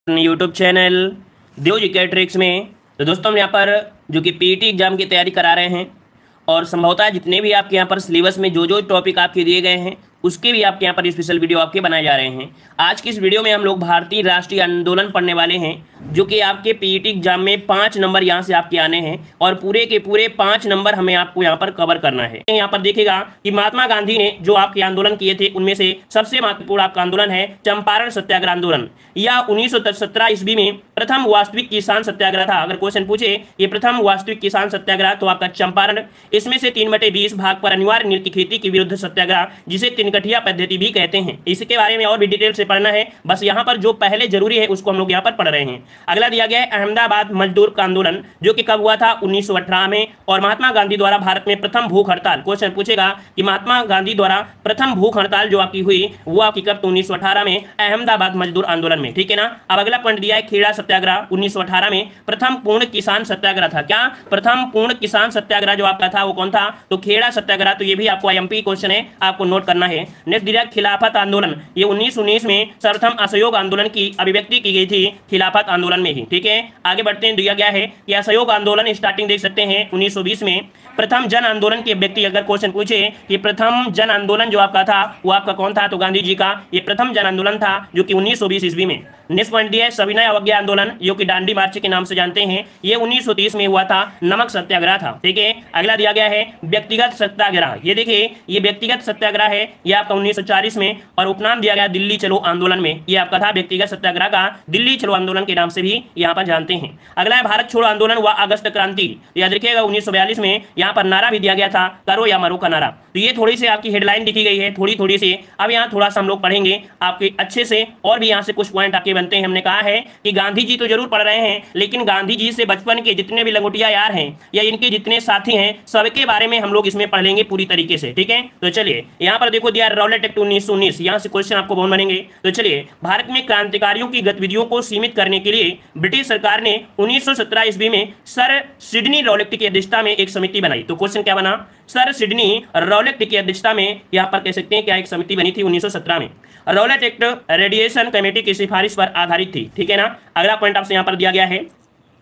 YouTube channel Dev GK tricks में। तो दोस्तों हम यहाँ पर जो कि पीटी एग्जाम की तैयारी करा रहे हैं और संभवतः जितने भी आपके यहाँ पर सिलेबस में जो टॉपिक आपके दिए गए हैं उसके भी आपके यहाँ पर स्पेशल वीडियो आपके बनाए जा रहे हैं। आज की इस वीडियो में हम लोग भारतीय राष्ट्रीय आंदोलन पढ़ने वाले हैं जो कि आपके पीटी एग्जाम में 5 नंबर यहाँ से आपके आने हैं और पूरे के पूरे 5 नंबर हमें आपको यहाँ पर कवर करना है। यहाँ पर देखिएगा कि महात्मा गांधी ने जो आपके आंदोलन किए थे उनमें से सबसे महत्वपूर्ण आपका आंदोलन है चंपारण सत्याग्रह आंदोलन। यह 1917 ईस्वी में प्रथम वास्तविक किसान सत्याग्रह था। अगर क्वेश्चन पूछे ये प्रथम वास्तविक किसान सत्याग्रह तो आपका चंपारण। इसमें से 3/20 भाग पर अनिवार्य नील की खेती के विरुद्ध सत्याग्रह जिसे तिनकठिया पद्धति भी कहते हैं। इसके बारे में और भी डिटेल से पढ़ना है, बस यहाँ पर जो पहले जरूरी है उसको हम लोग यहाँ पर पढ़ रहे हैं। अगला दिया गया है अहमदाबाद मजदूर का आंदोलन जो कि कब हुआ था 1918 में और महात्मा गांधी द्वारा भारत में प्रथम भूख हड़ताल। क्वेश्चन पूछेगा कि महात्मा गांधी द्वारा प्रथम भूख हड़ताल जो आपकी हुई वो आपकी कब 1918 में अहमदाबाद मजदूर आंदोलन में। ठीक है ना। अब अगला पॉइंट दिया है खेड़ा सत्याग्रह 1918 में प्रथम पूर्ण किसान सत्याग्रह था। क्या प्रथम पूर्ण किसान सत्याग्रह जो आपका था वो कौन था? तो खेड़ा सत्याग्रह। तो ये भी आपको आईएमपी क्वेश्चन है, आपको नोट करना है। नेक्स्ट दिया खिलाफत आंदोलन, ये 1919 में सर्वप्रथम असहयोग आंदोलन की अभिव्यक्ति की गई थी खिलाफत आंदोलन में ही। ठीक है, आगे बढ़ते हैं। दिया गया है कि असहयोग आंदोलन स्टार्टिंग देख सकते हैं 1920 में। प्रथम जन आंदोलन के व्यक्ति अगर क्वेश्चन पूछे कि प्रथम जन आंदोलन जो आपका था वो आपका कौन था? तो गांधी जी का ये प्रथम जन आंदोलन था जो कि 1920 ईस्वी में। नेक्स्ट पॉइंट दिया है सविनय अवज्ञा आंदोलन जो कि दांडी मार्च के नाम से जानते हैं। ये 1930 में हुआ था, नमक सत्याग्रह था। ठीक है, अगला दिया गया है व्यक्तिगत सत्याग्रह। ये देखिए ये व्यक्तिगत सत्याग्रह है, ये आपका 1940 में और उपनाम दिया गया दिल्ली चलो आंदोलन में। ये आपका था व्यक्तिगत सत्याग्रह का, दिल्ली चलो आंदोलन के नाम से भी यहाँ पर जानते हैं। अगला है भारत छोड़ो आंदोलन व अगस्त क्रांति। याद रखिएगा 1942 में यहाँ पर नारा भी दिया गया था करो या मरो का नारा। तो ये थोड़ी सी आपकी हेडलाइन लिखी गई है, थोड़ी सी। अब यहाँ थोड़ा सा हम लोग पढ़ेंगे आपके अच्छे से और भी यहाँ से कुछ पॉइंट आपके बनते हैं। हमने कहा है कि गांधी जी तो जरूर पढ़ रहे हैं लेकिन गांधी जी से बचपन के जितने भी लंगोटिया यार हैं या इनके जितने साथी हैं सबके बारे में हम लोग इसमें पढ़ लेंगे पूरी तरीके से। ठीक है, तो चलिए यहाँ पर देखो दिया रॉलेट एक्ट 1919, यहाँ से क्वेश्चन आपको बहुत बनेंगे। तो चलिए, भारत में क्रांतिकारियों की गतिविधियों को सीमित करने के लिए ब्रिटिश सरकार ने 1917 ईस्वी में सर सिडनी रॉलेट की अध्यक्षता में एक समिति बनाई। तो क्वेश्चन क्या बना? सर सिडनी रॉलेट की अध्यक्षता में यहाँ पर कह सकते हैं क्या एक समिति बनी थी 1917 में। रॉलेट एक्ट रेडिएशन कमेटी की सिफारिश पर आधारित थी। ठीक है ना। अगला पॉइंट आपसे यहाँ पर दिया गया है,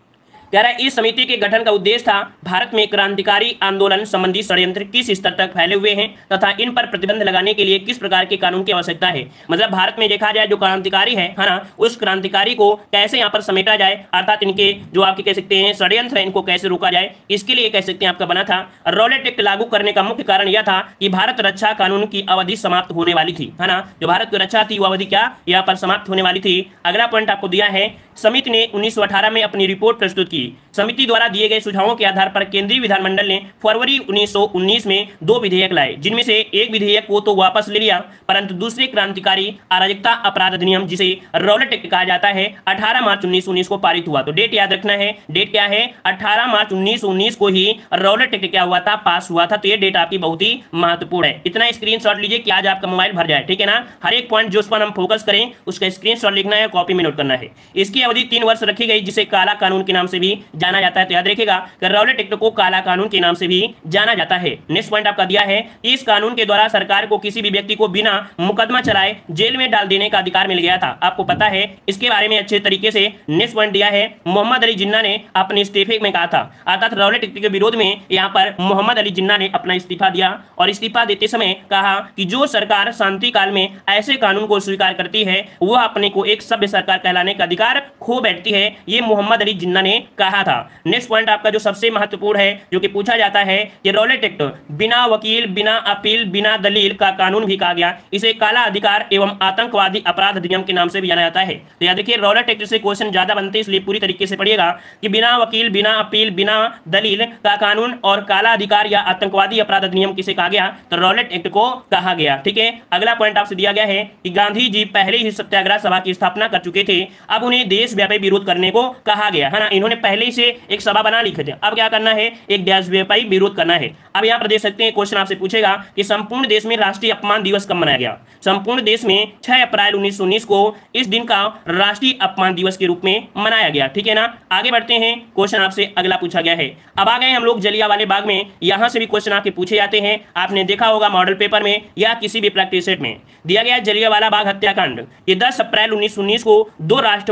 कह रहा है इस समिति के गठन का उद्देश्य था भारत में क्रांतिकारी आंदोलन संबंधी षड्यंत्र किस स्तर तक फैले हुए हैं तथा इन पर प्रतिबंध लगाने के लिए किस प्रकार के कानून की आवश्यकता है। मतलब भारत में देखा जाए जो क्रांतिकारी है ना, उस क्रांतिकारी को कैसे यहाँ पर समेटा जाए, अर्थात इनके जो आपके कह सकते हैं षड्यंत्र है इनको कैसे रोका जाए, इसके लिए कह सकते हैं आपका बना था। रॉलेट एक्ट लागू करने का मुख्य कारण यह था कि भारत रक्षा कानून की अवधि समाप्त होने वाली थी, है ना। जो भारत की रक्षा थी वो अवधि क्या यहाँ पर समाप्त होने वाली थी। अगला पॉइंट आपको दिया है समिति ने 1918 में अपनी रिपोर्ट प्रस्तुत की। समिति द्वारा दिए गए सुझावों के आधार पर केंद्रीय विधानमंडल ने फरवरी 1919 में 2 विधेयक लाए, जिनमें से एक विधेयक को तो वापस ले लिया परंतु दूसरे क्रांतिकारी अराजकता अपराध अधिनियम जिसे रॉलेट एक्ट कहा जाता है 18 मार्च 1919 को पारित हुआ। तो डेट याद रखना है, डेट क्या है? 18 मार्च 1919 को ही रॉलेट एक्ट क्या हुआ था? पास हुआ था। तो ये डेट आपकी बहुत ही महत्वपूर्ण है। इतना स्क्रीनशॉट लीजिए कि आज आपका मोबाइल भर जाए। ठीक है ना। हर एक पॉइंट जो उस पर हम फोकस करें उसका स्क्रीनशॉट लिखना है, कॉपी में नोट करना है। इसकी अवधि 3 वर्ष रखी गई जिसे काला कानून के नाम से भी जाना जाता है। तो याद रखिएगा रॉलेट एक्ट को काला कानून के नाम से भी जाना जाता है। नेक्स्ट पॉइंट आपका दिया है इस कानून के द्वारा सरकार को किसी भी व्यक्ति को बिना मुकदमा चलाए जेल में डाल देने का अधिकार मिल गया था। आपको पता है इसके बारे में अच्छे तरीके से। नेक्स्ट पॉइंट दिया है मोहम्मद अली जिन्ना ने अपने इस्तीफे में कहा था, अर्थात रॉलेट एक्ट के विरोध में यहाँ पर मोहम्मद अली जिन्ना ने अपना इस्तीफा दिया और इस्तीफा देते समय कहा कि जो सरकार शांति काल में ऐसे कानून को स्वीकार करती है वह अपने को एक सभ्य सरकार कहलाने का अधिकार खो बैठती है। ये मोहम्मद अली जिन्ना ने कहा था। नेक्स्ट पॉइंट आपका जो सबसे महत्वपूर्ण है जो कि पूछा जाता है कि रॉलेट एक्ट बिना वकील, बिना अपील, बिना दलील का कानून भी कहा गया। इसे काला अधिकार एवं आतंकवादी अपराध अधिनियम के नाम से भी जाना जाता है। तो याद रखिए रॉलेट एक्ट से क्वेश्चन ज्यादा बनते हैं इसलिए पूरी तरीके से पढ़िएगा कि बिना वकील, बिना अपील, बिना दलील का कानून और काला अधिकार या आतंकवादी अपराध अधिनियम किसे कहा गया? तो रॉलेट एक्ट को कहा गया। ठीक है, अगला पॉइंट आपसे दिया गया है कि गांधी जी पहले ही सत्याग्रह सभा की स्थापना कर चुके थे, अब उन्हें देशव्यापी विरोध करने को कहा गया, है ना। इन्होंने पहले ही से एक सभा बना लिखे थे, अब क्या करना है? एक देशव्यापी विरोध करना है। अब यहाँ पर देख सकते हैं क्वेश्चन आपसे पूछेगा कि संपूर्ण देश में राष्ट्रीय अपमान दिवस कब मनाया गया? संपूर्ण देश में 6 अप्रैल 1919 को इस दिन का राष्ट्रीय अपमान दिवस के रूप में मनाया गया। ठीक है ना। आगे बढ़ते हैं, क्वेश्चन आपसे अगला पूछा गया है। अब आ गए हम लोग जलियांवाले बाग में। यहाँ से भी क्वेश्चन आपके पूछे जाते हैं, आपने देखा होगा मॉडल पेपर में या किसी भी प्रैक्टिस सेट में दिया गया जलियांवाला बाग हत्याकांड। ये 10 अप्रैल 1919 को 2 राष्ट्रवादी नेता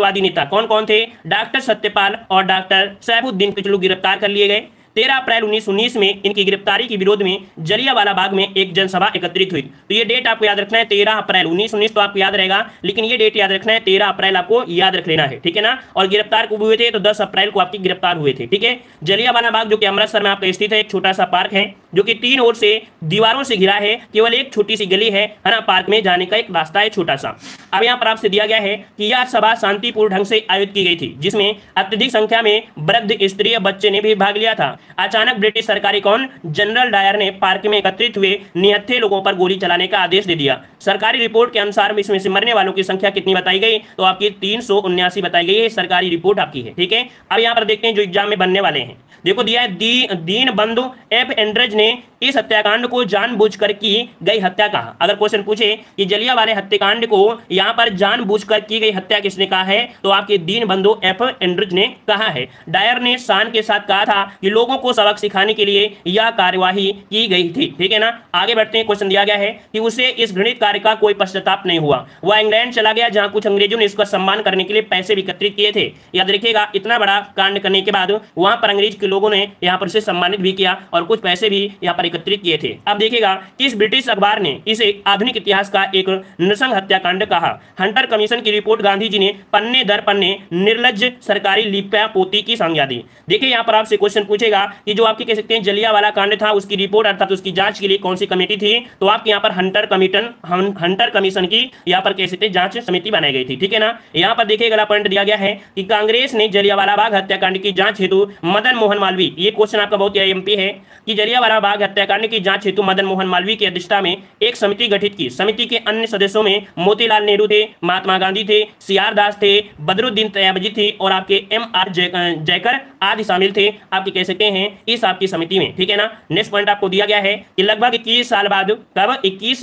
कौन कौन थे? डॉक्टर सत्यपाल और डॉक्टर सैफुद्दीन किचलू गिरफ्तार कर लिए गए। 13 अप्रैल 1919 में इनकी गिरफ्तारी के विरोध में जलियांवाला बाग में एक जनसभा एकत्रित हुई। तो ये डेट आपको याद रखना है, 13 अप्रैल 1919 तो आपको याद रहेगा, लेकिन ये डेट याद रखना है, 13 अप्रैल आपको याद रख लेना है, ठीक है ना। और गिरफ्तार कब हुए थे? तो 10 अप्रैल को आपकी गिरफ्तार हुए थे, ठीक है। जलियांवाला बाग जो कि अमृतसर में आपका स्थित है, एक छोटा सा पार्क है जो कि 3 ओर से दीवारों से घिरा है, केवल एक छोटी सी गली है ना, पार्क में जाने का एक रास्ता है छोटा सा। अब यहाँ पर आपसे दिया गया है कि यह सभा शांतिपूर्ण ढंग से आयोजित की गई थी, जिसमें अत्यधिक संख्या में वृद्ध, स्त्री और बच्चे ने भी भाग लिया था। अचानक ब्रिटिश सरकारी कौन? जनरल डायर ने पार्क में एकत्रित हुए निहत्थे लोगों पर गोली चलाने का आदेश दे दिया। सरकारी रिपोर्ट के अनुसार इसमें से मरने वालों की संख्या कितनी बताई गई? तो आपकी 379 बताई गई है, सरकारी रिपोर्ट आपकी है, ठीक है। अब यहाँ पर देखते हैं जो एग्जाम में बनने वाले हैं। देखो दिया है, दीनबंधु एफ एंड्रज ने इस हत्याकांड को जानबूझकर की गई हत्या कहा। अगर क्वेश्चन पूछे कि जलियांवाला हत्याकांड को यहाँ पर जानबूझकर की गई हत्या किसने कहा है? तो आपके दीनबंधु एफ एंड्रज ने कहा है। डायर ने शान के साथ कहा था कि लोगों को सबक सिखाने के लिए यह कार्यवाही की गई थी, ठीक है ना। आगे बढ़ते हैं, क्वेश्चन दिया गया है कि उसे इस घृणित कार्य का कोई पश्चाताप नहीं हुआ। वह इंग्लैंड चला गया, जहां कुछ अंग्रेजों ने इसका सम्मान करने के लिए पैसे भी एकत्रित किए थे। याद रखिएगा, इतना बड़ा कांड करने के बाद वहां पर अंग्रेज के लोगों ने यहाँ पर उसे सम्मानित भी किया और कुछ पैसे भी यहाँ पर एकत्रित किए थे। अब देखिएगा, किस ब्रिटिश अखबार ने इसे आधुनिक इतिहास का एक नृशंस हत्याकांड कहा? हंटर कमीशन की रिपोर्ट गांधी जी ने पन्ने दर पन्ने निर्लज्ज सरकारी लिप्यापोती की संज्ञा दी। देखिए यहाँ पर आपसे क्वेश्चन पूछेगा कि जो आपके कह सकते हैं जलियांवाला कांड था, उसकी रिपोर्ट अर्थात उसकी जांच के लिए कौन सी कमेटी थी? तो आपके यहाँ पर हंटर कमीशन की यहाँ पर कह सकते हैं जांच समिति बनाई गई थी, ठीक है ना। यहाँ पर देखिए अगला पॉइंट दिया गया है कि कांग्रेस ने जलियांवाला बाग हत्याकांड की जांच हेतु मदन मोहन मालवीय, ये क्वेश्चन आपका बहुत एमपी है कि जलियांवाला बाग हत्याकांड की जांच हेतु मदन मोहन मालवीय की अध्यक्षता में एक समिति गठित की। समिति के अन्य सदस्यों में मोतीलाल नेहरू थे, महात्मा गांधी थे, सीआर दास थे, बदरुद्दीन तैयबजी थे और आपके एमआर जयकर आदि शामिल थे, आपके कह सकते हैं इस आपकी समिति में, ठीक है ना। नेक्स्ट पॉइंट आपको दिया गया है कि लगभग 21 साल बाद, कब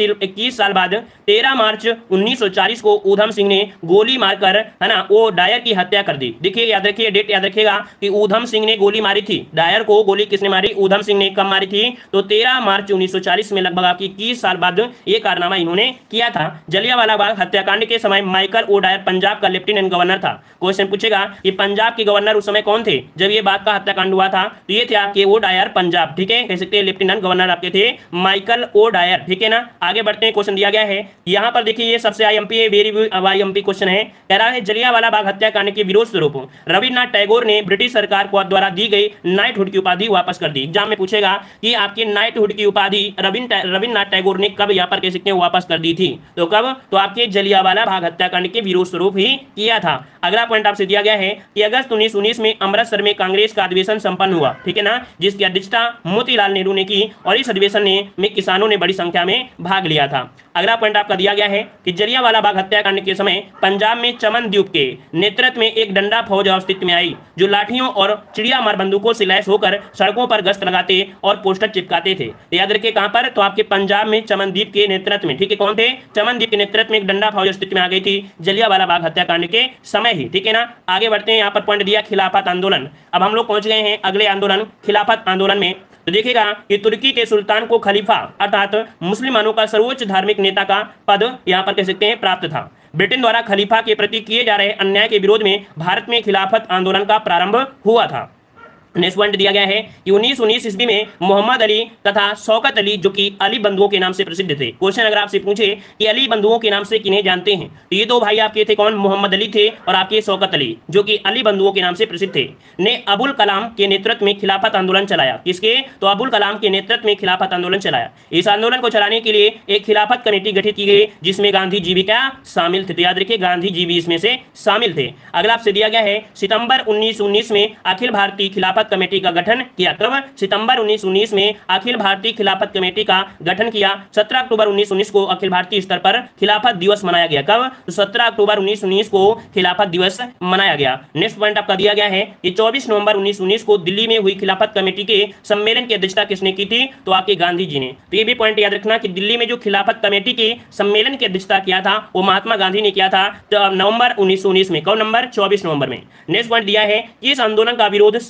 21 साल बाद 13 मार्च 1940 को ऊधम सिंह ने गोली मारकर, है ना, वो डायर की हत्या कर दी। देखिए याद रखिए, डेट याद रखिएगा कि ऊधम सिंह ने गोली मारी थी, डायर को गोली किसने मारी? ऊधम सिंह ने। कब मारी थी? तो 13 मार्च 1940 में, लगभग आपकी 21 साल बाद ये कारनामा इन्होंने किया था। जलियांवाला बाग हत्याकांड के समय माइकल ओ डायर पंजाब का लेफ्टिनेंट गवर्नर था। क्वेश्चन पूछेगा कि पंजाब के गवर्नर उस समय कौन थे जब ये बाग का हत्याकांड हुआ था? तो ये थे आपके ओ डायर पंजाब, ठीक है, कह सकते हैं लेफ्टिनेंट गवर्नर आपके थे माइकल ओ डायर, ठीक है ना। आगे बढ़ते हैं, क्वेश्चन दिया गया है यहाँ पर देखिए, ये सबसे आईएमपी है, वेरी आईएमपी क्वेश्चन है। कह रहा है जलियांवाला बाग हत्याकांड के विरोध स्वरूप रविन्द्रनाथ टैगोर ने ब्रिटिश सरकार को द्वारा दी गई नाइटहुड की उपाधि वापस कर दी। एग्जाम में पूछेगा कि आपकी नाइटहुड की उपाधि रविन्द्रनाथ टैगोर ने कब यहाँ पर कह सकते हैं वापस कर दी थी? तो कब? तो आपके जलियांवाला बाग हत्याकांड के विरोध स्वरूप ही किया था। अगला पॉइंट आपसे दिया गया है कि अगस्त 1919 में अमृतसर में कांग्रेस का अधिवेशन संपन्न हुआ, ठीक है ना, जिसकी अध्यक्षता मोतीलाल नेहरू ने की और इस अधिवेशन में किसानों ने बड़ी संख्या में भाग लिया था। अगला पॉइंट आपका दिया गया है कि जलियांवाला बाग हत्याकांड के समय पंजाब में चमन द्वीप के नेतृत्व में एक डंडा फौज अस्तित्व में आई, जो लाठियों और चिड़िया मार बंदूकों से लैस होकर सड़कों पर गश्त लगाते और पोस्टर चिपकाते थे। तो याद रखिए कहां पर? तो आपके पंजाब में चमनदीप के नेतृत्व में, ठीक है, कौन थे? चमनदीप के नेतृत्व में एक डंडा फौज अस्तित्व में आ गई थी जलियांवाला बाग हत्याकांड के समय ही, ठीक है ना। आगे बढ़ते हैं, यहाँ पर पॉइंट दिया खिलाफत आंदोलन। अब हम लोग पहुंच गए हैं अगले आंदोलन, खिलाफत आंदोलन में। तो देखिएगा कि तुर्की के सुल्तान को खलीफा अर्थात मुसलमानों का सर्वोच्च धार्मिक नेता का पद यहाँ पर कह सकते हैं प्राप्त था। ब्रिटेन द्वारा खलीफा के प्रति किए जा रहे अन्याय के विरोध में भारत में खिलाफत आंदोलन का प्रारंभ हुआ था। नेक्स्ट पॉइंट दिया गया है कि 1919 ईस्वी में मोहम्मद अली तथा शौकत अली, जो कि अली बंधुओं के नाम से प्रसिद्ध थे। क्वेश्चन अगर आपसे पूछे कि अली बंधुओं के नाम से किन्हें जानते हैं, तो ये दो भाई आपके थे, कौन? मोहम्मद अली थे और आपके शौकत अली, जो कि अली बंधुओं के नाम से प्रसिद्ध थे, ने अबुल कलाम के नेतृत्व में खिलाफत आंदोलन चलाया। किसके? तो अबुल कलाम के नेतृत्व में खिलाफत आंदोलन चलाया। इस आंदोलन को चलाने के लिए एक खिलाफत कमेटी गठित की गई, जिसमें गांधी जी भी क्या शामिल थे? तो याद रखिए गांधी जी भी इसमें से शामिल थे। अगला आपसे दिया गया है सितंबर 1919 में अखिल भारतीय खिलाफत कमेटी का गठन किया। कब? सितंबर 1919 में अखिल भारतीय खिलाफत कमेटी का गठन किया। 17 अक्टूबर 1919 को अखिल भारतीय स्तर पर खिलाफत दिवस मनाया गया। कब? तो 17 अक्टूबर 1919 को खिलाफत दिवस मनाया गया। नेक्स्ट पॉइंट आपका दिया गया है कि 24 नवंबर 1919 को दिल्ली में हुई खिलाफत कमेटी के सम्मेलन की अध्यक्षता किसने की थी? तो आपके गांधी जी ने। तो ये भी पॉइंट याद रखना कि दिल्ली में जो खिलाफत कमेटी के सम्मेलन की अध्यक्षता किया था वो महात्मा गांधी ने किया था नवंबर 1919 में। कौन नंबर? 24 नवंबर में। नेक्स्ट पॉइंट दिया है कि इस आंदोलन का विरोध सी आर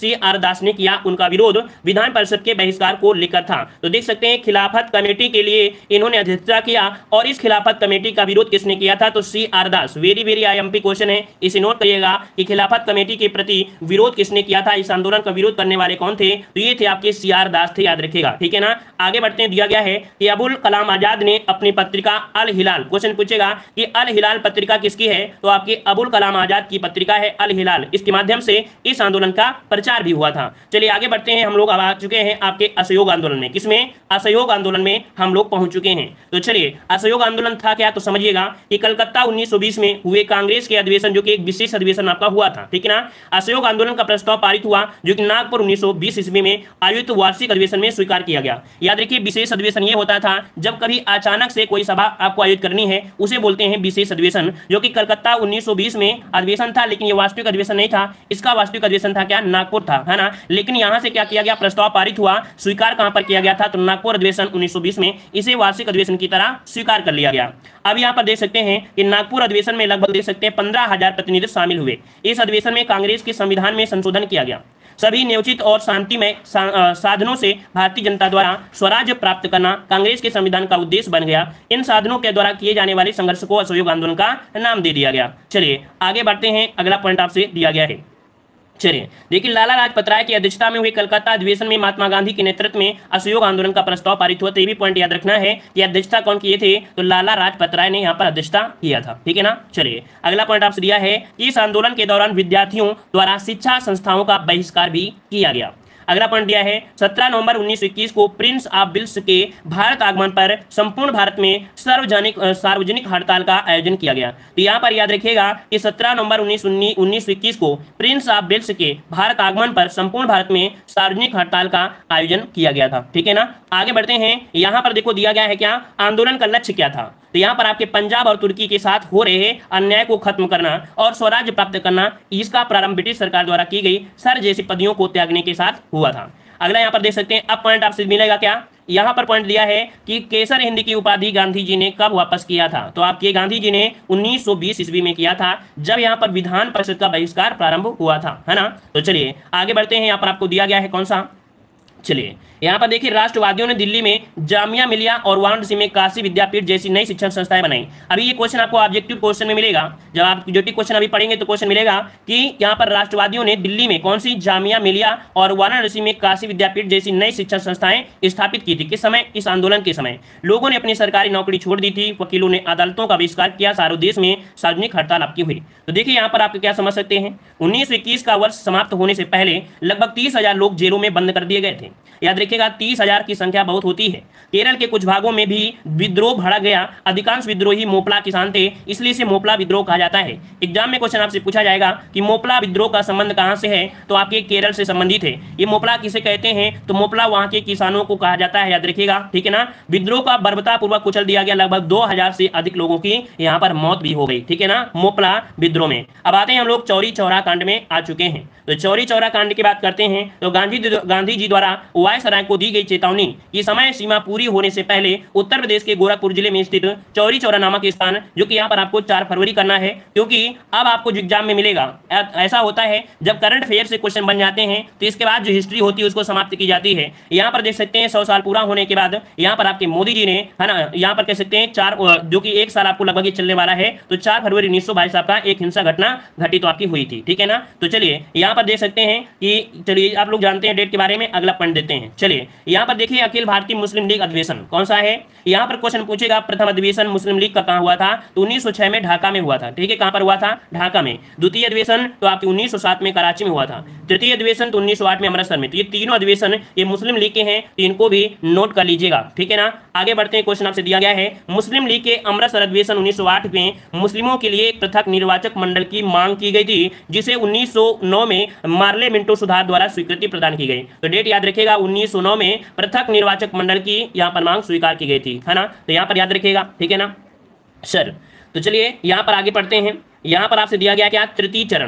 दास ने किया, उनका विरोध विधान परिषद के बहिष्कार को लेकर था। तो देख सकते हैं खिलाफत कमेटी के लिए इन्होंने अध्यक्षता किया, और इस खिलाफत कमेटी का विरोध किसने किया था? तो CR Das. Very very IMP question है, इसे नोट करिएगा कि खिलाफत कमेटी के प्रति विरोध किसने किया था, इस आंदोलन का विरोध करने वाले कौन थे? तो ये थे आपके CR दास थे, याद रखिएगा, ठीक है ना। आगे बढ़ते हैं, दिया गया है कि अबुल कलाम आजाद ने अपनी पत्रिका अल हिलाल, क्वेश्चन पूछेगा कि अल हिलाल पत्रिका किसकी है? तो आपके अबुल कलाम आजाद की पत्रिका है अल हिलाल। इसके माध्यम से इस आंदोलन का प्रचार भी हुआ था। चलिए आगे बढ़ते हैं, हम लोग अब आ चुके हैं आपके असहयोग आंदोलन में। किसमें? असहयोग आंदोलन में हम लोग पहुंच चुके हैं। तो चलिए असहयोग आंदोलन था क्या? तो समझिएगा कि कलकत्ता 1920 में हुए कांग्रेस के अधिवेशन, जो कि एक विशेष अधिवेशन आपका हुआ था, ठीक है ना। असहयोग आंदोलन का प्रस्ताव पारित हुआ, जो कि नागपुर 1920 ईस्वी में आयोजित वार्षिक अधिवेशन में स्वीकार किया गया। याद रखिए विशेष अधिवेशन ये होता था जब कभी अचानक से कोई सभा आपको आयोजित करनी है, उसे बोलते हैं विशेष अधिवेशन। जो कि कलकत्ता 1920 में अधिवेशन था, लेकिन ये वास्तविक अधिवेशन नहीं था, इसका वास्तविक अधिवेशन था क्या? नागपुर था, है ना। लेकिन यहां से क्या किया गया? प्रस्ताव पारित हुआ, स्वीकार कहां पर किया गया था? तो नागपुर अधिवेशन 1920 में इसे वार्षिक अधिवेशन की तरह स्वीकार कर लिया गया। अब यहां पर देख सकते हैं कि नागपुर अधिवेशन में लगभग देख सकते हैं 15,000 प्रतिनिधि शामिल हुए। इस अधिवेशन में कांग्रेस के संविधान में संशोधन किया गया। सभी नियोजित और शांतिमय साधनों से भारतीय जनता द्वारा स्वराज्य प्राप्त करना कांग्रेस के संविधान का उद्देश्य बन गया। इन साधनों के द्वारा किए जाने वाले संघर्ष को असहयोग आंदोलन का नाम दे दिया गया। चलिए आगे बढ़ते हैं, अगला पॉइंट आपसे दिया गया है। चलिए देखिए, लाला लाजपत राय की अध्यक्षता में हुए कलकत्ता अधिवेशन में महात्मा गांधी के नेतृत्व में असहयोग आंदोलन का प्रस्ताव पारित हुआ। तो ये भी पॉइंट याद रखना है कि अध्यक्षता कौन किए थे? तो लाला लाजपत राय ने यहाँ पर अध्यक्षता किया था, ठीक है ना। चलिए अगला पॉइंट आपसे दिया है कि इस आंदोलन के दौरान विद्यार्थियों द्वारा शिक्षा संस्थाओं का बहिष्कार भी किया गया। अगला पॉइंट दिया है 17 नवंबर 1921 को प्रिंस ऑफ वेल्स के भारत आगमन पर संपूर्ण भारत में सार्वजनिक हड़ताल का आयोजन किया गया। तो यहाँ पर याद रखिएगा कि 17 नवंबर 1921 को प्रिंस ऑफ वेल्स के भारत आगमन पर संपूर्ण भारत में सार्वजनिक हड़ताल का आयोजन किया गया था, ठीक है ना। आगे बढ़ते हैं, यहाँ पर देखो दिया गया है क्या आंदोलन का लक्ष्य क्या था। तो यहाँ पर आपके पंजाब और तुर्की के साथ हो रहे अन्याय को खत्म करना और स्वराज्य प्राप्त करना, इसका प्रारंभ ब्रिटिश सरकार द्वारा की गई सर जैसी पदवियों को त्यागने के साथ हुआ था। अगला यहाँ पर देख सकते हैं, अब पॉइंट आपसे मिलेगा क्या, यहाँ पर पॉइंट दिया है कि केसर हिंद की उपाधि गांधी जी ने कब वापस किया था। तो आपके गांधी जी ने 1920 ईस्वी में किया था, जब यहाँ पर विधान परिषद का बहिष्कार प्रारंभ हुआ था, है ना। तो चलिए आगे बढ़ते हैं, यहाँ पर आपको दिया गया है कौन सा। चलिए यहाँ पर देखिए, राष्ट्रवादियों ने दिल्ली में जामिया मिलिया और वाराणसी में काशी विद्यापीठ जैसी नई शिक्षण संस्थाएं बनाई। अभी ये क्वेश्चन आपको ऑब्जेक्टिव क्वेश्चन में मिलेगा, जब आप ऑब्जेक्टिव क्वेश्चन अभी पढ़ेंगे तो क्वेश्चन मिलेगा कि यहाँ पर राष्ट्रवादियों ने दिल्ली में कौन सी जामिया मिलिया और वाराणसी में काशी विद्यापीठ जैसी नई शिक्षण संस्थाएं स्थापित की थी। किस समय? इस आंदोलन के समय। लोगों ने अपनी सरकारी नौकरी छोड़ दी थी, वकीलों ने अदालतों का बहिष्कार किया, सारे देश में सार्वजनिक हड़ताल आपकी हुई। तो देखिए यहाँ पर आप क्या समझ सकते हैं, 1921 का वर्ष समाप्त होने से पहले लगभग 30,000 लोग जेलों में बंद कर दिए गए थे। याद रखिएगा 30,000 की संख्या बहुत होती है। केरल के कुछ भागों में भी विद्रोह भड़ा गया। अधिकांश विद्रोही मोपला किसान थे, इसलिए इसे मोपला विद्रोह कहा जाता है। एग्जाम में क्वेश्चन आपसे पूछा जाएगा कि मोपला विद्रोह का संबंध कहां से है, तो आपके केरल से संबंधित है। ये मोपला किसे कहते हैं? तो मोपला वहां के किसानों को कहा जाता है, याद रखिएगा, ठीक है ना। विद्रोह का बर्बरतापूर्वक कुचल दिया गया, लगभग 2000 से अधिक लोगों की यहाँ पर मौत भी हो गई, ठीक है ना, मोपला विद्रोह में। अब आते हैं हम लोग चौरी चौरा कांड में आ चुके हैं। तो चौरी चौरा कांड की बात करते हैं, तो गांधी जी द्वारा वायसराय को दी गई चेतावनी कि समय सीमा पूरी होने से पहले उत्तर प्रदेश के गोरखपुर जिले में स्थित चौरी चौरा नामक स्थान, जो कि यहाँ पर आपको 4 फरवरी करना है, क्योंकि अब आपको एग्जाम में मिलेगा। ऐसा होता है जब करंट अफेयर से क्वेश्चन बन जाते हैं तो इसके बाद जो हिस्ट्री होती है उसको समाप्त की जाती है। यहाँ पर देख सकते हैं 100 साल पूरा होने के बाद यहाँ पर आपके मोदी जी ने, है ना, यहाँ पर कह सकते हैं 4, जो कि 1 साल आपको लगभग चलने वाला है, तो 4 फरवरी 1922 आपका एक हिंसा घटना घटित तो आपकी हुई थी, ठीक है ना। तो चलिए यहाँ पर देख सकते हैं कि चलिए आप लोग जानते हैं डेट के बारे में, अगला पॉइंट देते हैं। चलिए यहाँ पर देखिए अखिल भारतीय मुस्लिम लीग अधिवेशन कौन सा है। यहाँ पर क्वेश्चन पूछेगा प्रथम अधिवेशन मुस्लिम लीग का कहाँ हुआ था, तो 1906 में ढाका में हुआ था, ठीक है। कहाँ पर हुआ था? ढाका में। द्वितीय अधिवेशन तो आपके 1907 में कराची में हुआ था। तृतीय अधिवेशन तो 1908 में अमृतसर में। तो ये तीनों अधिवेशन ये मुस्लिम लीग के हैं, तो इनको भी नोट कर लीजिएगा, ठीक है ना। आगे बढ़ते हैं, क्वेश्चन आपसे दिया गया है मुस्लिम लीग के अमृतसर अधिवेशन 1908 में मुस्लिमों के लिए पृथक निर्वाचक मंडल की मांग की गई थी, जिसे 1909 में मार्ले मिंटो सुधार द्वारा स्वीकृति प्रदान की गई। तो डेट याद रखिएगा, 1909 में पृथक निर्वाचक मंडल की यहाँ पर मांग स्वीकार की गई थी, है ना। तो यहाँ पर याद रखिएगा, ठीक है ना सर। तो चलिए यहाँ पर आगे पढ़ते हैं। यहाँ पर आपसे दिया गया क्या? तृतीय चरण।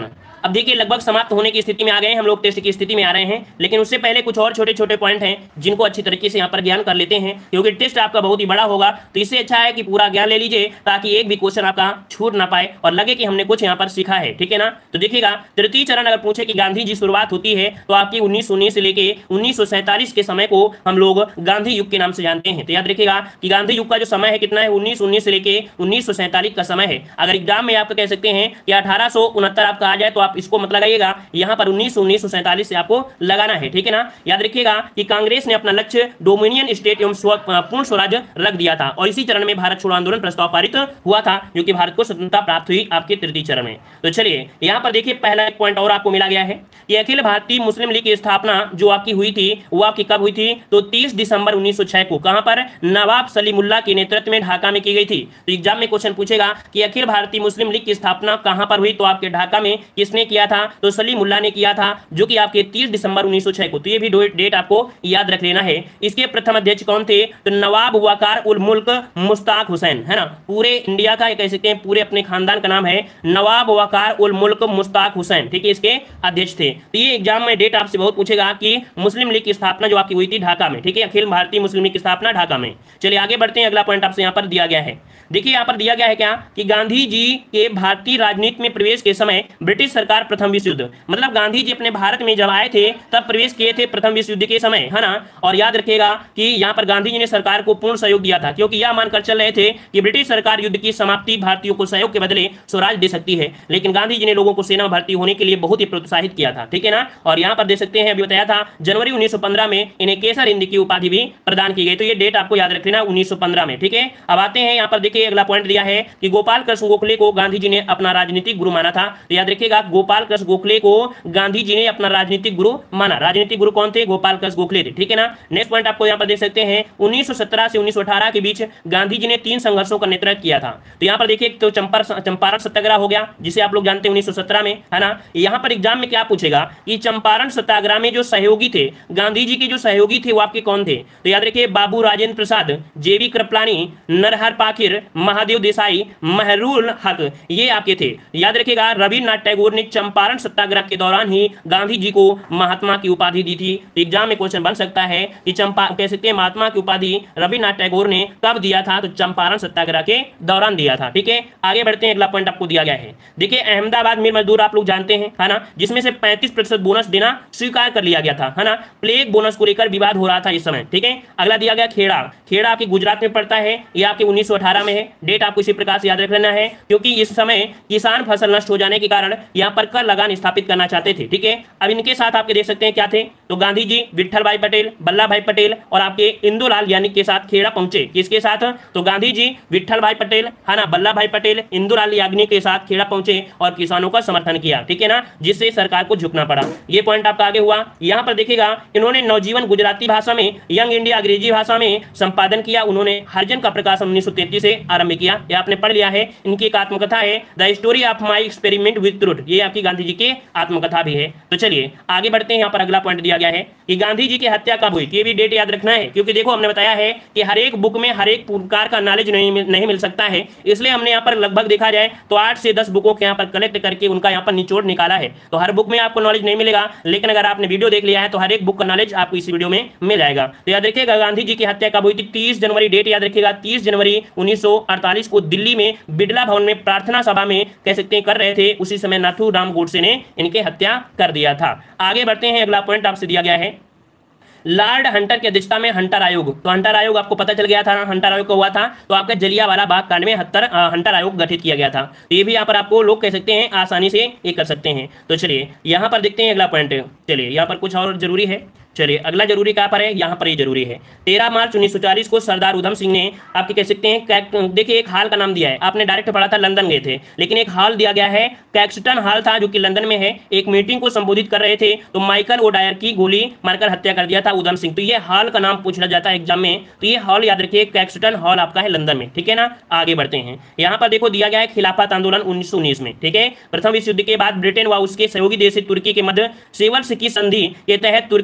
अब देखिए लगभग समाप्त होने की स्थिति में आ गए हैं हम लोग, टेस्ट की स्थिति में आ रहे हैं, लेकिन उससे पहले कुछ और छोटे छोटे पॉइंट हैं जिनको अच्छी तरीके से यहाँ पर ज्ञान कर लेते हैं, क्योंकि टेस्ट आपका बहुत ही बड़ा होगा, तो इससे अच्छा है कि पूरा ज्ञान ले लीजिए ताकि एक भी क्वेश्चन आपका छूट ना पाए और लगे कि हमने कुछ यहाँ पर सीखा है, ठीक है ना। तो देखिएगा तृतीय चरण अगर पूछे कि गांधी जी शुरुआत होती है तो आपकी 1919 से लेके 1947 के समय को हम लोग गांधी युग के नाम से जानते हैं। तो याद रखिएगा कि गांधी युग का जो समय है कितना है, 1919 से लेके 1947 का समय है। अगर एग्जाम में आपको कह सकते हैं कि 1869 आपका आ जाए तो आप इसको मत लगाइएगा, यहाँ पर 1947 से आपको लगाना है, ठीक है ना। याद रखिएगा कि कांग्रेस ने अपना लक्ष्य डोमिनियन स्टेट एवं पूर्ण स्वराज रख दिया था और इसी चरण में भारत छोड़ो आंदोलन प्रस्ताव पारित हुआ था, जो कि भारत को स्वतंत्रता प्राप्त हुई आपके तृतीय चरण में। तो चलिए यहाँ पर देखिए पहला एक पॉइंट और आपको मिला गया है कि अखिल भारतीय मुस्लिम लीग की स्थापना जो आपकी हुई थी वो आपकी कब हुई थी, तो 30 दिसंबर 1906 को कहां पर, नवाब सलीमुल्लाह के नेतृत्व में ढाका में की गई थी। तो एग्जाम में क्वेश्चन पूछेगा कि अखिल भारतीय मुस्लिम लीग की स्थापना कहां पर हुई, तो आपके ढाका में किसने किया था, तो सलीमुल्लाह ने किया था, जो कि आपके 30 दिसंबर 1906 को। तो ये भी डेट आपको याद रख लेना है। इसके प्रथम अध्यक्ष कौन थे, तो नवाब वकार उल मुल्क मुश्ताक हुसैन, है ना। पूरे इंडिया का कह सकते हैं, पूरे अपने खानदान का नाम है नवाब वकार उल मुल्क मुश्ताक हुसैन, ठीक है, इसके अध्यक्ष थे। तो ये एग्जाम में डेट आपसे बहुत पूछेगा कि मुस्लिम लीग की स्थापना जो आपकी हुई थी ढाका में, ठीक है, अखिल भारतीय मुस्लिम लीग की स्थापना ढाका में। चलिए आगे बढ़ते हैं, अगला पॉइंट आपसे यहाँ पर दिया गया है। देखिए यहाँ पर दिया गया है क्या कि गांधी जी के भारतीय राजनीति में प्रवेश के समय ब्रिटिश सरकार प्रथम विश्व युद्ध, मतलब गांधी जी अपने भारत में जब आए थे तब प्रवेश किए थे प्रथम विश्व युद्ध के समय, है ना। और याद रखिएगा कि यहाँ पर गांधी जी ने सरकार को पूर्ण सहयोग दिया था, क्योंकि यह मानकर चल रहे थे कि ब्रिटिश सरकार युद्ध की समाप्ति भारतीयों को सहयोग के बदले स्वराज दे सकती है, लेकिन गांधी जी ने लोगों को सेना में भर्ती होने के लिए बहुत ही प्रोत्साहित किया था, ठीक है ना। और यहाँ पर देख सकते हैं, अभी बताया था जनवरी 1915 में इन्हें केसर हिंद की उपाधि भी प्रदान की गई। तो ये डेट आपको याद रख लेना 1915 में, ठीक है। अब आते हैं यहाँ पर देखिए अगला पॉइंट दिया है कि गोपाल कृष्ण गोखले को गांधी जी ने अपना राजनीतिक गुरु माना था। तो याद रखिएगा गोपाल कृष्ण गोखले को गांधी जी ने अपना राजनीतिक गुरु माना। राजनीतिक गुरु कौन थे, गोपाल कृष्ण गोखले थे, ठीक है ना। नेक्स्ट पॉइंट आपको यहाँ पर देख सकते हैं 1917 से 1918 के बीच गांधी जी ने 3 संघर्षों का नेतृत्व किया था। तो यहाँ पर देखिए तो चंपारण सत्याग्रह हो गया, जिसे आप लोग जानते हैं 1917 में, है ना। यहाँ पर एग्जाम में क्या पूछेगा कि चंपारण सत्याग्रह में जो सहयोगी थे, गांधी जी के जो सहयोगी थे वो आपके कौन थे, तो याद रखिए बाबू राजेंद्र प्रसाद, जेबी कृपलानी, नरहर पाकिर, महादेव देसाई, महरुल हक, ये आपके थे। याद रखिएगा रविन्द्रनाथ टैगोर ने चंपारण सत्याग्रह के दौरान ही गांधी जी को महात्मा की उपाधि दी थी। एग्जाम में क्वेश्चन बन सकता है कि कह सकते हैं महात्मा की उपाधि रविन्द्रनाथ टैगोर ने कब दिया था, तो चंपारण सत्याग्रह के दौरान दिया था, ठीक है। आगे बढ़ते हैं, अगला पॉइंट आपको दिया गया है। देखिए अहमदाबाद मिल मजदूर आप लोग जानते हैं, है ना, जिसमें से 35% बोनस देना स्वीकार कर लिया गया था, है ना। प्लेग बोनस को लेकर विवाद हो रहा था इस समय, ठीक है। अगला दिया गया खेड़ा। खेड़ा आपके गुजरात में पड़ता है, ये आपके 1918 में है। डेट आपको इसी प्रकार से याद रख लेना है, क्योंकि इस समय किसान फसल नष्ट हो जाने के कारण यहाँ पर कर लगान स्थापित करना चाहते थे, ठीक है। अब इनके साथ आपके देख सकते हैं क्या थे, तो गांधी जी, विट्ठल भाई पटेल, वल्लभ भाई पटेल और आपके इंदुलाल यानी के साथ खेड़ा पहुंचे। किसके साथ, तो गांधी जी, विट्ठल भाई पटेल, है ना, वल्लभ भाई पटेल, इंदुलाल याग्निक के साथ खेड़ा पहुंचे और किसानों का समर्थन किया, ठीक है ना, जिससे सरकार को झुकना पड़ा। ये पॉइंट आपका आगे हुआ। यहाँ पर देखिएगा इन्होंने नवजीवन गुजराती भाषा में, यंग इंडिया अंग्रेजी भाषा में संपादन किया। उन्होंने हरिजन का प्रकाशन 1933 से आरंभ किया, ये आपने पढ़ लिया है। इनकी एक आत्मकथा है the story of my experiment with truth, ये आपकी गांधी जी की आत्मकथा भी है। तो चलिए आगे बढ़ते हैं। यहाँ पर अगला पॉइंट दिया गया है कि गांधी जी की हत्या कब हुई, ये भी डेट याद रखना है, क्योंकि देखो हमने बताया है कि हर एक बुक में हर एक प्रकार का नॉलेज नहीं मिल सकता है, इसलिए हमने यहाँ पर लगभग देखा जाए तो 8 से 10 बुकों के यहाँ पर कलेक्ट करके उनका यहाँ पर निचोड़ निकाला है। तो हर बुक में आपको नॉलेज नहीं मिलेगा, लेकिन अगर आपने वीडियो देख लिया है तो हर एक बुक का नॉलेज आपको इस वीडियो में मिल जाएगा। तो याद रखिएगा गांधी जी की हत्या कब हुई थी, 30 जनवरी, डेट याद रखिएगा 30 जनवरी 1948 को दिल्ली में बिड़ला भवन में प्रार्थना सभा में कह सकते हैं कर रहे थे, उसी समय नाथूराम गोडसे ने इनकी हत्या कर दिया था। आगे बढ़ते हैं, अगला पॉइंट आपसे दिया गया है लॉर्ड हंटर की अध्यक्षता में हंटर आयोग। तो हंटर आयोग आपको पता चल गया था, हंटर आयोग हुआ था तो आपका जलियांवाला बाग कांड में हंटर आयोग गठित किया गया था। तो ये भी यहाँ पर आपको लोग कह सकते हैं आसानी से ये कर सकते हैं। तो चलिए यहाँ पर देखते हैं अगला पॉइंट। चलिए यहाँ पर कुछ और जरूरी है, चलिए अगला जरूरी कहाँ पर है, यहाँ पर ये जरूरी है। 13 मार्च 1940 को सरदार उधम सिंह ने आपके कह सकते हैं, देखिए एक हाल का नाम दिया है, आपने डायरेक्ट पढ़ा था लंदन गए थे, लेकिन एक हाल दिया गया है कैक्सटन हाल था जो कि लंदन में है। एक मीटिंग को संबोधित कर रहे थे तो माइकल ओडायर की गोली मारकर हत्या कर दिया था उधम सिंह। तो ये हाल का नाम पूछा जाता है एग्जाम में, तो ये हॉल याद रखिए कैक्सटन हॉल आपका है लंदन में, ठीक है ना। आगे बढ़ते हैं, यहाँ पर देखो दिया गया है खिलाफत आंदोलन 1919 में, ठीक है। प्रथम विश्व युद्ध के बाद ब्रिटेन व उसके सहयोगी देश तुर्की के मध्य सेवर्स की संधि के तहत तुर्की के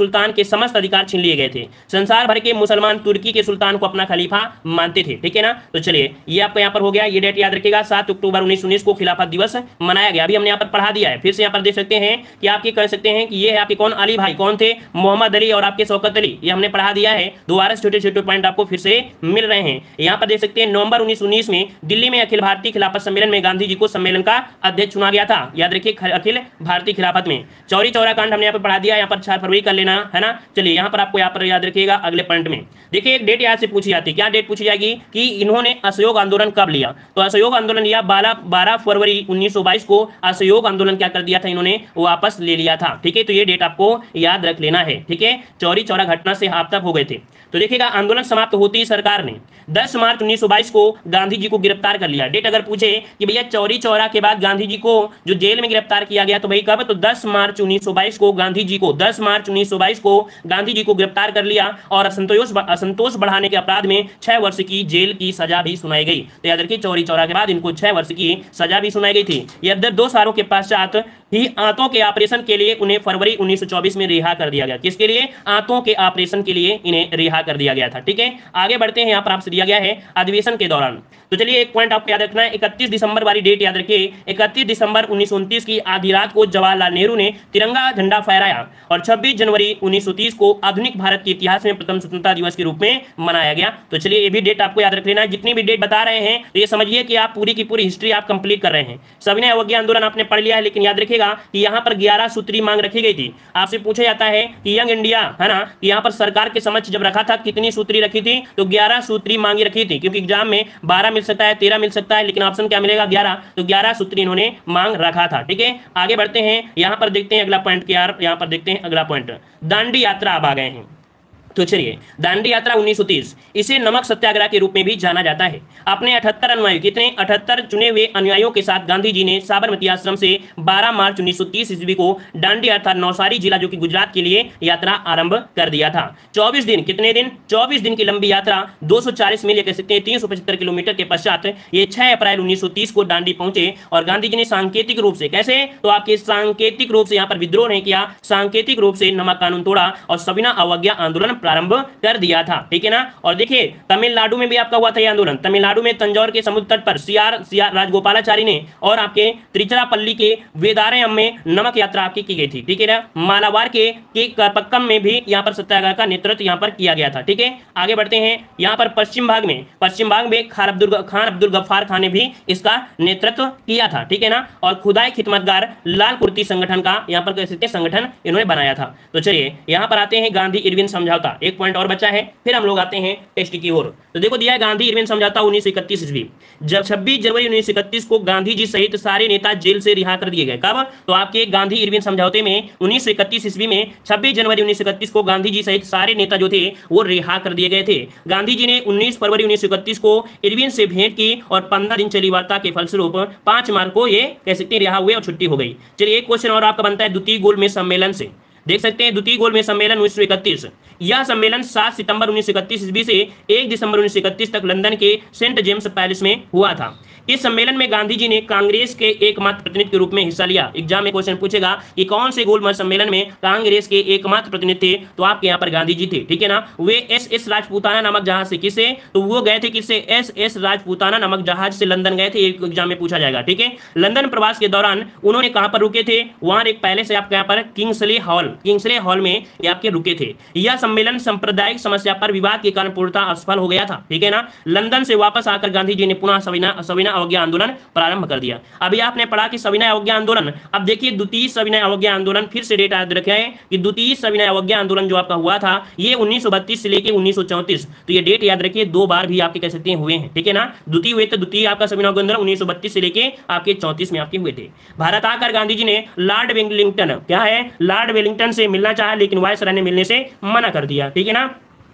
सुल्तान के समस्त अधिकार छीन लिए गए थे। संसार भर के मुसलमान तुर्की के सुल्तान को अपना खलीफा मानते थे, ठीक है ना। तो चलिए ये आपका यहाँ पर हो गया, ये डेट याद रखिएगा। 7 अक्टूबर 1919 को खिलाफत दिवस मनाया गया। अभी हमने यहाँ पर पढ़ा दिया है, फिर से यहाँ पर देख सकते हैं कि आपके कह सकते हैं कि ये है आपके कौन, अली भाई कौन थे, मोहम्मद अली और आपके शौकत अली, ये हमने पढ़ा दिया है। दोबारा छोटे छोटे पॉइंट आपको फिर से मिल रहे हैं। यहाँ पर देख सकते हैं नवंबर 1919 में दिल्ली में अखिल भारतीय खिलाफत सम्मेलन में गांधी जी को सम्मेलन का अध्यक्ष चुना गया था। याद रखिए अखिल भारतीय खिलाफत में। चौरी चौरा कांड हमने यहाँ पर पढ़ा दिया, यहाँ पर 4 फरवरी कर लेना है ना। चलिए यहाँ पर आपको यहाँ पर याद रखिएगा अगले पॉइंट में। देखिए एक डेट याद से पूछी जाती है, क्या डेट पूछी जाएगी कि इन्होंने असहयोग आंदोलन कब लिया। तो असहयोग आंदोलन लिया 12 फरवरी 1922 को असहयोग आंदोलन क्या कर दिया था, इन्होंने वापस ले लिया था, ठीक है। तो ये डेट आपको याद रख लेना है, ठीक है। चौरी चौरा घटना से आप तक हो गए थे। तो देखिएगा आंदोलन समाप्त होती ही सरकार ने 10 मार्च 1922 को गांधी जी को गिरफ्तार कर लिया। डेट अगर पूछे कि भैया चौरी चौरा के बाद गांधी जी को जो जेल में गिरफ्तार किया गया, तो भाई कब, तो 10 मार्च 1922 को गांधी जी को 10 मार्च 1922 को गांधी जी को गिरफ्तार कर लिया और असंतोष बढ़ाने के अपराध में 6 वर्ष की जेल की सजा भी सुनाई गई। तो याद रखिए चौरी चौरा के बाद इनको 6 वर्ष की सजा भी सुनाई गई थी। यह 2 सालों के पश्चात ही आंतों के ऑपरेशन के लिए उन्हें फरवरी 1924 में रिहा कर दिया गया। किसके लिए, आंतों के ऑपरेशन के लिए इन्हें रिहा कर दिया गया था, ठीक है। आगे बढ़ते हैं, यहाँ पर आपसे दिया गया है अधिवेशन के दौरान। तो चलिए एक पॉइंट आपको याद रखना है, 31 दिसंबर वाली डेट याद रखिए। 31 दिसंबर 1929 की आधी रात को जवाहरलाल नेहरू ने तिरंगा झंडा फहराया और 26 जनवरी 1930 को आधुनिक भारत के इतिहास में प्रथम स्वतंत्रता दिवस के रूप में मनाया गया। तो चलिए ये भी डेट आपको याद रख लेना है। जितनी भी डेट बता रहे हैं तो ये समझिए कि आप पूरी की पूरी हिस्ट्री आप कंप्लीट कर रहे हैं। सविनय अवज्ञा आंदोलन आपने पढ़ लिया है, लेकिन याद रखिएगा कि यहाँ पर 11 सूत्री मांग रखी गई थी। आपसे पूछा जाता है कि यंग इंडिया है ना, यहाँ पर सरकार के समक्ष जब रखा था कितनी सूत्री रखी थी, तो 11 सूत्री मांगी रखी थी, क्योंकि एग्जाम में 12 मिल सकता है, 13 मिल सकता है, लेकिन ऑप्शन क्या मिलेगा 11। तो 11 सूत्री इन्होंने मांग रखा था, ठीक है। आगे बढ़ते हैं, यहाँ पर देखते हैं अगला पॉइंट क्या, यहाँ पर देखते हैं अगला पॉइंट, दांडी यात्रा अब आ गए हैं। तो चलिए दांडी यात्रा 1930, इसे नमक सत्याग्रह के रूप में भी जाना जाता है। अपने 78 अनुयायी, कितने 78 चुने हुए अनुयायियों के साथ गांधी जी ने साबरमती आश्रम से 12 मार्च 1930 ईस्वी को दांडी अर्थात नवसारी जिला जो कि गुजरात के लिए यात्रा आरंभ कर दिया था। 24 दिन, कितने दिन, 24 दिन की लंबी यात्रा 240 मील कह सकते हैं 375 किलोमीटर के पश्चात ये 6 अप्रैल 1930 को दांडी पहुंचे और गांधी जी ने सांकेतिक रूप से, कैसे, तो आपके सांकेतिक रूप से यहाँ पर विद्रोह नहीं किया, सांकेतिक रूप से नमक कानून तोड़ा और सविनय अवज्ञा आंदोलन प्रारंभ कर दिया था, ठीक है ना। और देखिए तमिलनाडु में भी आपका हुआ था यह आंदोलन। तमिलनाडु में तंजौर के समुद्र तट पर सीआर राजगोपालाचारी ने और आपके त्रिचिरापल्ली के वेदारण्यम में नमक यात्रा आपकी की गई थी, ठीक है ना। मालाबार के पक्कम में भी यहाँ पर सत्याग्रह का नेतृत्व यहाँ पर किया गया था, ठीक है। आगे बढ़ते हैं, यहाँ पर पश्चिम भाग में खान अब्दुल गफ्फार खान ने भी इसका नेतृत्व किया था, ठीक है ना। और खुदाई खिदमतगार लाल कुर्ती संगठन का यहाँ पर कह सकते हैं संगठन इन्होंने बनाया था। तो चलिए यहाँ पर आते हैं गांधी इरविन समझौता, एक पॉइंट और बचा है, फिर हम लोग आते हैं टेस्ट की ओर। तो देखो दिया है गांधी इरविन समझौता 1931 ईस्वी। जब 26 जनवरी 1931 को गांधी जी सहित सारे नेता जेल से रिहा कर दिए गए। कब, तो आपके गांधी इरविन समझौते में 1931 ईस्वी में 26 जनवरी 1931 को गांधी जी सहित सारे नेता जो थे वो रिहा कर दिए गए थे। गांधी जी ने 19 फरवरी 1931 को इरविन से भेंट की और 15 दिन चली वार्ता के फलस्वरूप 5 मार्च को ये कह सकते हैं रिहा हुए और छुट्टी हो गई। चलिए एक क्वेश्चन और आपका बनता है द्वितीय गोलमेज सम्मेलन से। देख सकते हैं द्वितीय गोलमेज सम्मेलन 1931, यह सम्मेलन 7 सितंबर 1931 ईस्वी से 1 दिसंबर 1931 तक लंदन के सेंट जेम्स पैलेस में हुआ था। इस सम्मेलन में गांधी जी ने कांग्रेस के एकमात्र प्रतिनिधि के रूप में हिस्सा लिया। एग्जाम में क्वेश्चन पूछेगा कि कौन से गोलमेज सम्मेलन में कांग्रेस के एकमात्र प्रतिनिधि थे, तो आपके यहाँ पर गांधी जी थे, ठीक है ना। वे एस राजपूताना नामक जहाज से, किससे, तो वो गए थे किससे, एस राजपूताना नामक जहाज से लंदन गए थे। एक एग्जाम में पूछा जाएगा, ठीक है। लंदन प्रवास के दौरान उन्होंने कहां पर रुके थे, वहां एक पैलेस है आपके यहाँ पर किंग्सले हॉल में ये आपके रुके थे। यह सम्मेलन सांप्रदायिक समस्या पर विवाद के कारण पूर्णतः असफल हो गया था, ठीक है ना। लंदन से वापस आकर गांधी जी ने पुनः सविनय अवज्ञा आंदोलन प्रारंभ कर दिया। अभी आपने पढ़ा कि सविनय अवज्ञा आंदोलन, अब देखिए द्वितीय सविनय अवज्ञा आंदोलन, फिर से डेट याद रखे हैं कि द्वितीय सविनय अवज्ञा आंदोलन जो आपका हुआ था ये 1932 से लेकर 1934, तो ये डेट याद रखिए 2 बार भी आपके कह सकते हैं हुए हैं, ठीक है ना। द्वितीय हुए तो द्वितीय आपका सविनय अवज्ञा आंदोलन 1932 से लेकर आपके 34 में आपके हुए थे। भारत आकर गांधी जी ने लॉर्ड वेलिंगटन, क्या है, लॉर्ड वेलिंगटन से मिलना चाहा, लेकिन वायसराय ने मिलने से मना कर दिया, ठीक है ना।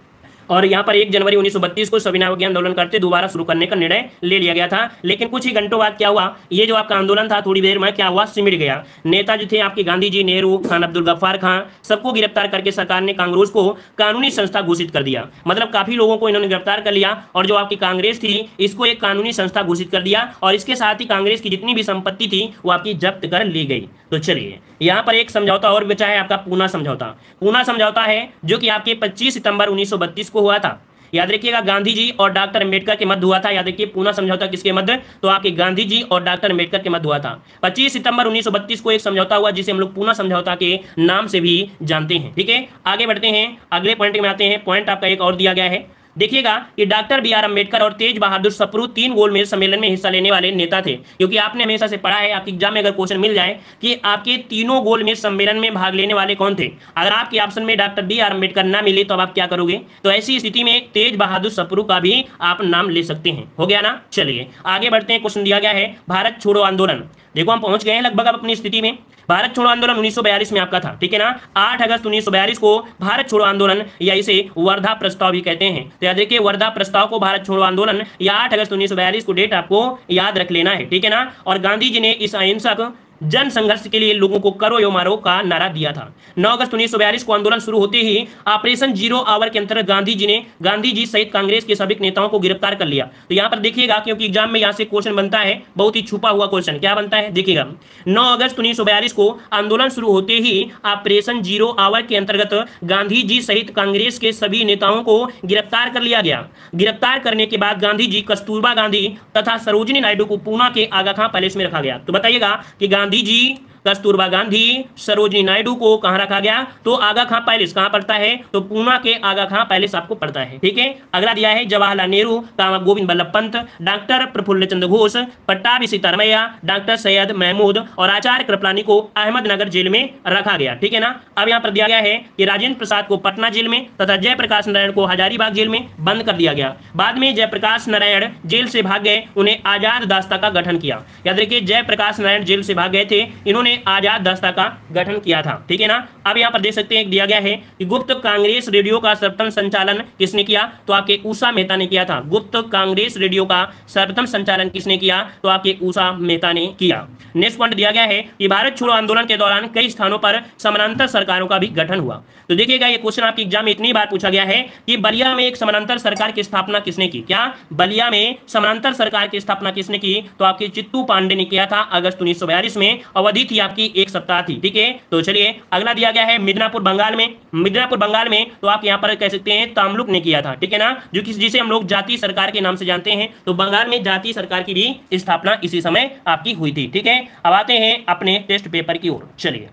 और यहाँ पर 1 जनवरी 1932 को सविनावज्ञ आंदोलन करते दोबारा शुरू करने का निर्णय ले लिया गया था। लेकिन कुछ ही घंटों बाद क्या हुआ, ये जो आपका आंदोलन था थोड़ी देर में क्या हुआ, सिमट गया। नेता जो थे आपके गांधी जी, नेहरू, खान अब्दुल गफ्फार खां, सबको गिरफ्तार करके सरकार ने कांग्रेस को कानूनी संस्था घोषित कर दिया। मतलब काफी लोगों को इन्होंने गिरफ्तार कर लिया और जो आपकी कांग्रेस थी इसको एक कानूनी संस्था घोषित कर दिया और इसके साथ ही कांग्रेस की जितनी भी संपत्ति थी वो आपकी जब्त कर ली गई। तो चलिए यहाँ पर एक समझौता और बचा है आपका पूना समझौता। पूना समझौता है जो कि आपके 25 सितंबर 1932 को हुआ था। याद रखिएगा गांधी जी और डॉक्टर अंबेडकर के मध्य हुआ था। याद रखिए पूना समझौता किसके मध्य, तो आपके गांधी जी और डॉक्टर अंबेडकर के मध्य हुआ था। 25 सितंबर 1932 को एक समझौता हुआ जिसे हम लोग पूना समझौता के नाम से भी जानते हैं। ठीक है, आगे बढ़ते हैं, अगले पॉइंट में आते हैं। पॉइंट आपका एक और दिया गया है, देखिएगा कि डॉक्टर बी आर अम्बेडकर और तेज बहादुर सप्रू 3 गोलमेज सम्मेलन में हिस्सा लेने वाले नेता थे। क्योंकि आपने हमेशा से पढ़ा है, आपके एग्जाम में अगर क्वेश्चन मिल जाए कि आपके तीनों गोलमेज सम्मेलन में भाग लेने वाले कौन थे, अगर आपके ऑप्शन में डॉक्टर बी आर अम्बेडकर ना मिले तो अब आप क्या करोगे, तो ऐसी स्थिति में तेज बहादुर सप्रू का भी आप नाम ले सकते हैं। हो गया ना, चलिए आगे बढ़ते हैं। क्वेश्चन दिया गया है भारत छोड़ो आंदोलन। देखो हम पहुंच गए हैं लगभग अब अपनी स्थिति में। भारत छोड़ो आंदोलन 1942 में आपका था, ठीक है ना। 8 अगस्त 1942 को भारत छोड़ो आंदोलन या इसे वर्धा प्रस्ताव भी कहते हैं। तो याद रखिए वर्धा प्रस्ताव को भारत छोड़ो आंदोलन या 8 अगस्त 1942 को डेट आपको याद रख लेना है, ठीक है ना। और गांधी जी ने इस अहिंसक जन संघर्ष के लिए लोगों को करो यो मारो का नारा दिया था। 9 अगस्त 1942 को आंदोलन शुरू होते ही ऑपरेशन जीरो आवर के अंतर्गत गांधी जी सहित कांग्रेस के सभी नेताओं को गिरफ्तार कर लिया। तो यहां पर देखिएगा क्योंकि एग्जाम में यहां से क्वेश्चन बनता है, बहुत ही छुपा हुआ क्वेश्चन। क्या बनता है देखिएगा, 9 अगस्त 1942 को आंदोलन शुरू होते ही ऑपरेशन जीरो आवर के अंतर्गत गांधी जी सहित कांग्रेस के सभी नेताओं को गिरफ्तार कर लिया गया। गिरफ्तार करने के बाद गांधी जी, कस्तूरबा गांधी तथा सरोजिनी नायडू को पूना के आगा खां पैलेस में रखा गया। तो बताइएगा कि गांधी जी, कस्तूरबा गांधी, सरोजिनी नायडू को कहां रखा गया, तो आगा खां पैलेस कहां पड़ता है, तो पूना के आगा खां पैलेस आपको पड़ता है। ठीक है, अगला दिया है जवाहरलाल नेहरू, गोविंद बल्लभ पंत, डॉक्टर प्रफुल्ल चंद्र घोष, पट्टाभी सीतारमैया, डॉक्टर सैयद महमूद और आचार्य कृपलानी को अहमदनगर जेल में रखा गया। ठीक है ना। अब यहाँ पर दिया गया है कि राजेंद्र प्रसाद को पटना जेल में तथा जयप्रकाश नारायण को हजारीबाग जेल में बंद कर दिया गया। बाद में जयप्रकाश नारायण जेल से भाग गए, उन्हें आजाद दास्ता का गठन किया। याद रखिए जयप्रकाश नारायण जेल से भाग गए थे, इन्होंने आजाद दास्ता का गठन किया था। ठीक है ना। अब यहाँ पर देख सकते हैं दिया गया है कि गुप्त कांग्रेस रेडियो का सर्वप्रथम संचालन किसने किया, तो आपके उषा मेहता ने किया था। गुप्त कांग्रेस रेडियो का सर्वप्रथम संचालन किसने किया, तो आपके उषा मेहता ने किया। नेक्स्ट पॉइंट दिया गया है कि भारत छोड़ो आंदोलन के दौरान कई स्थानों पर समानांतर सरकारों का भी गठन हुआ। तो देखिएगा ये क्वेश्चन आपके एग्जाम में इतनी बार पूछा गया है कि बलिया में एक समानांतर सरकार की स्थापना किसने की, क्या बलिया में समानांतर सरकार की स्थापना किसने की, तो आपके चित्तू पांडे ने किया था अगस्त 1942 में। अवधि थी आपकी 1 सप्ताह थी। ठीक है, तो चलिए अगला दिया गया है मिदनापुर बंगाल में। मिदनापुर बंगाल में तो आप यहाँ पर कह सकते हैं तामलुक ने किया था। ठीक है ना, जो जिसे हम लोग जातीय सरकार के नाम से जानते हैं। तो बंगाल में जातीय सरकार की भी स्थापना इसी समय आपकी हुई थी। ठीक है, अब आते हैं अपने टेस्ट पेपर की ओर। चलिए,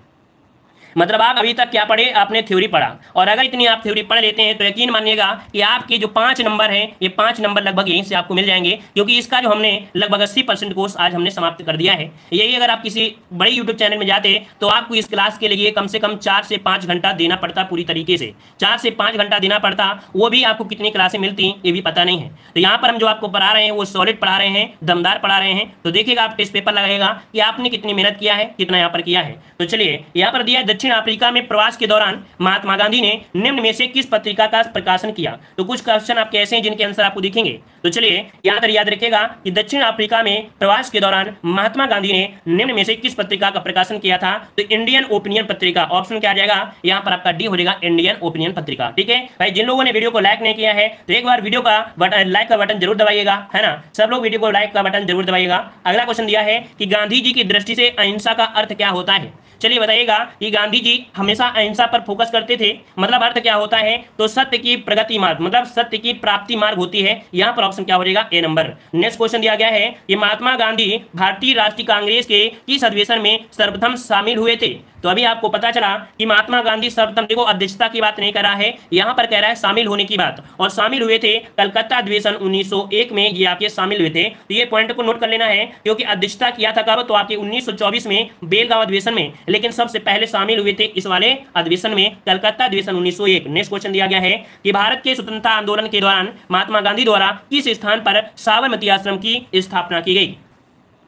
मतलब आप अभी तक क्या पढ़े, आपने थ्योरी पढ़ा, और अगर इतनी आप थ्योरी पढ़ लेते हैं तो यकीन मानिएगा कि आपके जो 5 नंबर हैं ये 5 नंबर लगभग यहीं से आपको मिल जाएंगे। क्योंकि इसका जो हमने लगभग 80% कोर्स आज हमने समाप्त कर दिया है। यही अगर आप किसी बड़े यूट्यूब चैनल में जाते तो आपको इस क्लास के लिए कम से कम 4 से 5 घंटा देना पड़ता, पूरी तरीके से 4 से 5 घंटा देना पड़ता। वो भी आपको कितनी क्लासें मिलती ये भी पता नहीं है। तो यहाँ पर हम जो आपको पढ़ा रहे हैं वो सॉलिड पढ़ा रहे हैं, दमदार पढ़ा रहे हैं। तो देखिएगा आप टेस्ट पेपर लगाएगा कि आपने कितनी मेहनत किया है, कितना यहाँ पर किया है। तो चलिए यहाँ पर दिया दक्षिण अफ्रीका में प्रवास के दौरान महात्मा गांधी ने निम्न में से किस पत्रिका का प्रकाशन किया। तो कुछ क्वेश्चन आपके ऐसे हैं जिनके आंसर आपको दिखेंगे। तो चलिए यहाँ पर याद रखिएगा कि दक्षिण अफ्रीका में प्रवास के दौरान महात्मा गांधी ने निम्न में से किस पत्रिका का प्रकाशन किया था, तो इंडियन ओपिनियन पत्रिका। ऑप्शन क्या आ जाएगा यहाँ पर आपका डी हो जाएगा, इंडियन ओपिनियन पत्रिका। ठीक है भाई, जिन लोगों ने वीडियो को लाइक नहीं किया है तो एक बार वीडियो का बटन, लाइक का बटन जरूर दबाइएगा, है ना। सब लोग वीडियो को लाइक का बटन जरूर दबाइएगा। अगला क्वेश्चन दिया है कि गांधी जी की दृष्टि से अहिंसा का अर्थ क्या होता है। चलिए बताइएगा कि गांधी जी हमेशा अहिंसा पर फोकस करते थे, मतलब अर्थ क्या होता है, तो सत्य की प्रगति मार्ग, मतलब सत्य की प्राप्ति मार्ग होती है। यहाँ पर ऑप्शन क्या हो जाएगा, ए नंबर। नेक्स्ट क्वेश्चन दिया गया है कि महात्मा गांधी भारतीय राष्ट्रीय कांग्रेस के किस अधिवेशन में सर्वप्रथम शामिल हुए थे। तो अभी आपको पता चला कि महात्मा गांधी सर्वप्रथम, देखो अध्यक्षता की बात नहीं कर रहा है, यहाँ पर कह रहा है शामिल होने की बात, और शामिल हुए थे कलकत्ता अधिवेशन 1901 में, ये आपके शामिल हुए थे। तो ये पॉइंट को नोट कर लेना है, क्योंकि अध्यक्षता किया था कब, तो आपके 1924 में बेलगांव अधिवेशन में, लेकिन सबसे पहले शामिल हुए थे इस वाले अधिवेशन में, कलकत्ता अधिवेशन 1901। नेक्स्ट क्वेश्चन दिया गया है कि भारत के स्वतंत्रता आंदोलन के दौरान महात्मा गांधी द्वारा किस स्थान पर साबरमती आश्रम की स्थापना की गई।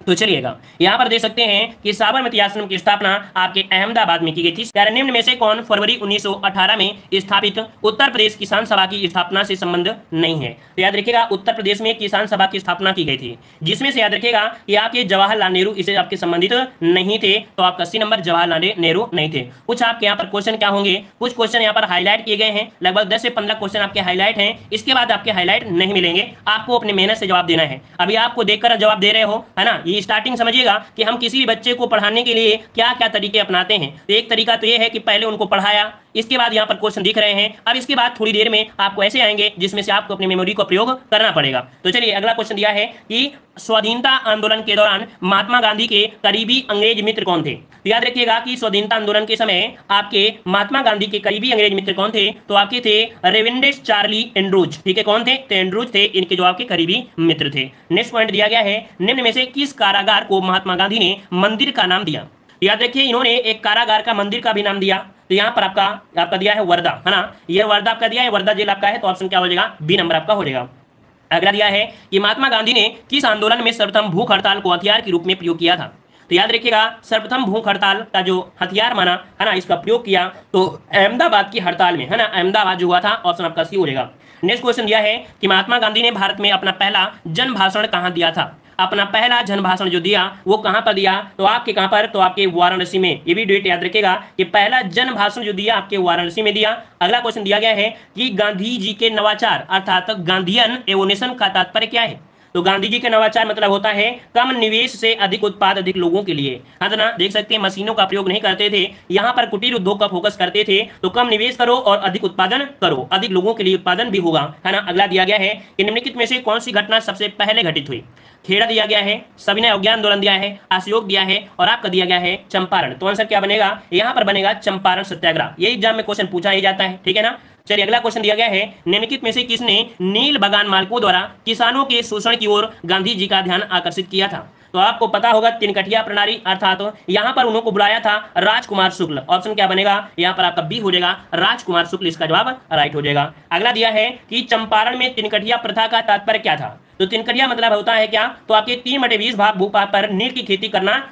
तो चलिएगा यहाँ पर देख सकते हैं कि साबरमती आश्रम की स्थापना आपके अहमदाबाद में की गई थी। यार निम्न में से कौन फरवरी 1918 में स्थापित उत्तर प्रदेश किसान सभा की स्थापना से संबंध नहीं है? तो याद रखिएगा उत्तर प्रदेश में किसान सभा की स्थापना की गई थी, जिसमें से याद रखिएगा कि आपके जवाहरलाल नेहरू इसे आपके संबंधित नहीं थे, तो आपका सी नंबर जवाहरलाल नेहरू नहीं थे। कुछ आपके यहाँ पर क्वेश्चन क्या होंगे, कुछ क्वेश्चन यहाँ पर हाईलाइट किए गए हैं, लगभग 10 से 15 क्वेश्चन आपके हाईलाइट हैं। इसके बाद आपके हाईलाइट नहीं मिलेंगे, आपको अपनी मेहनत से जवाब देना है। अभी आपको देखकर जवाब दे रहे हो, है ना, ये स्टार्टिंग समझिएगा कि हम किसी भी बच्चे को पढ़ाने के लिए क्या क्या तरीके अपनाते हैं। तो एक तरीका तो ये है कि पहले उनको पढ़ाया, इसके बाद यहाँ पर क्वेश्चन दिख रहे हैं, अब इसके बाद थोड़ी देर में आपको ऐसे आएंगे जिसमें से आपको अपनी मेमोरी का प्रयोग करना पड़ेगा। तो चलिए अगला क्वेश्चन दिया है कि स्वाधीनता आंदोलन के दौरान महात्मा गांधी के करीबी अंग्रेज मित्र कौन थे? तो याद रखिएगा कि स्वाधीनता आंदोलन के समय आपके महात्मा गांधी के करीबी अंग्रेज मित्र कौन थे? तो आपके थे रेवेंडेस चार्ली एंड्रूज। ठीक है, कौन थे? तो एंड्रूज थे, इनके जो आपके करीबी मित्र थे। नेक्स्ट पॉइंट दिया गया है, निम्न में से किस कारागार को महात्मा गांधी ने मंदिर का नाम दिया? याद रखिए इन्होंने एक कारागार का मंदिर का भी नाम दिया। तो यहाँ पर आपका दिया है वर्धा, है ना, ये वर्धा आपका दिया है, वर्धा जेल आपका है, तो ऑप्शन क्या हो जाएगा? बी नंबर आपका हो जाएगा। अगला दिया है कि महात्मा गांधी ने किस आंदोलन में सर्वप्रथम भूख हड़ताल को हथियार के रूप में प्रयोग किया था? तो याद रखिएगा सर्वप्रथम भूख हड़ताल का जो हथियार माना, है ना, इसका प्रयोग किया तो अहमदाबाद की हड़ताल में, है ना, अहमदाबाद जो हुआ था, ऑप्शन आपका सी हो जाएगा। नेक्स्ट क्वेश्चन दिया है कि महात्मा गांधी ने भारत में अपना पहला जन भाषण कहाँ दिया था? अपना पहला जन भाषण जो दिया वो कहां पर दिया? तो आपके कहां पर? तो आपके वाराणसी में। ये भी डेट याद रखिएगा कि पहला जन भाषण जो दिया आपके वाराणसी में दिया। अगला क्वेश्चन दिया गया है कि गांधी जी के नवाचार अर्थात गांधीयन एवोनेशन का तात्पर्य क्या है? तो गांधी जी के नवाचार मतलब होता है कम निवेश से अधिक उत्पाद अधिक लोगों के लिए, है ना। देख सकते हैं मशीनों का प्रयोग नहीं करते थे, यहाँ पर कुटीर उद्योग का फोकस करते थे। तो कम निवेश करो और अधिक उत्पादन करो, अधिक लोगों के लिए उत्पादन भी होगा, है ना। अगला दिया गया है कि निम्नलिखित में से कौन सी घटना सबसे पहले घटित हुई? खेड़ा दिया गया है, सविनय अवज्ञा आंदोलन दिया है, असहयोग दिया है और आपका दिया गया है चंपारण। तो आंसर क्या बनेगा? यहाँ पर बनेगा चंपारण सत्याग्रह। ये एग्जाम में क्वेश्चन पूछा ही जाता है, ठीक है ना। चलिए अगला क्वेश्चन दिया गया है, निम्नलिखित में से किसने नील बगान मालिकों द्वारा किसानों के शोषण की ओर गांधी जी का ध्यान आकर्षित किया था? तो आपको पता होगा तिनकठिया प्रणाली, अर्थात तो यहाँ पर उन्होंने बुलाया था राजकुमार शुक्ल। ऑप्शन क्या बनेगा? यहाँ पर आपका बी हो जाएगा, राजकुमार शुक्ल इसका जवाब राइट हो जाएगा। अगला दिया है कि चंपारण में तिनकठिया प्रथा का तात्पर्य क्या था? तो तिनकठिया मतलब होता है क्या? तो आपके 3/20 भाग भूभाग पर नील की खेती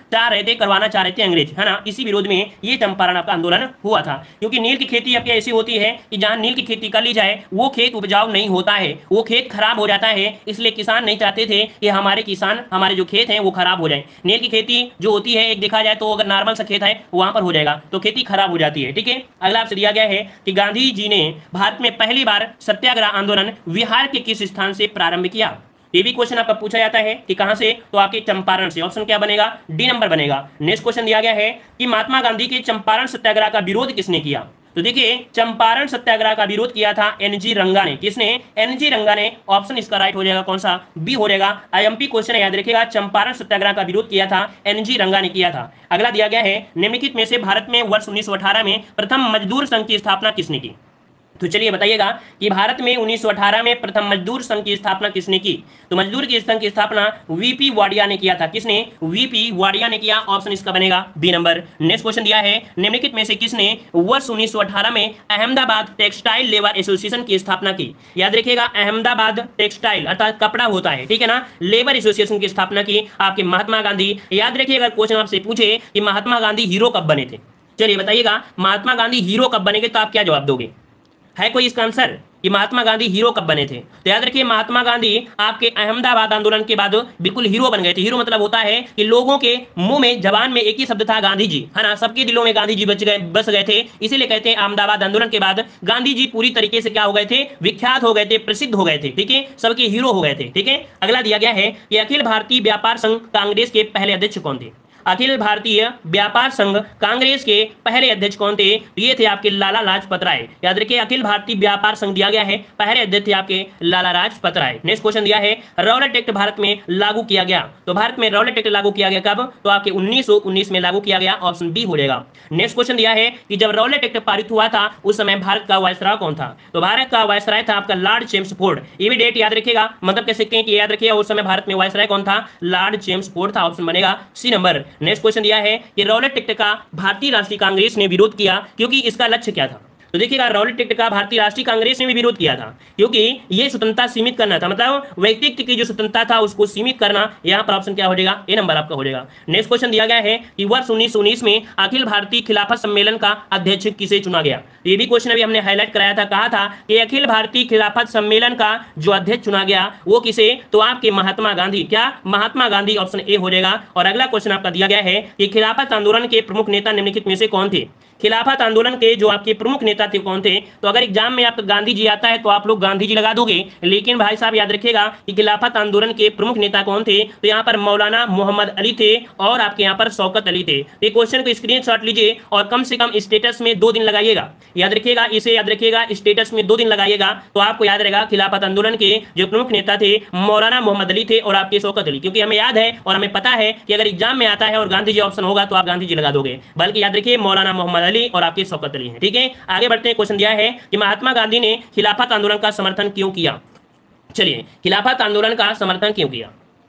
करवाना चाह रहे थे अंग्रेज, है ना। इसी विरोध में ये चंपारण आपका आंदोलन हुआ था, क्योंकि नील की खेती आपकी ऐसी होती है कि जहां नील की खेती कर ली जाए वो खेत उपजाऊ नहीं होता है, वो खेत खराब हो जाता है। इसलिए किसान नहीं चाहते थे कि हमारे जो खेत हैं वो खराब हो जाए। नील की खेती जो होती है एक देखा जाए तो अगर नॉर्मल सा खेत है वहां पर हो जाएगा तो खेती खराब हो जाती है, ठीक है। अगला आपसे दिया गया है कि गांधी जी ने भारत में पहली बार सत्याग्रह आंदोलन बिहार के किस स्थान से प्रारंभ किया? ये भी क्वेश्चन आपका पूछा जाता है कि कहां से? तो आपके चंपारण से। ऑप्शन क्या बनेगा? डी नंबर बनेगा। नेक्स्ट क्वेश्चन दिया गया है कि महात्मा गांधी के चंपारण सत्याग्रह का विरोध किसने किया? तो देखिए चंपारण सत्याग्रह का विरोध किया था एनजी रंगा ने। किसने? एनजी रंगा ने। ऑप्शन इसका राइट हो जाएगा कौन सा? बी हो जाएगा। आईएमपी क्वेश्चन याद रखिएगा, चंपारण सत्याग्रह का विरोध किया था एनजी रंगा ने किया था। अगला दिया गया है निम्नलिखित में से भारत में वर्ष 1918 में प्रथम मजदूर संघ की स्थापना किसने की? तो चलिए बताइएगा कि भारत में 1918 में प्रथम मजदूर संघ की स्थापना किसने की? तो मजदूर की संघ की स्थापना वीपी वाडिया ने किया था। किसने? वीपी वाडिया ने किया। ऑप्शन इसका बनेगा बी नंबर। नेक्स्ट क्वेश्चन दिया है निम्नलिखित में से किसने वर्ष 1918 में अहमदाबाद टेक्सटाइल लेबर एसोसिएशन की स्थापना की? याद रखिएगा अहमदाबाद टेक्सटाइल अर्थात कपड़ा होता है, ठीक है ना, लेबर एसोसिएशन की स्थापना की आपके महात्मा गांधी। याद रखिएगा क्वेश्चन आपसे पूछे कि महात्मा गांधी हीरो कब बने थे? चलिए बताइएगा महात्मा गांधी हीरो कब बनेंगे, तो आप क्या जवाब दोगे? है कोई इसका आंसर कि महात्मा गांधी हीरो कब बने थे? तो याद रखिए महात्मा गांधी आपके अहमदाबाद आंदोलन के बाद बिल्कुल हीरो बन गए थे। हीरो मतलब होता है कि लोगों के मुंह में जबान में एक ही शब्द था गांधी जी, है ना, सबके दिलों में गांधी जी बस गए थे। इसीलिए कहते हैं अहमदाबाद आंदोलन के बाद गांधी जी पूरी तरीके से क्या हो गए थे? विख्यात हो गए थे, प्रसिद्ध हो गए थे, ठीक है, सबके हीरो हो गए थे, ठीक है। अगला दिया गया है कि अखिल भारतीय व्यापार संघ कांग्रेस के पहले अध्यक्ष कौन थे? अखिल भारतीय व्यापार संघ कांग्रेस के पहले अध्यक्ष कौन थे? ये थे आपके लाला लाजपत राय। याद रखिए अखिल भारतीय व्यापार संघ दिया गया है, पहले अध्यक्ष थे आपके लाला लाजपत राय। नेक्स्ट क्वेश्चन दिया है रौलट एक्ट भारत में लागू किया गया। तो भारत में रौलट एक्ट लागू किया गया कब? तो आपके 1919 में लागू किया गया। ऑप्शन बी हो जाएगा। नेक्स्ट क्वेश्चन दिया है कि जब रौलट एक्ट पारित हुआ था उस समय भारत का वायसराय कौन था? तो भारत का वायसराय था आपका लॉर्ड चेम्सफोर्ड। ये भी डेट याद रखिएगा, मतलब कह सकते हैं कि याद रखिएगा उस समय भारत में वायसराय कौन था? लॉर्ड चेम्सफोर्ड था। ऑप्शन बनेगा सी नंबर। नेक्स्ट क्वेश्चन दिया है कि रौलट एक्ट का भारतीय राष्ट्रीय कांग्रेस ने विरोध किया क्योंकि इसका लक्ष्य क्या था? तो देखिएगा रॉलेट एक्ट का भारतीय राष्ट्रीय कांग्रेस ने भी विरोध किया था, क्योंकि ये स्वतंत्रता सीमित करना था, मतलब व्यक्तित्व की जो स्वतंत्रता था उसको सीमित करना। यहाँ पर ऑप्शन क्या हो जाएगा, ए नंबर आपका हो जाएगा। नेक्स्ट क्वेश्चन दिया गया है कि वर्ष 1919 में अखिल भारतीय खिलाफत सम्मेलन का अध्यक्ष किसे चुना गया। ये भी क्वेश्चन अभी हमने हाईलाइट कराया था, कहा था कि अखिल भारतीय खिलाफत सम्मेलन का जो अध्यक्ष चुना गया वो किसे, तो आपके महात्मा गांधी। क्या, महात्मा गांधी, ऑप्शन ए हो जाएगा। और अगला क्वेश्चन आपका दिया गया है कि खिलाफत आंदोलन के प्रमुख नेता निम्नलिखित में से कौन थे। खिलाफत आंदोलन के जो आपके प्रमुख नेता थे कौन थे, तो अगर एग्जाम में आपका गांधी जी आता है तो आप लोग गांधी जी लगा दोगे, लेकिन भाई साहब याद रखिएगा कि खिलाफत आंदोलन के प्रमुख नेता कौन थे, तो यहाँ पर मौलाना मोहम्मद अली थे और आपके यहाँ पर शौकत अली थे। तो क्वेश्चन को स्क्रीनशॉट लीजिए और कम से कम स्टेटस में 2 दिन लगाइएगा। याद रखिएगा, इसे याद रखिएगा, स्टेटस में 2 दिन लगाइएगा तो आपको याद रहेगा खिलाफत आंदोलन के जो प्रमुख नेता थे मौलाना मोहम्मद अली थे और आपके शौकत अली। क्योंकि हमें याद है और हमें पता है कि अगर एग्जाम में आता है और गांधी जी ऑप्शन होगा तो आप गांधी जी लगा दोगे, बल्कि याद रखिए मौलाना मोहम्मद अली और आपके शौकत अली हैं। ठीक है, आगे बढ़ते हैं। क्वेश्चन दिया है कि महात्मा गांधी ने खिलाफत आंदोलन का समर्थन क्यों किया। चलिए, खिलाफत आंदोलन का समर्थन क्यों किया।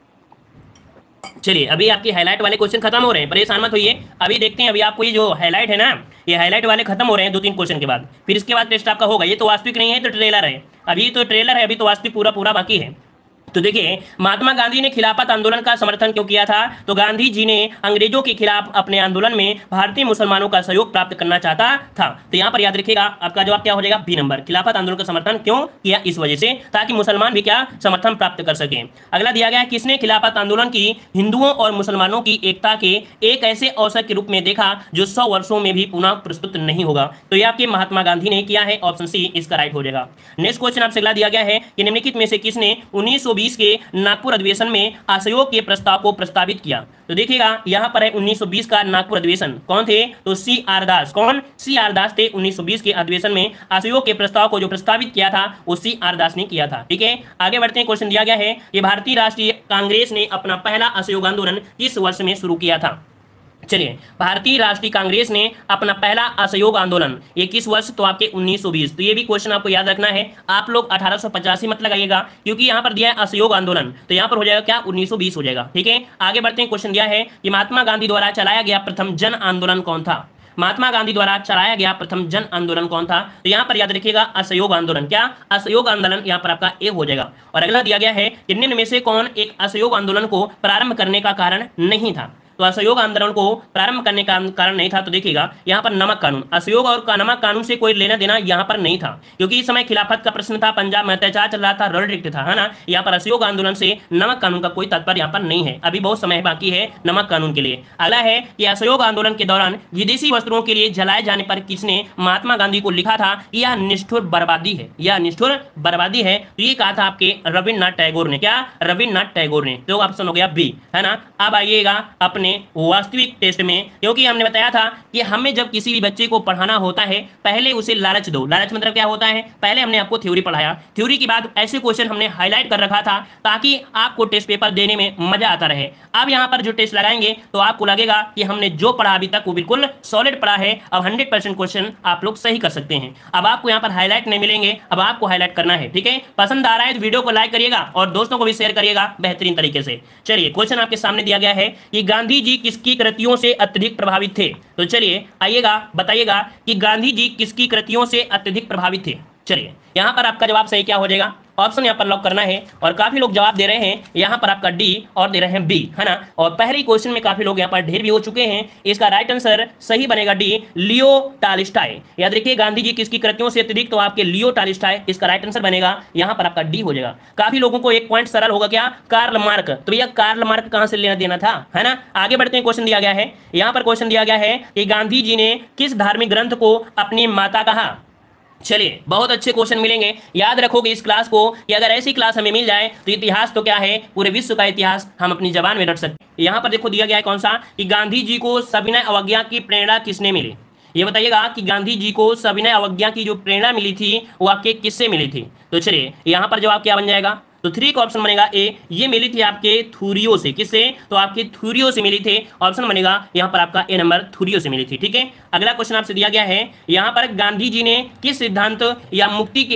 चलिए, अभी आपके हाईलाइट वाले क्वेश्चन खत्म हो रहे हैं, परेशान मत होइए। अभी देखते हैं, अभी आपको ये जो हाईलाइट है ना, ये हाईलाइट वाले खत्म हो रहे हैं 2-3 क्वेश्चन के बाद, फिर इसके बाद टेस्ट आपका होगा। ये तो वास्तविक नहीं है, तो ट्रेलर है, अभी तो ट्रेलर है, अभी तो वास्तविक पूरा बाकी है। तो देखिए, महात्मा गांधी ने खिलाफत आंदोलन का समर्थन क्यों किया था, तो गांधी जी ने अंग्रेजों के खिलाफ अपने आंदोलन में भारतीय मुसलमानों का सहयोग प्राप्त करना चाहता था। तो यहाँ पर याद रखिएगा आपका जवाब क्या हो जाएगा, बी नंबर। खिलाफत आंदोलन का समर्थन क्यों किया, इस वजह से ताकि मुसलमान भी क्या समर्थन प्राप्त कर सके। अगला दिया गया है, किसने खिलाफत आंदोलन की हिंदुओं और मुसलमानों की एकता के एक ऐसे अवसर के रूप में देखा जो 100 वर्षों में भी पुनः प्रस्तुत नहीं होगा। तो ये आपके महात्मा गांधी ने किया है, ऑप्शन सी इसका राइट हो जाएगा। नेक्स्ट क्वेश्चन आपसे अगला दिया गया है कि निम्नलिखित में से किसने 1920 के नागपुर अधिवेशन में असहयोग के प्रस्ताव को प्रस्तावित किया। तो देखिएगा यहाँ पर है 1920 का नागपुर अधिवेशन, कौन थे, तो सी आर दास। कौन, सी आर दास थे। 1920 के अधिवेशन में असहयोग के प्रस्ताव को जो प्रस्तावित किया था वो सी आर दास ने किया था। ठीक है, आगे बढ़ते हैं। क्वेश्चन दिया गया है कि भारतीय राष्ट्रीय कांग्रेस ने अपना पहला असहयोग आंदोलन किस वर्ष में शुरू किया था। चलिए, भारतीय राष्ट्रीय कांग्रेस ने अपना पहला असहयोग आंदोलन ये किस वर्ष, तो आपके 1920। तो ये भी क्वेश्चन आपको याद रखना है, आप लोग 1885 मत लगाइएगा, क्योंकि यहाँ पर दिया है असहयोग आंदोलन, तो यहाँ पर हो जाएगा क्या, 1920 हो जाएगा। ठीक है, आगे बढ़ते हैं। क्वेश्चन दिया है कि महात्मा गांधी द्वारा चलाया गया प्रथम जन आंदोलन कौन था। महात्मा गांधी द्वारा चलाया गया प्रथम जन आंदोलन कौन था, तो यहाँ पर याद रखिएगा असहयोग आंदोलन। क्या, असहयोग आंदोलन, यहाँ पर आपका ए हो जाएगा। और अगला दिया गया है कि निम्न में से कौन एक असहयोग आंदोलन को प्रारंभ करने का कारण नहीं था। तो असहयोग आंदोलन को प्रारंभ करने का कारण नहीं था, तो देखिएगा यहाँ पर नमक कानून। असहयोग और नमक कानून से कोई लेना देना यहाँ पर नहीं था, क्योंकि इस समय खिलाफत का प्रश्न था, पंजाब में अत्याचार चल रहा था, रॉलेट एक्ट था, है ना। यहाँ पर असहयोग आंदोलन से नमक कानून का कोई तात्पर्य यहाँ पर नहीं है, अभी बहुत समय बाकी है नमक कानून के लिए। अगला है कि असहयोग आंदोलन के दौरान विदेशी वस्त्रों के लिए जलाए जाने पर किसने महात्मा गांधी को लिखा था यह निष्ठुर बर्बादी है, यह निष्ठुर बर्बादी है। तो ये कहा था आपके रविन्द्रनाथ टैगोर ने। क्या, रविन्द्रनाथ टैगोर ने। तो ऑप्शन हो गया बी, है ना। अब आइएगा अपने वास्तविक टेस्ट में, क्योंकि हमने बताया था कि हमें जब किसी भी बच्चे को पढ़ाना होता है पहले उसे लालच दो। लालच मतलब क्या होता है, पहले हमने आपको थ्योरी पढ़ाया, थ्योरी के बाद ऐसे क्वेश्चन हमने हाईलाइट कर रखा था ताकि आपको टेस्ट पेपर देने में मजा आता रहे। अब यहाँ पर जो टेस्ट लगाएंगे तो आपको लगेगा कि हमने जो पढ़ा अभी तक वो बिल्कुल सॉलिड पढ़ा है, अब 100% क्वेश्चन आप लोग सही कर सकते हैं। अब आपको यहाँ पर हाईलाइट नहीं मिलेंगे, अब आपको हाईलाइट करना है। ठीक है, पसंद आ रहा है तो वीडियो को लाइक करिएगा और दोस्तों को भी शेयर करिएगा बेहतरीन तरीके से। चलिए, क्वेश्चन आपके सामने दिया गया है कि गांधी जी किसकी कृतियों से अत्यधिक प्रभावित थे। तो चलिए आइएगा, बताइएगा कि गांधी जी किसकी कृतियों से अत्यधिक प्रभावित थे। चलिए, यहाँ पर आपका जवाब सही क्या हो जाएगा, ऑप्शन यहाँ पर लॉक करना है। और काफी लोग जवाब दे रहे हैं यहाँ पर आपका डी और दे रहे हैं बी, है ना। और पहले क्वेश्चन में काफी लोग यहाँ पर ढेर भी हो चुके हैं। इसका राइट आंसर सही बनेगा डी, लियो टॉलस्टॉय। याद रखिए, गांधी जी किसकी कृतियों से अत्यधिक, तो आपके लियो टॉलस्टॉय इसका राइट आंसर बनेगा, यहाँ पर आपका डी हो जाएगा। काफी लोगों को एक पॉइंट सरल होगा, क्या, कार्ल मार्क। तो भैया कार्ल मार्क कहां से लेना देना था, है ना। आगे बढ़ते हैं। क्वेश्चन दिया गया है, यहाँ पर क्वेश्चन दिया गया है कि गांधी जी ने किस धार्मिक ग्रंथ को अपनी माता कहा। चलिए, बहुत अच्छे क्वेश्चन मिलेंगे, याद रखोगे इस क्लास को कि अगर ऐसी क्लास हमें मिल जाए तो इतिहास तो क्या है, पूरे विश्व का इतिहास हम अपनी जबान में रट सकते हैं। यहाँ पर देखो दिया गया है कौन सा, कि गांधी जी को सविनय अवज्ञा की प्रेरणा किसने मिली। ये बताइएगा कि गांधी जी को सविनय अवज्ञा की जो प्रेरणा मिली थी वो आपके किससे मिली थी। तो चलिए, यहाँ पर जवाब क्या बन जाएगा, तो 3 का ऑप्शन बनेगा ए, ये मिली थी आपके थूरियो से। किससे, तो आपके थूरियो से मिली थी, ऑप्शन बनेगा यहाँ पर आपका ए नंबर, थूरियो से मिली थी। ठीक है, अगला क्वेश्चन आपसे दिया गया है, यहाँ पर गांधी जी ने किस सिद्धांत या मुक्ति के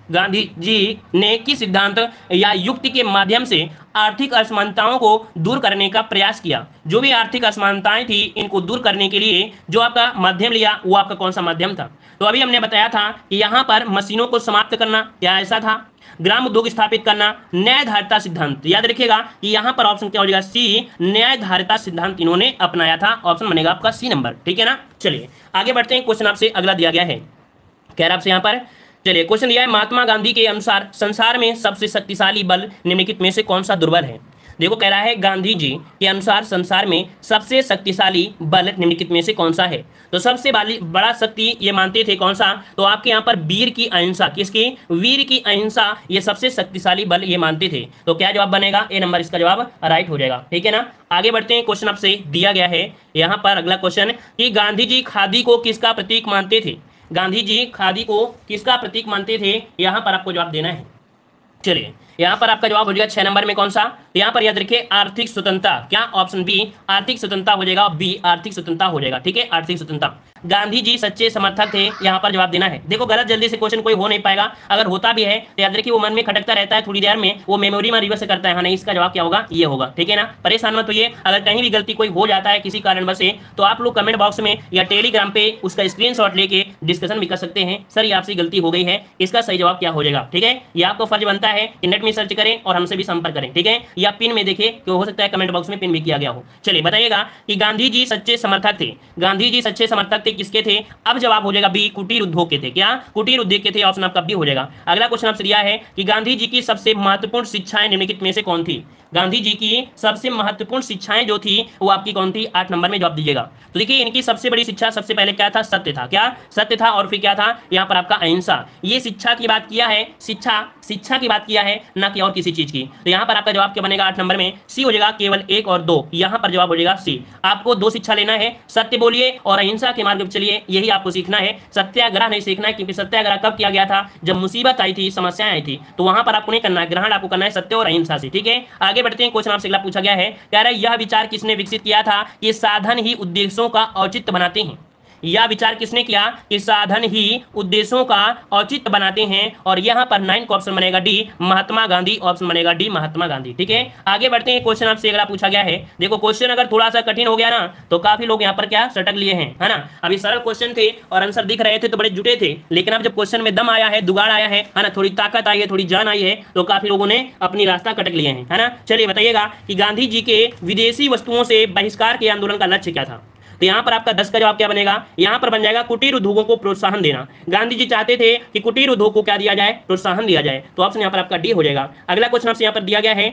गांधी जी ने किस सिद्धांत या युक्ति के माध्यम से आर्थिक असमानताओं को दूर करने का प्रयास किया? जो भी आर्थिक असमानताएं थी इनको दूर करने के लिए जो आपका माध्यम लिया वो आपका कौन सा माध्यम था? तो अभी हमने बताया था कि यहाँ पर मशीनों को समाप्त करना, क्या ऐसा था? ग्राम उद्योग स्थापित करना, न्यायधारिता सिद्धांत। याद रखिएगा कि यहाँ पर ऑप्शन क्या हो जाएगा? सी, न्यायधारिता सिद्धांत इन्होंने अपनाया था। ऑप्शन बनेगा आपका सी नंबर, ठीक है ना। चलिए आगे बढ़ते हैं। क्वेश्चन आपसे अगला दिया गया है, कह रहा आपसे यहाँ पर, चलिए क्वेश्चन दिया है, महात्मा गांधी के अनुसार संसार में सबसे शक्तिशाली बल निम्नलिखित में से कौन सा दुर्बल है? देखो कह रहा है गांधी जी के अनुसार संसार में सबसे शक्तिशाली बल निम्नलिखित में से कौन सा है? तो सबसे बड़ा शक्ति ये मानते थे कौन सा? तो आपके यहाँ पर वीर की अहिंसा। किसकी? वीर की अहिंसा, ये सबसे शक्तिशाली बल ये मानते थे। तो क्या जवाब बनेगा? ए नंबर इसका जवाब राइट हो जाएगा, ठीक है ना। आगे बढ़ते हैं। क्वेश्चन आपसे दिया गया है यहाँ पर अगला क्वेश्चन कि गांधी जी खादी को किसका प्रतीक मानते थे? गांधी जी खादी को किसका प्रतीक मानते थे? यहाँ पर आपको जवाब देना है। चलिए यहाँ पर आपका जवाब हो जाएगा 6 नंबर में कौन सा? यहाँ पर याद रखिए आर्थिक स्वतंत्रता। क्या? ऑप्शन बी आर्थिक स्वतंत्रता हो जाएगा, बी आर्थिक स्वतंत्रता हो जाएगा, ठीक है, आर्थिक स्वतंत्रता। गांधी जी सच्चे समर्थक थे, यहाँ पर जवाब देना है। देखो गलत जल्दी से क्वेश्चन कोई हो नहीं पाएगा, अगर होता भी है तो याद रखिए वो मन में खटकता रहता है, थोड़ी देर में वो मेमोरी में रिवर्स करता है। हाँ नहीं, इसका जवाब क्या होगा? ये होगा, ठीक है ना। परेशान मत होइए, अगर कहीं भी गलती कोई हो जाता है किसी कारणवश से तो आप लोग कमेंट बॉक्स में या टेलीग्राम पे उसका स्क्रीनशॉट लेके डिस्कशन भी कर सकते हैं, सर ये आपसे गलती हो गई है, इसका सही जवाब क्या हो जाएगा, ठीक है। ये आपको फर्ज बनता है कि नेट में सर्च करें और हमसे भी संपर्क करें, ठीक है। या पिन में देखिए, क्यों हो सकता है कमेंट बॉक्स में पिन भी किया गया हो। चलिए बताइएगा कि गांधी जी सच्चे समर्थक थे। गांधी जी सच्चे समर्थक थे किसके थे? अब जवाब हो जाएगा बी, कुटीर उद्योग के थे। क्या? कुटीर उद्योग के थे, ऑप्शन आपका बी हो जाएगा। अगला क्वेश्चन आपसे दिया है कि गांधी जी की सबसे महत्वपूर्ण शिक्षाएं निम्नलिखित में से कौन थी? गांधी जी की सबसे महत्वपूर्ण शिक्षाएं जो थी वो आपकी कौन थी? 8 नंबर में जवाब दीजिएगा। तो देखिए इनकी सबसे बड़ी शिक्षा सबसे पहले क्या था? सत्य था। क्या? सत्य था। और फिर क्या था? यहाँ पर आपका अहिंसा। ये शिक्षा की बात किया है, शिक्षा की बात किया है, ना कि और किसी चीज की। तो यहाँ पर आपका जवाब क्या बनेगा? 8 नंबर में सी हो जाएगा, केवल 1 और 2। यहाँ पर जवाब हो जाएगा सी। आपको 2 शिक्षा लेना है, सत्य बोलिए और अहिंसा के मार्ग पर चलिए, यही आपको सीखना है। सत्याग्रह नहीं सीखना है, क्योंकि सत्याग्रह कब किया गया था? जब मुसीबत आई थी, समस्याएं आई थी, तो वहां पर आपको नहीं करना है, ग्रहण आपको करना है सत्य और अहिंसा से, ठीक है। आगे बढ़ते हैं। क्वेश्चन आपसे अगला पूछा गया है, कह रहा है यह विचार किसने विकसित किया था कि साधन ही उद्देश्यों का औचित्य बनाते हैं? यह विचार किसने किया कि साधन ही उद्देश्यों का औचित्य बनाते हैं? और यहाँ पर 9 का ऑप्शन बनेगा डी, महात्मा गांधी। ऑप्शन बनेगा डी, महात्मा गांधी, ठीक है। आगे बढ़ते हैं। क्वेश्चन आपसे अगला पूछा गया है, देखो क्वेश्चन अगर थोड़ा सा कठिन हो गया ना तो काफी लोग यहाँ पर क्या सटक लिए हैं, है ना। अभी सरल क्वेश्चन थे और आंसर दिख रहे थे तो बड़े जुटे थे, लेकिन अब जब क्वेश्चन में दम आया है, जुगाड़ आया है ना, थोड़ी ताकत आई है, थोड़ी जान आई है, तो काफी लोगों ने अपनी रास्ता कटक लिए हैं, है ना। चलिए बताइएगा कि गांधी जी के विदेशी वस्तुओं से बहिष्कार के आंदोलन का लक्ष्य क्या था? तो यहाँ पर आपका 10 का जवाब क्या बनेगा? यहाँ पर बन जाएगा कुटीर उद्योगों को प्रोत्साहन देना। गांधी जी चाहते थे कि कुटीर उद्योग को क्या दिया जाए? प्रोत्साहन दिया जाए। तो ऑप्शन यहाँ पर आपका डी हो जाएगा। अगला क्वेश्चन आपसे यहाँ पर दिया गया है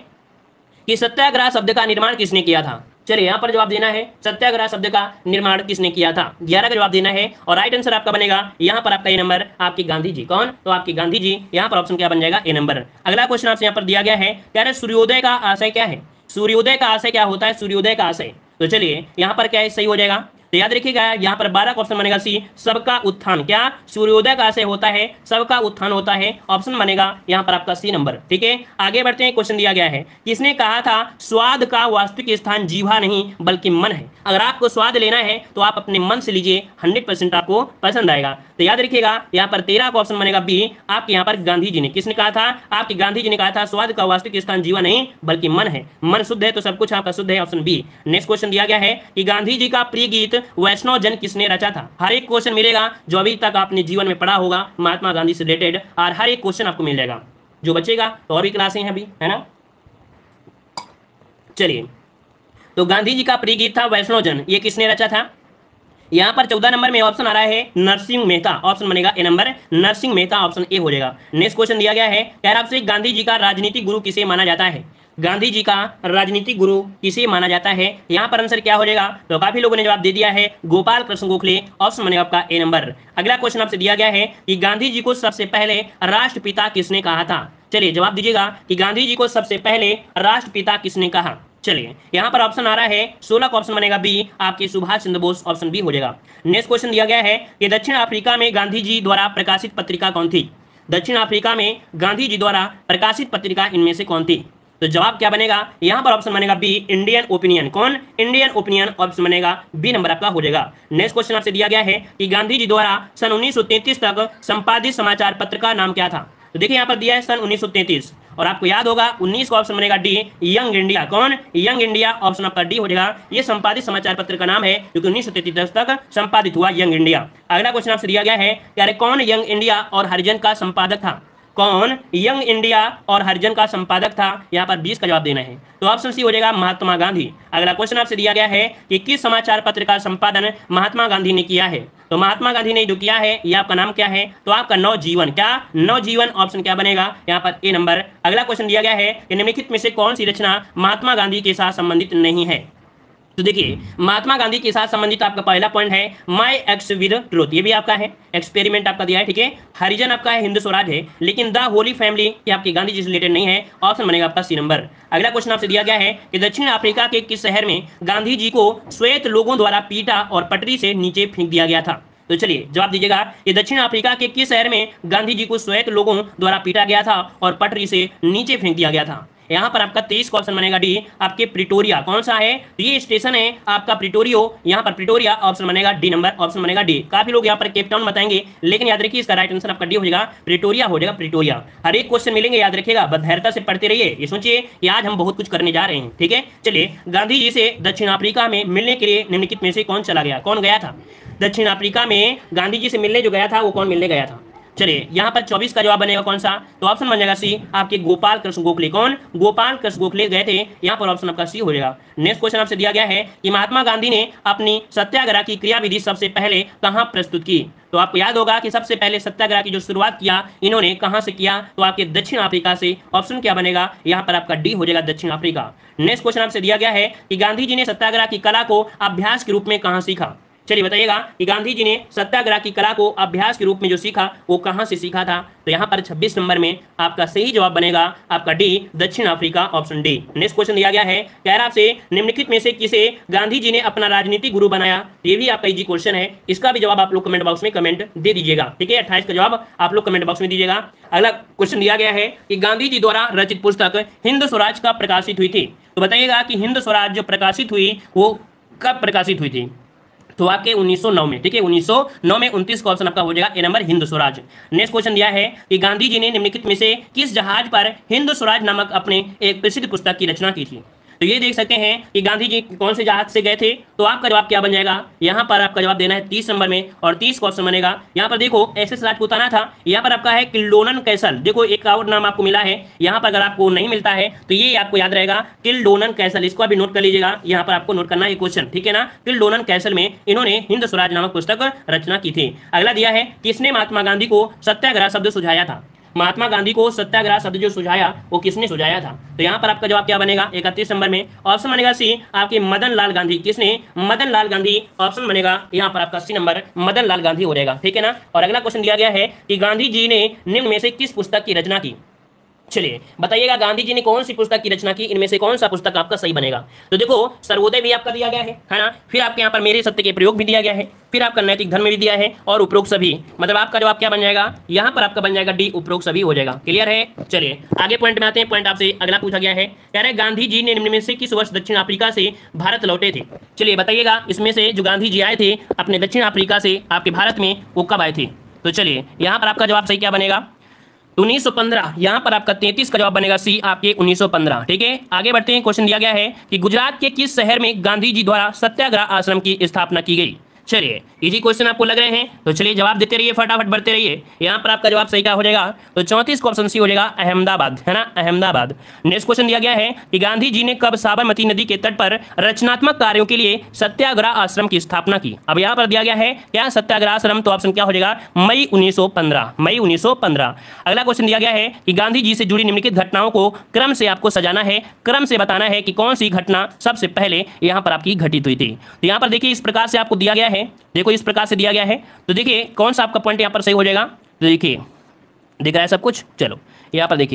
कि सत्याग्रह शब्द का निर्माण किसने किया था? चलिए यहाँ पर जवाब देना है, सत्याग्रह शब्द का निर्माण किसने किया था? 11 का जवाब देना है और राइट आंसर आपका बनेगा यहाँ पर आपका ए नंबर, आपकी गांधी जी। कौन? तो आपकी गांधी जी। यहाँ पर ऑप्शन क्या बन जाएगा? A number. अगला क्वेश्चन आपसे यहाँ पर दिया गया है, कह रहे सूर्योदय का आशय क्या है? सूर्योदय का आशय क्या होता है? सूर्योदय का आशय, तो चलिए यहाँ पर क्या है, सही हो जाएगा। तो याद रखिएगा यहाँ पर 12 का ऑप्शन बनेगा सी, सबका उत्थान। क्या? सूर्योदय का आशय होता है सबका उत्थान होता है। ऑप्शन बनेगा यहाँ पर आपका सी नंबर, ठीक है। आगे बढ़ते हैं। क्वेश्चन दिया गया है, किसने कहा था स्वाद का वास्तविक स्थान जीवा नहीं बल्कि मन है? अगर आपको स्वाद लेना है तो आप अपने मन से लीजिए, 100% आपको पसंद आएगा। तो याद रखिएगा यहाँ पर 13 का ऑप्शन बनेगा बी, आपके यहाँ पर गांधी जी ने। किसने कहा था? आपके गांधी जी ने कहा था स्वाद का वास्तविक स्थान जीवा नहीं बल्कि मन है। मन शुद्ध है तो सब कुछ आपका शुद्ध है। Option B. नेक्स्ट क्वेश्चन दिया गया है कि गांधी जी का प्रिय गीत वैष्णव जन किसने रचा था? हर एक क्वेश्चन मिलेगा जो अभी तक आपने जीवन में पढ़ा होगा महात्मा गांधी से रिलेटेड, और हर एक क्वेश्चन आपको मिल जाएगा जो बचेगा। तो और भी क्लासें हैं अभी, है ना। चलिए, तो गांधी जी का प्रिय गीत था वैष्णव जन, ये किसने रचा था? यहाँ पर 14 नंबर में ऑप्शन आ रहा है नरसिंह मेहता। ऑप्शन बनेगा A number, Narsinh Mehta. Option A हो जाएगा। नेक्स्ट क्वेश्चन दिया गया है, कह रहा आपसे गांधी जी का राजनीतिक गुरु किसे माना जाता है? गांधी जी का राजनीतिक गुरु किसे माना जाता है? यहाँ पर आंसर क्या हो जाएगा? तो काफी लोगों ने जवाब दे दिया है, गोपाल कृष्ण गोखले। ऑप्शन बनेगा आपका ए नंबर। अगला क्वेश्चन आपसे दिया गया है कि गांधी जी को सबसे पहले राष्ट्रपिता किसने कहा था? चलिए जवाब दीजिएगा कि गांधी जी को सबसे पहले राष्ट्रपिता किसने कहा। चलिए यहाँ पर ऑप्शन आ रहा है 16 का ऑप्शन बनेगा बी, आपके सुभाष चंद्र बोस। ऑप्शन बी हो जाएगा। नेक्स्ट क्वेश्चन दिया गया है कि दक्षिण अफ्रीका में गांधी जी द्वारा प्रकाशित पत्रिका कौन थी? दक्षिण अफ्रीका में गांधी जी द्वारा प्रकाशित पत्रिका इनमें से कौन थी? तो जवाब क्या बनेगा? यहाँ पर ऑप्शन बनेगा बी, इंडियन ओपिनियन। कौन? Indian opinion. ऑप्शन बनेगा बी नंबर आपका हो जाएगा। नेक्स्ट क्वेश्चन आपसे दिया गया है कि गांधी जी द्वारा सन 1933 तक संपादित समाचार पत्र का नाम क्या था? तो देखिए यहाँ पर दिया है सन 1933, और आपको याद होगा 19 का ऑप्शन बनेगा डी, यंग इंडिया। कौन? यंग इंडिया, ऑप्शन आपका डी हो जाएगा। ये संपादित समाचार पत्र का नाम है जो कि 1933 तक संपादित हुआ, यंग इंडिया। अगला क्वेश्चन आपसे दिया गया है कि अरे कौन यंग इंडिया और हरिजन का संपादक था? कौन यंग इंडिया और हरिजन का संपादक था? यहाँ पर 20 का जवाब देना है। तो ऑप्शन सी हो जाएगा महात्मा गांधी। अगला क्वेश्चन आपसे दिया गया है कि किस समाचार पत्र का संपादन महात्मा गांधी ने किया है? तो महात्मा गांधी ने जो किया है ये आपका नाम क्या है? तो आपका नवजीवन। क्या? नवजीवन, ऑप्शन क्या बनेगा यहाँ पर? ए नंबर। अगला क्वेश्चन दिया गया है कि निम्नलिखित में से कौन सी रचना महात्मा गांधी के साथ संबंधित नहीं है? तो देखिए महात्मा गांधी के साथ संबंधित आपका पहला पॉइंट है माय एक्स विद ट्रुथ, ये भी आपका है, एक्सपेरिमेंट आपका दिया है, ठीक है। हरिजन आपका है, हिंद स्वराज है, लेकिन द होली फैमिली ये आपकी गांधी जी से रिलेटेड नहीं है, ऑप्शन बनेगा आपका सी नंबर। अगला क्वेश्चन आपसे दिया गया है कि दक्षिण अफ्रीका के किस शहर में गांधी जी को श्वेत लोगों द्वारा पीटा और पटरी से नीचे फेंक दिया गया था? तो चलिए जवाब दीजिएगा कि दक्षिण अफ्रीका के किस शहर में गांधी जी को श्वेत लोगों द्वारा पीटा गया था और पटरी से नीचे फेंक दिया गया था? यहाँ पर आपका 23 का ऑप्शन बनेगा डी, आपके प्रिटोरिया। कौन सा है? तो ये स्टेशन है आपका प्रिटोरियो, यहाँ पर प्रिटोरिया, ऑप्शन बनेगा डी नंबर, ऑप्शन बनेगा डी। काफी लोग यहाँ पर केप टाउन बताएंगे, लेकिन याद रखिए इसका राइट आंसर आपका डी हो जाएगा, प्रिटोरिया हो जाएगा, प्रिटोरिया। हर एक क्वेश्चन मिलेंगे, याद रखिएगा, धैर्यता से पढ़ते रहिए। ये सोचिए कि आज हम बहुत कुछ करने जा रहे हैं, ठीक है। चलिए, गांधी जी से दक्षिण अफ्रीका में मिलने के लिए निम्नलिखित में से कौन चला गया? कौन गया था दक्षिण अफ्रीका में गांधी जी से मिलने? जो गया था वो कौन मिलने गया था? चलिए यहाँ पर 24 का जवाब बनेगा कौन सा? तो ऑप्शन बन जाएगा सी, आपके गोपाल कृष्ण गोखले। कौन? गोपाल कृष्ण गोखले गए थे, यहाँ पर ऑप्शन आपका सी हो जाएगा। नेक्स्ट क्वेश्चन आपसे दिया गया है कि महात्मा गांधी ने अपनी सत्याग्रह की क्रियाविधि सबसे पहले कहाँ प्रस्तुत की? तो आपको याद होगा कि सबसे पहले सत्याग्रह की जो शुरुआत किया इन्होंने कहाँ से किया? तो आपके दक्षिण अफ्रीका से, ऑप्शन क्या बनेगा यहाँ पर आपका डी हो जाएगा, दक्षिण अफ्रीका। नेक्स्ट क्वेश्चन आपसे दिया गया है कि गांधी जी ने सत्याग्रह की कला को अभ्यास के रूप में कहाँ सीखा? चलिए बताइएगा कि गांधी जी ने सत्याग्रह की कला को अभ्यास के रूप में जो सीखा वो कहां से सीखा था? तो यहां पर 26 नंबर में आपका सही जवाब बनेगा आपका डी, दक्षिण Africa, option D. Next question दिया गया है, कह रहा आपसे निम्नलिखित में से किसे गांधी जी ने अपना राजनीतिक गुरु बनाया? ये भी आपका इजी क्वेश्चन है, इसका भी जवाब आप लोग कमेंट बॉक्स में कमेंट दे दीजिएगा, ठीक है। 28 का जवाब आप लोग कमेंट बॉक्स में दीजिएगा। अगला क्वेश्चन दिया गया है कि गांधी जी द्वारा रचित पुस्तक हिंद स्वराज कब प्रकाशित हुई थी? तो बताइएगा कि हिंद स्वराज जो प्रकाशित हुई वो कब प्रकाशित हुई थी? तो आपके 1909 में, ठीक है, 1909 में। 29 का ऑप्शन आपका हो जाएगा A number, Hind Swaraj. Next question दिया है कि गांधी जी ने निम्नलिखित में से किस जहाज पर हिंद स्वराज नामक अपने एक प्रसिद्ध पुस्तक की रचना की थी? तो ये देख सकते हैं कि गांधी जी कौन से जहाज से गए थे। तो आपका जवाब क्या बन जाएगा? यहाँ पर आपका जवाब देना है 30 नंबर में, और 30 का ऑप्शन बनेगा। यहाँ पर देखो SS राजपूताना था, यहाँ पर आपका है किल्डोनन कैसल। देखो एक और नाम आपको मिला है, यहाँ पर अगर आपको नहीं मिलता है तो ये आपको याद रहेगा, किल्डोनन कैसल। इसको अभी नोट कर लीजिएगा, यहाँ पर आपको नोट करना है क्वेश्चन, ठीक है ना। किल्डोनन कैसल में इन्होंने हिंद स्वराज नामक पुस्तक रचना की थी। अगला दिया है, किसने महात्मा गांधी को सत्याग्रह शब्द सुझाया था? महात्मा गांधी को सत्याग्रह शब्द जो सुझाया वो किसने सुझाया था? तो यहाँ पर आपका जवाब क्या बनेगा? 31 नंबर में, ऑप्शन बनेगा सी, आपके मदन लाल गांधी। किसने? मदन लाल गांधी, ऑप्शन बनेगा यहाँ पर आपका सी नंबर, मदन लाल गांधी हो जाएगा, ठीक है ना। और अगला क्वेश्चन दिया गया है कि गांधी जी ने निम्न में से किस पुस्तक की रचना की? चलिए बताइएगा गांधी जी ने कौन सी पुस्तक की रचना की, इनमें से कौन सा पुस्तक आपका सही बनेगा? तो देखो सर्वोदय भी आपका दिया गया है ना, फिर आपके यहाँ पर मेरे सत्य के प्रयोग भी दिया गया है, फिर आपका नैतिक धर्म भी दिया है, और उपरोक्त सभी। मतलब आपका जवाब क्या बन जाएगा? यहाँ पर आपका बन जाएगा डी, उपरोक्त सभी हो जाएगा। क्लियर है? चलिए आगे पॉइंट में आते हैं। पॉइंट आपसे अगला पूछा गया है, कह रहे गांधी जी ने निम्न में से किस वर्ष दक्षिण अफ्रीका से भारत लौटे थे? चलिए बताइएगा इसमें से जो गांधी जी आए थे अपने दक्षिण अफ्रीका से आपके भारत में, वो कब आए थे? तो चलिए यहाँ पर आपका जवाब सही क्या बनेगा? 1915। यहाँ पर आपका 33 का जवाब बनेगा सी, आपके 1915, ठीक है। आगे बढ़ते हैं। क्वेश्चन दिया गया है कि गुजरात के किस शहर में गांधी जी द्वारा सत्याग्रह आश्रम की स्थापना की गई? चलिए इजी क्वेश्चन आपको लग रहे हैं, तो चलिए जवाब देते रहिए, फटाफट बढ़ते रहिए। यहाँ पर आपका जवाब सही क्या हो जाएगा? तो 34 का ऑप्शन सी हो जाएगा, अहमदाबाद, है ना, अहमदाबाद। नेक्स्ट क्वेश्चन दिया गया है कि गांधी जी ने कब साबरमती नदी के तट पर रचनात्मक कार्यों के लिए सत्याग्रह आश्रम की स्थापना की? अब यहाँ पर दिया गया है क्या सत्याग्रह आश्रम, तो ऑप्शन क्या हो जाएगा? मई 1915, मई 1915। अगला क्वेश्चन दिया गया है कि गांधी जी से जुड़ी निम्नलिखित घटनाओं को क्रम से आपको सजाना है, क्रम से बताना है कि कौन सी घटना सबसे पहले यहाँ पर आपकी घटित हुई थी। तो यहाँ पर देखिए इस प्रकार से आपको दिया गया है, देखो इस प्रकार से दिया गया है। तो देखिए कौन सा आपका पॉइंट यहाँ पर सही हो जाएगा? तो देखिए दिख रहा है सब कुछ। चलो यहाँ पर देखिए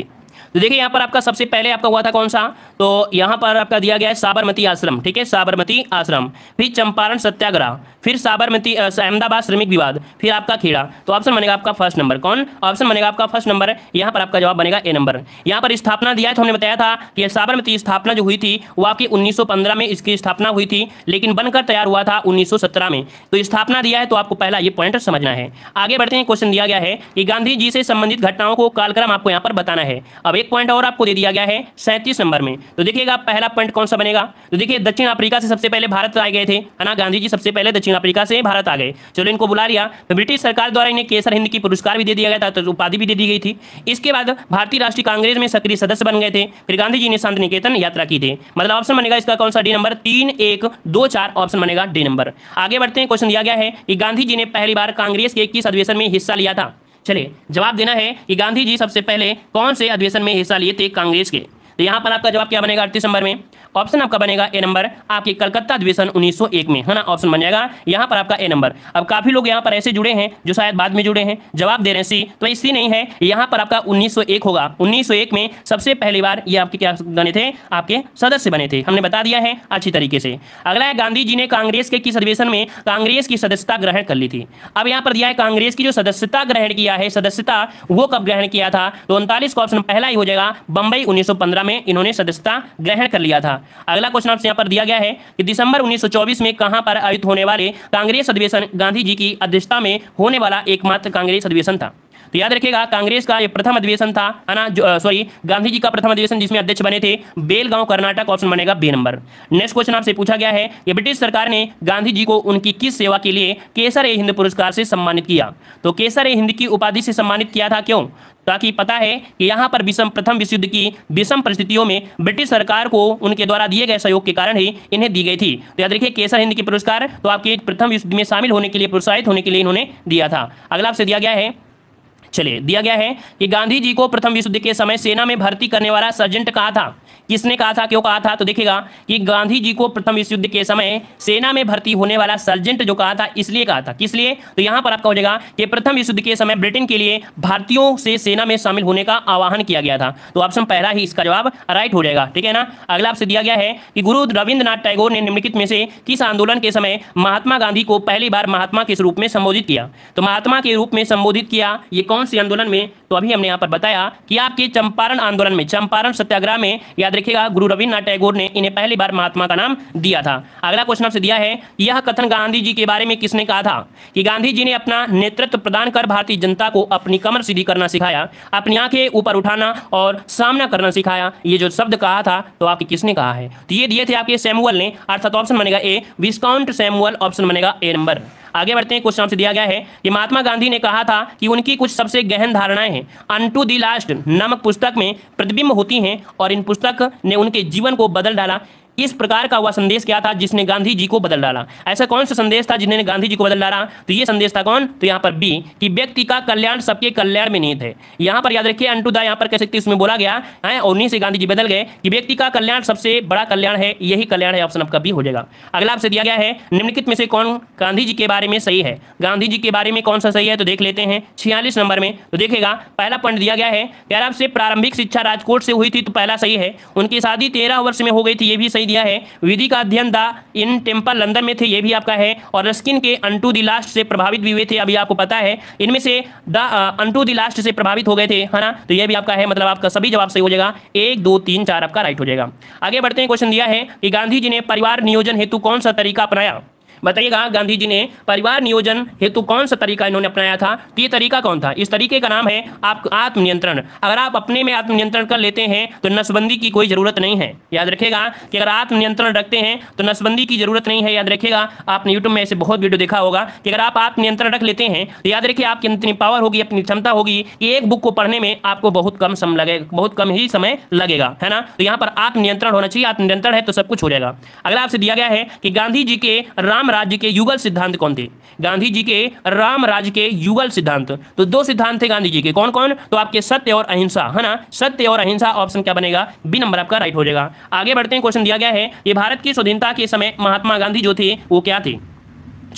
तो देखिए यहाँ पर आपका सबसे पहले आपका हुआ था कौन सा, तो यहाँ पर आपका दिया गया है साबरमती आश्रम, ठीक है, साबरमती आश्रम, फिर चंपारण सत्याग्रह, फिर साबरमती अहमदाबाद श्रमिक विवाद, फिर आपका खेड़ा। तो ऑप्शन बनेगा आपका फर्स्ट नंबर, कौन ऑप्शन बनेगा आपका फर्स्ट नंबर, यहाँ पर आपका जवाब बनेगा ए नंबर। यहाँ पर स्थापना दिया है तो हमने बताया था कि साबरमती स्थापना जो हुई थी वो आपकी 1915 में इसकी स्थापना हुई थी, लेकिन बनकर तैयार हुआ था 1917 में। तो स्थापना दिया है तो आपको पहला ये पॉइंट समझना है। आगे बढ़ते हैं, क्वेश्चन दिया गया है कि गांधी जी से संबंधित घटनाओं को कालक्रम आपको यहाँ पर बताना है। अब एक पॉइंट और आपको दे दिया गया है 37 नंबर में। तो देखिएगा पहला पॉइंट कौन सा बनेगा, तो देखिए दक्षिण अफ्रीका से सबसे पहले भारत आए गए थे, है ना, गांधी जी सबसे पहले दक्षिण अफ्रीका से भारत आ गए। चलो इनको बुला लिया, तो ब्रिटिश सरकार द्वारा इन्हें केसर हिंद की पुरस्कार भी दे दिया गया था, तो उपाधि भी दे दी गई थी। इसके बाद भारतीय राष्ट्रीय कांग्रेस में सक्रिय सदस्य बन गए थे। फिर गांधी जी ने शांति निकेतन यात्रा की थी। मतलब ऑप्शन बनेगा इसका कौन सा, डी नंबर, 3 1 2 4 ऑप्शन बनेगा डी नंबर। आगे बढ़ते हैं, क्वेश्चन दिया गया है कि गांधी जी ने पहली बार कांग्रेस के किस अधिवेशन में हिस्सा लिया था। चलिए जवाब देना है कि गांधी जी सबसे पहले कौन से अधिवेशन में हिस्सा लिए थे कांग्रेस के। तो यहाँ पर आपका जवाब क्या बनेगा 38 नंबर में, ऑप्शन आपका बनेगा ए नंबर, आपके कलकत्ता अधिवेशन 1901 में, है ना, ऑप्शन बन जाएगा यहाँ पर आपका ए नंबर। अब काफी लोग यहाँ पर ऐसे जुड़े हैं जो शायद बाद में जुड़े हैं, जवाब दे रहे हैं सी, तो सी नहीं है, यहाँ पर आपका 1901 होगा। 1901 में सबसे पहली बार ये आपके क्या बने थे, आपके सदस्य बने थे, हमने बता दिया है अच्छी तरीके से। अगला है गांधी जी ने कांग्रेस के किस अधिवेशन में कांग्रेस की सदस्यता ग्रहण कर ली थी। अब यहाँ पर दिया है कांग्रेस की जो सदस्यता ग्रहण किया है, सदस्यता वो कब ग्रहण किया था, तो 39 का ऑप्शन पहला ही हो जाएगा, बंबई 1915 में इन्होंने सदस्यता ग्रहण कर लिया था। अगला क्वेश्चन आपसे यहाँ पर दिया गया है कि दिसंबर 1924 में कहां पर आयोजित होने वाले कांग्रेस अधिवेशन गांधी जी की अध्यक्षता में होने वाला एकमात्र कांग्रेस अधिवेशन था। तो याद रखिएगा कांग्रेस का ये प्रथम अधिवेशन था, है ना, गांधी जी का प्रथम अधिवेशन जिसमें अध्यक्ष बने थे बेलगांव कर्नाटक, ऑप्शन बनेगा बी नंबर। नेक्स्ट क्वेश्चन आपसे पूछा गया है कि ब्रिटिश सरकार ने गांधी जी को उनकी किस सेवा के लिए केसर ए हिंद पुरस्कार से सम्मानित किया। तो केसर ए हिंद की उपाधि से सम्मानित किया था, क्यों, ताकि पता है कि यहाँ पर प्रथम विश्व युद्ध की विषम परिस्थितियों में ब्रिटिश सरकार को उनके द्वारा दिए गए सहयोग के कारण ही इन्हें दी गई थी। तो याद रखिए केसर हिंद की पुरस्कार तो आपके प्रथम विश्व युद्ध में शामिल होने के लिए, प्रोत्साहित होने के लिए इन्होंने दिया था। अगला आपसे दिया गया है, चलिए दिया गया है कि गांधी जी को प्रथम विश्व युद्ध के समय सेना में भर्ती करने वाला सर्जेंट कहा था। किसने कहा था, क्यों कहा था, तो देखिएगा कि गांधी जी को प्रथम विश्व युद्ध के समय सेना में भर्ती होने वाला सर्जेंट जो कहा था, इसलिए कहा था, किस लिए, तो यहां पर आपका हो जाएगा कि प्रथम विश्व युद्ध के समय ब्रिटेन के लिए भारतीयों से सेना में शामिल होने का आह्वान किया गया था। तो ऑप्शन पहला ही इसका जवाब राइट हो जाएगा, ठीक है ना। अगला आपसे दिया गया है कि गुरु रविंद्रनाथ टैगोर ने निम्नलिखित में से किस आंदोलन के समय महात्मा गांधी को पहली बार महात्मा के रूप में संबोधित किया। तो महात्मा के रूप में संबोधित किया ये कौन सी आंदोलन में, तो अभी हमने यहाँ पर बताया कि आपके चंपारण आंदोलन में, चंपारण सत्याग्रह में, याद रखिएगा गुरु रविंद्रनाथ टैगोर ने इन्हें पहली बार महात्मा का नाम दिया था। अगला क्वेश्चन आपसे दिया है, यह कथन गांधी जी के बारे में किसने कहा था, कि गांधी जी ने अपना नेतृत्व प्रदान कर भारतीय जनता को अपनी कमर सीधी करना सिखाया, अपनी आंखें ऊपर उठाना और सामना करना सिखाया, ये जो शब्द कहा था तो आपके किसने कहा है, तो ये दिए थे आपके सैमुअल ने, अर्थात ऑप्शन बनेगा ए, विस्काउंट सैमुअल, ऑप्शन बनेगा ए नंबर। आगे बढ़ते हैं, क्वेश्चन आपसे दिया गया है कि महात्मा गांधी ने कहा था कि उनकी कुछ सबसे गहन धारणाएं हैं अनटू द लास्ट नामक पुस्तक में प्रतिबिंब होती हैं और इन पुस्तक ने उनके जीवन को बदल डाला। इस प्रकार का वह संदेश क्या था जिसने गांधी जी को बदल डाला, ऐसा कौन सा संदेश था जिन्होंने गांधी जी को बदल डाला, तो ये संदेश था कौन, तो यहाँ पर बी, कि व्यक्ति का कल्याण सबके कल्याण में निहित है। यहाँ पर याद रखिए अनटू द, यहाँ पर कह सकते इसमें बोला गया है और उन्हीं से गांधी जी बदल गए कि व्यक्ति का कल्याण सबसे बड़ा कल्याण है, यही कल्याण है, ऑप्शन आपका बी हो जाएगा। अगला आपसे दिया गया है निम्नलिखित में से कौन गांधी जी के बारे में सही है, गांधी जी के बारे में कौन सा सही है, तो देख लेते हैं 46 नंबर में। तो देखिएगा पहला पॉइंट दिया गया है कि आपसे प्रारंभिक शिक्षा राजकोट से हुई थी, तो पहला सही है। उनकी शादी 13 वर्ष में हो गई थी, ये भी सही दिया है। विधि का अध्ययन द इन टेम्पल लंदन में थे, ये भी आपका है। और रस्किन के अनटू द लास्ट से प्रभावित भी हुए थे, अभी आपको पता है। इनमें से द अनटू द लास्ट से प्रभावित हो गए थे, है ना, तो ये भी आपका है, मतलब आपका सभी जवाब सही हो जाएगा, 1 2 3 4 आपका राइट हो जाएगा। आगे बढ़ते हैं, क्वेश्चन दिया है कि गांधी जी ने परिवार नियोजन हेतु कौन सा तरीका अपनाया। बताइएगा गांधी जी ने परिवार नियोजन हेतु कौन सा तरीका इन्होंने अपनाया था, तो ये तरीका कौन था, इस तरीके का नाम है आप आत्मनियंत्रण। अगर आप अपने में आत्मनियंत्रण कर लेते हैं तो नसबंदी की कोई जरूरत नहीं है। याद रखिएगा कि अगर आत्मनियंत्रण रखते हैं तो नसबंदी की जरूरत नहीं है। याद रखिएगा आपने यूट्यूब में ऐसे बहुत वीडियो देखा होगा कि अगर आप आत्मनियंत्रण रख लेते हैं तो याद रखिए आपकी इतनी पावर होगी, अपनी क्षमता होगी कि एक बुक को पढ़ने में आपको बहुत कम समय लगेगा, बहुत कम ही समय लगेगा, है ना। तो यहाँ पर आत्मनियंत्रण होना चाहिए, आत्मनियंत्रण है तो सब कुछ हो जाएगा। अगला आपसे दिया गया है कि गांधी जी के राम राज्य के युगल सिद्धांत कौन थे। गांधी जी के राम राज्य के युगल सिद्धांत, तो 2 सिद्धांत थे गांधी जी के, कौन कौन, तो आपके सत्य और अहिंसा, है ना, सत्य और अहिंसा, ऑप्शन क्या बनेगा, बी नंबर आपका राइट हो जाएगा। आगे बढ़ते हैं, क्वेश्चन दिया गया है कि भारत की स्वाधीनता के समय महात्मा गांधी जो थे वो क्या थे। चलिए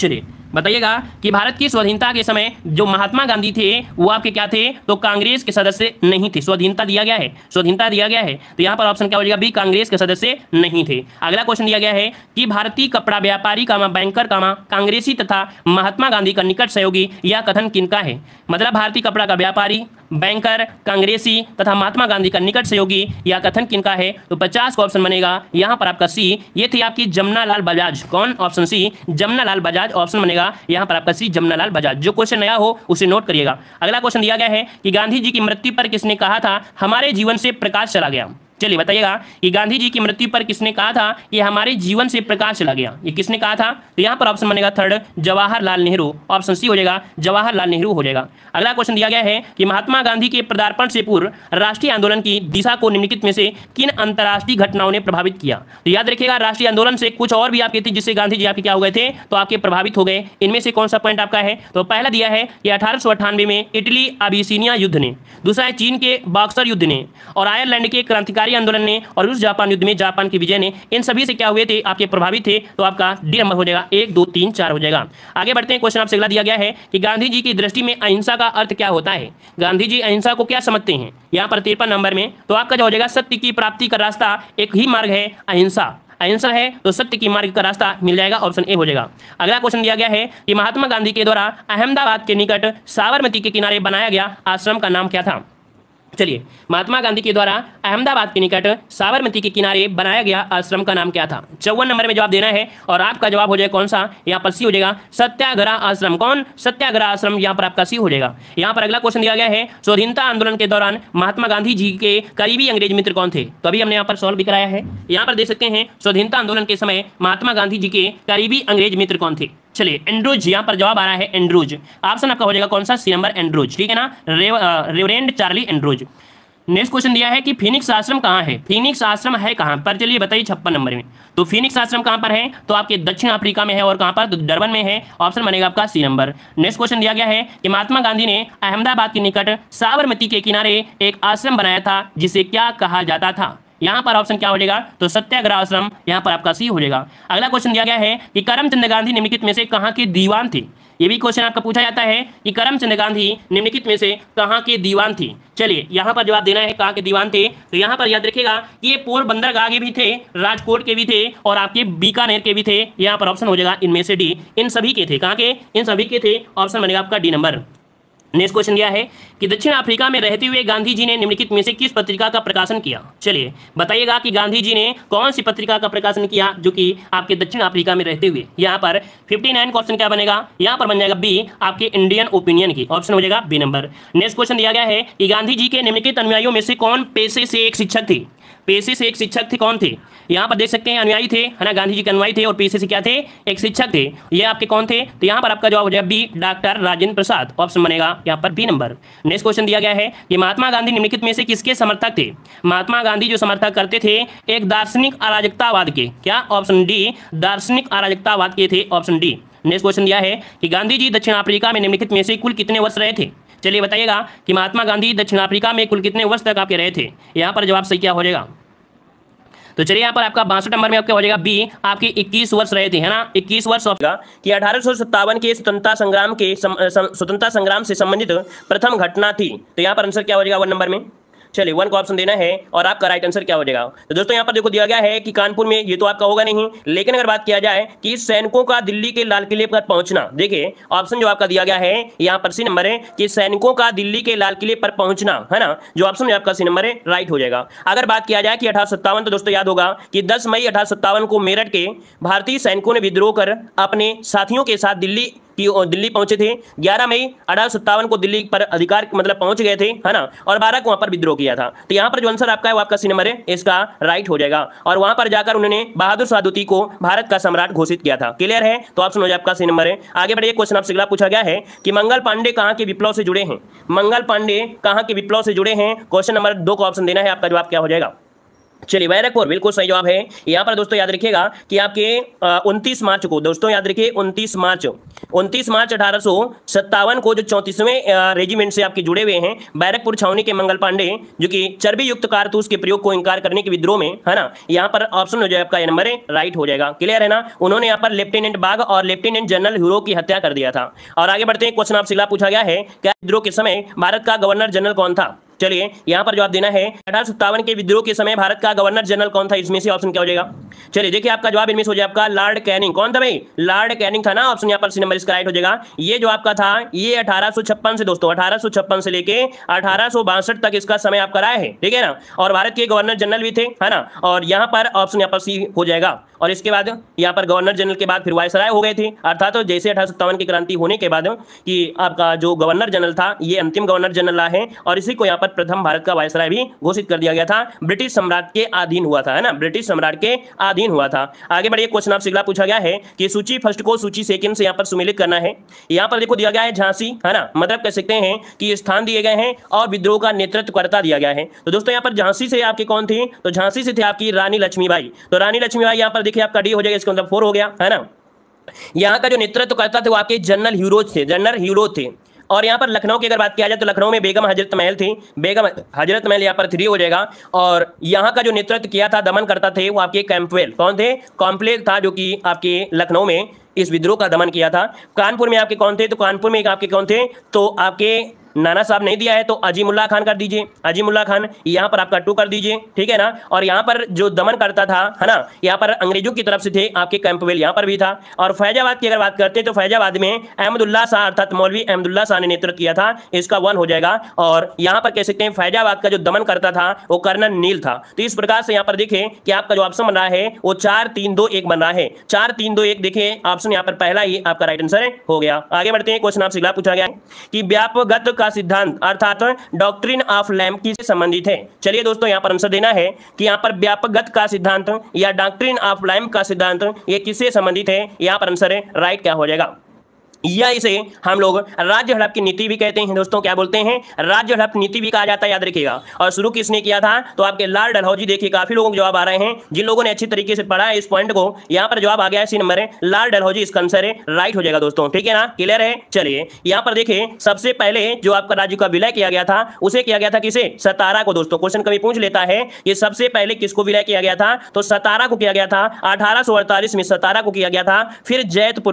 बताइएगा कि भारत की स्वाधीनता के समय जो महात्मा गांधी थे वो आपके क्या थे, तो कांग्रेस के सदस्य नहीं थे। स्वाधीनता दिया गया है, स्वाधीनता दिया गया है, तो यहाँ पर ऑप्शन क्या हो जाएगा बी, कांग्रेस के सदस्य नहीं थे। अगला क्वेश्चन दिया गया है कि भारतीय कपड़ा व्यापारी बैंकर कांग्रेसी तथा महात्मा गांधी का निकट सहयोगी, यह कथन किनका है। मतलब भारतीय कपड़ा का व्यापारी, बैंकर, कांग्रेसी तथा महात्मा गांधी का निकट सहयोगी, यह कथन किनका है, तो 50 का ऑप्शन बनेगा यहाँ पर आपका सी। ये थी आपकी जमुना लाल बजाज। कौन, option C Jamuna Lal Bajaj option बनेगा यहाँ पर आपका सी, जमुना लाल बजाज। जो क्वेश्चन नया हो उसे नोट करिएगा। अगला क्वेश्चन दिया गया है कि गांधी जी की मृत्यु पर किसने कहा था हमारे जीवन से प्रकाश चला गया। चलिए बताइएगा कि गांधी जी की मृत्यु पर किसने कहा था कि हमारे जीवन से प्रकाश चला गया, ये किसने कहा था, तो यहाँ पर ऑप्शन बनेगा third, Jawaharlal Nehru. Option C हो जाएगा, जवाहरलाल नेहरू हो जाएगा। अगला क्वेश्चन दिया गया है कि महात्मा गांधी के पदार्पण से पूर्व राष्ट्रीय आंदोलन की दिशा को निम्नलिखित में से किन अंतर्राष्ट्रीय घटनाओं ने प्रभावित किया। तो याद रखिएगा राष्ट्रीय आंदोलन से कुछ और भी आपके थे जिससे गांधी जी आपके क्या हो गए थे, तो आपके प्रभावित हो गए। इनमें से कौन सा पॉइंट आपका है, तो पहला दिया है कि 1898 में इटली अबिसिनिया युद्ध ने, दूसरा है चीन के बॉक्सर युद्ध ने, और आयरलैंड के क्रांतिकारी आंदोलन ने, और रूस जापान युद्ध में जापान की विजय ने। इन सभी से क्या हुए थे, आपके प्रभावित थे। तो आपका डी नंबर हो जाएगा, 1 2 3 4 हो जाएगा। आगे बढ़ते हैं। क्वेश्चन आपसे अगला दिया गया है कि गांधी जी की दृष्टि में अहिंसा का अर्थ क्या होता है। गांधी जी अहिंसा को क्या समझते हैं, यहाँ पर 53 नंबर में, तो आपका जो हो जाएगा सत्य की प्राप्ति का रास्ता एक ही मार्ग है, अहिंसा। अहिंसा है तो सत्य की मार्ग का रास्ता मिल जाएगा, ऑप्शन ए हो जाएगा। अगला क्वेश्चन दिया गया है कि महात्मा गांधी के द्वारा अहमदाबाद के निकट साबरमती के किनारे बनाया गया आश्रम का नाम क्या था। चलिए, महात्मा गांधी के द्वारा अहमदाबाद के निकट साबरमती के किनारे बनाया गया आश्रम का नाम क्या था। 54 नंबर में जवाब देना है और आपका जवाब हो जाएगा कौन सा, यहाँ पर सी हो जाएगा, सत्याग्रह आश्रम। कौन, सत्याग्रह आश्रम, यहाँ पर आपका सी हो जाएगा। यहाँ पर अगला क्वेश्चन दिया गया है स्वाधीनता आंदोलन के दौरान महात्मा गांधी जी के करीबी अंग्रेज मित्र कौन थे। तो अभी हमने यहाँ पर सॉल्व भी कराया है। यहाँ पर देख सकते हैं स्वाधीनता आंदोलन के समय महात्मा गांधी जी के करीबी अंग्रेज मित्र कौन थे। चलिए, एंड्रूज, यहाँ पर जवाब आ रहा है एंड्रूज। ऑप्शन आपका हो जाएगा कौन सा, सी नंबर एंड्रूज, ठीक है ना, Reverend Charlie Andrews. Next question दिया है कि फिनिक्स आश्रम कहाँ है। फिनिक्स आश्रम है कहाँ पर, चलिए बताइए 56 नंबर में। तो फिनिक्स आश्रम कहाँ पर है, तो आपके दक्षिण अफ्रीका में है, और कहाँ पर, तो डरबन में है। ऑप्शन बनेगा आपका सी नंबर। नेक्स्ट क्वेश्चन दिया गया है कि महात्मा गांधी ने अहमदाबाद के निकट साबरमती के किनारे एक आश्रम बनाया था जिसे क्या कहा जाता था। यहाँ पर ऑप्शन क्या हो जाएगा, तो सत्याग्रह आश्रम, यहाँ पर आपका सी हो जाएगा। अगला क्वेश्चन दिया गया है कि करमचंद गांधी निम्नलिखित में से कहाँ के दीवान थे। ये भी क्वेश्चन आपका पूछा जाता है कि करमचंद गांधी निम्नलिखित में से कहाँ के दीवान थे। चलिए, यहाँ पर जवाब देना है कहाँ के दीवान थे। तो यहाँ पर याद रखिएगा कि ये पोरबंदरगाह के भी थे, राजकोट के भी थे, और आपके बीकानेर के भी थे। यहाँ पर ऑप्शन हो जाएगा इनमें से डी, इन सभी के थे। कहाँ के, इन सभी के थे। ऑप्शन बनेगा आपका डी नंबर। नेक्स्ट क्वेश्चन दिया है कि दक्षिण अफ्रीका में रहते हुए गांधी जी ने निम्नलिखित में से किस पत्रिका का प्रकाशन किया। चलिए बताइएगा कि गांधी जी ने कौन सी पत्रिका का प्रकाशन किया जो कि आपके दक्षिण अफ्रीका में रहते हुए। यहाँ पर 59 का ऑप्शन क्या बनेगा, यहाँ पर बन जाएगा बी, आपके इंडियन ओपिनियन की। ऑप्शन हो जाएगा बी नंबर। नेक्स्ट क्वेश्चन दिया गया है कि गांधी जी के निम्नलिखित अनुयायियों में से कौन पेशे से एक शिक्षक थे। पेशे से एक शिक्षक थे, कौन थे, यहाँ पर देख सकते हैं अनुयायी थे, है ना, गांधी जी के अनुयायी थे, और पेशे से क्या थे, एक शिक्षक थे। ये आपके कौन थे, तो यहाँ पर आपका जवाब हो जाएगा B, doctor Rajendra Prasad. Option बनेगा यहाँ पर बी नंबर। नेक्स्ट क्वेश्चन दिया गया है कि महात्मा गांधी निम्नलिखित में से किसके समर्थक थे। महात्मा गांधी जो समर्थक करते थे एक दार्शनिक अराजकतावाद के, क्या, ऑप्शन डी, दार्शनिक अराजकतावाद के थे। Option D. नेक्स्ट क्वेश्चन दिया है कि गांधी जी दक्षिण अफ्रीका में निम्नलिखित में से कुल कितने वर्ष रहे थे। चलिए बताइएगा कि महात्मा गांधी दक्षिण अफ्रीका में कुल कितने वर्ष तक आपके रहे थे। यहाँ पर जवाब सही क्या हो जाएगा, तो चलिए यहाँ पर आपका 62 नंबर में आपका हो जाएगा बी, आपके 21 वर्ष रहे थे, है ना, 21 वर्ष होगा। कि 1857 के स्वतंत्रता संग्राम से संबंधित प्रथम घटना थी। तो यहाँ पर आंसर क्या हो जाएगा 1 नंबर में। चलिए 1 को ऑप्शन देना है और आपका राइट आंसर क्या हो जाएगा। तो दोस्तों यहाँ पर देखो दिया गया है कि कानपुर में, ये तो आपका होगा नहीं, लेकिन अगर बात किया जाए कि सैनिकों का दिल्ली के लाल किले पर पहुंचना, देखिए ऑप्शन जो आपका दिया गया है यहाँ पर सी नंबर है कि सैनिकों का दिल्ली के लाल किले पर पहुंचना, है ना, जो ऑप्शन आपका सी नंबर है, राइट हो जाएगा। अगर बात किया जाए कि 1857, तो दोस्तों याद होगा कि 10 मई 1857 को मेरठ के भारतीय सैनिकों ने विद्रोह कर अपने साथियों के साथ दिल्ली पहुंचे थे। 11 मई 1857 को दिल्ली पर अधिकार मतलब पहुंच गए थे, है ना, और 12 को वहां पर विद्रोह किया था। तो यहाँ पर जो आंसर आपका है वो आपका सी नंबर है, इसका राइट हो जाएगा। और वहां पर जाकर उन्होंने बहादुर शाह द्वितीय को भारत का सम्राट घोषित किया था। क्लियर है, तो ऑप्शन हो जाए आपका सी नंबर है। आगे बढ़िए, क्वेश्चन आपसे अगला पूछा गया है कि मंगल पांडे कहाँ के विप्लव से जुड़े हैं। मंगल पांडे कहाँ के विप्लव से जुड़े हैं, क्वेश्चन नंबर 2 को ऑप्शन देना है, आपका जवाब क्या हो जाएगा। चलिए बैरकपुर बिल्कुल सही जवाब है। यहाँ पर दोस्तों याद रखिएगा कि आपके 29 मार्च को, दोस्तों याद रखिए 29 मार्च 1857 को जो 34वें रेजिमेंट से आपके जुड़े हुए हैं बैरकपुर छावनी के मंगल पांडे, जो कि चर्बी युक्त कारतूस के प्रयोग को इंकार करने के विद्रोह में, है ना, यहाँ पर ऑप्शन हो जाए आपका नंबर राइट हो जाएगा। क्लियर है ना। उन्होंने यहाँ पर लेफ्टिनेंट बाग और लेफ्टिनेंट जनरल ह्यूरो की हत्या कर दिया था। और आगे बढ़ते हैं, क्वेश्चन आपसे अगला पूछा गया है, क्या विद्रोह के समय भारत का गवर्नर जनरल कौन था? चलिए यहाँ पर जवाब देना है, 1857 के विद्रोह के समय भारत का गवर्नर जनरल कौन था? इसमें से ऑप्शन क्या हो जाएगा? चलिए देखिए आपका जवाब इनमें से हो जाए आपका लॉर्ड कैनिंग। कौन था भाई? लॉर्ड कैनिंग था ना। ऑप्शन यहाँ पर सी नंबर इसका राइट हो जाएगा। ये जो आपका था ये 1856 से दोस्तों 1856 से लेके 1862 तक इसका समय आपका रहा है, ठीक है ना। और भारत के गवर्नर जनरल भी थे, है ना। और यहाँ पर ऑप्शन यहाँ पर सी हो जाएगा। और इसके बाद यहाँ पर गवर्नर जनरल के बाद फिर वायसराय हो गए थे, अर्थात तो जैसे 1857 की क्रांति होने के बाद कि आपका जो गवर्नर जनरल था ये अंतिम गवर्नर जनरल रहा है, और इसी को यहाँ पर प्रथम भारत का वायसराय भी घोषित कर दिया गया था। ब्रिटिश सम्राट के अधीन हुआ था, है ना, ब्रिटिश सम्राट के अधीन हुआ था। आगे बढ़िए, क्वेश्चन आपसे अगला पूछा गया है कि सूची फर्स्ट को सूची सेकंड से यहाँ पर सुमेलित करना है। यहाँ पर देखो दिया गया है झांसी, है ना, मतलब कह सकते हैं कि स्थान दिए गए हैं और विद्रोह का नेतृत्वकर्ता दिया गया है। तो दोस्तों यहाँ पर झांसी से आपके कौन थे? तो झांसी से थे आपकी रानी लक्ष्मीबाई। तो रानी लक्ष्मीबाई यहाँ पर देखिए आपका डी हो जाएगा, इसका मतलब 4 हो गया, है ना। यहाँ का जो नेतृत्व करता थे वो आपके जनरल ह्यूरोज थे, जनरल ह्यूरोज थे। और यहाँ पर लखनऊ की अगर बात किया जाए तो लखनऊ में बेगम हजरत महल थी, बेगम हजरत महल यहाँ पर 3 हो जाएगा। और यहाँ का जो नेतृत्व किया था, दमन करता थे, वो आपके कैंपवेल। कौन थे? कैंपवेल था, जो कि आपके लखनऊ में इस विद्रोह का दमन किया था। कानपुर में आपके कौन थे? तो कानपुर में आपके कौन थे? तो आपके नाना साहब नहीं दिया है तो अजीमुल्ला खान कर दीजिए, अजीमुल्ला खान यहाँ पर आपका 2 कर दीजिए, ठीक है ना। और यहाँ पर जो दमन करता था, है ना, यहाँ पर अंग्रेजों की तरफ से थे आपके कैंपवेल, यहाँ पर भी था। और फैजाबाद की अगर बात करते हैं तो फैजाबाद में अहमदुल्ला शाह अर्थात मौलवी अहमदुल्ला शाह ने नेतृत्व किया था, इसका 1 हो जाएगा। और यहाँ पर कह सकते हैं फैजाबाद का जो दमन करता था वो कर्नल नील था। तो इस प्रकार से यहाँ पर देखें कि आपका जो ऑप्शन बन रहा है वो 4 3 2 1 बन रहा है, 4 3 2 1। देखिए ऑप्शन यहाँ पर पहला ही आपका राइट आंसर हो गया। आगे बढ़ते हैं, क्वेश्चन आपसे अगला पूछा गया है कि व्यापकगत का सिद्धांत अर्थात डॉक्ट्रिन ऑफ लैम्प किससे संबंधित है? चलिए दोस्तों यहाँ पर आंसर देना है कि यहाँ पर व्यापकगत का सिद्धांत या डॉक्ट्रिन ऑफ लैम्प का सिद्धांत ये किससे संबंधित है? यहाँ पर आंसर है राइट क्या हो जाएगा? या इसे हम लोग राज्य हड़प की नीति भी कहते हैं दोस्तों। क्या बोलते हैं? राज्य हड़प नीति भी कहा जाता है, याद रखिएगा। और शुरू किसने किया था? तो आपके लॉर्ड डलहौजी। देखिए काफी लोगों को जवाब आ रहे हैं, जिन लोगों ने अच्छी तरीके से पढ़ा है इस पॉइंट को, यहाँ पर जवाब आ गया है, सी नंबर है लॉर्ड डलहौजी, इसका आंसर है राइट हो जाएगा दोस्तों, ठीक है ना। क्लियर है। चलिए यहाँ पर देखिए सबसे पहले जो आपका राज्य का विलय किया गया था उसे किया गया था किसे? सतारा को। दोस्तों क्वेश्चन कभी पूछ लेता है कि सबसे पहले किसको विलय किया गया था, तो सतारा को किया गया था। 1848 में सतारा को किया गया था, फिर जैतपुर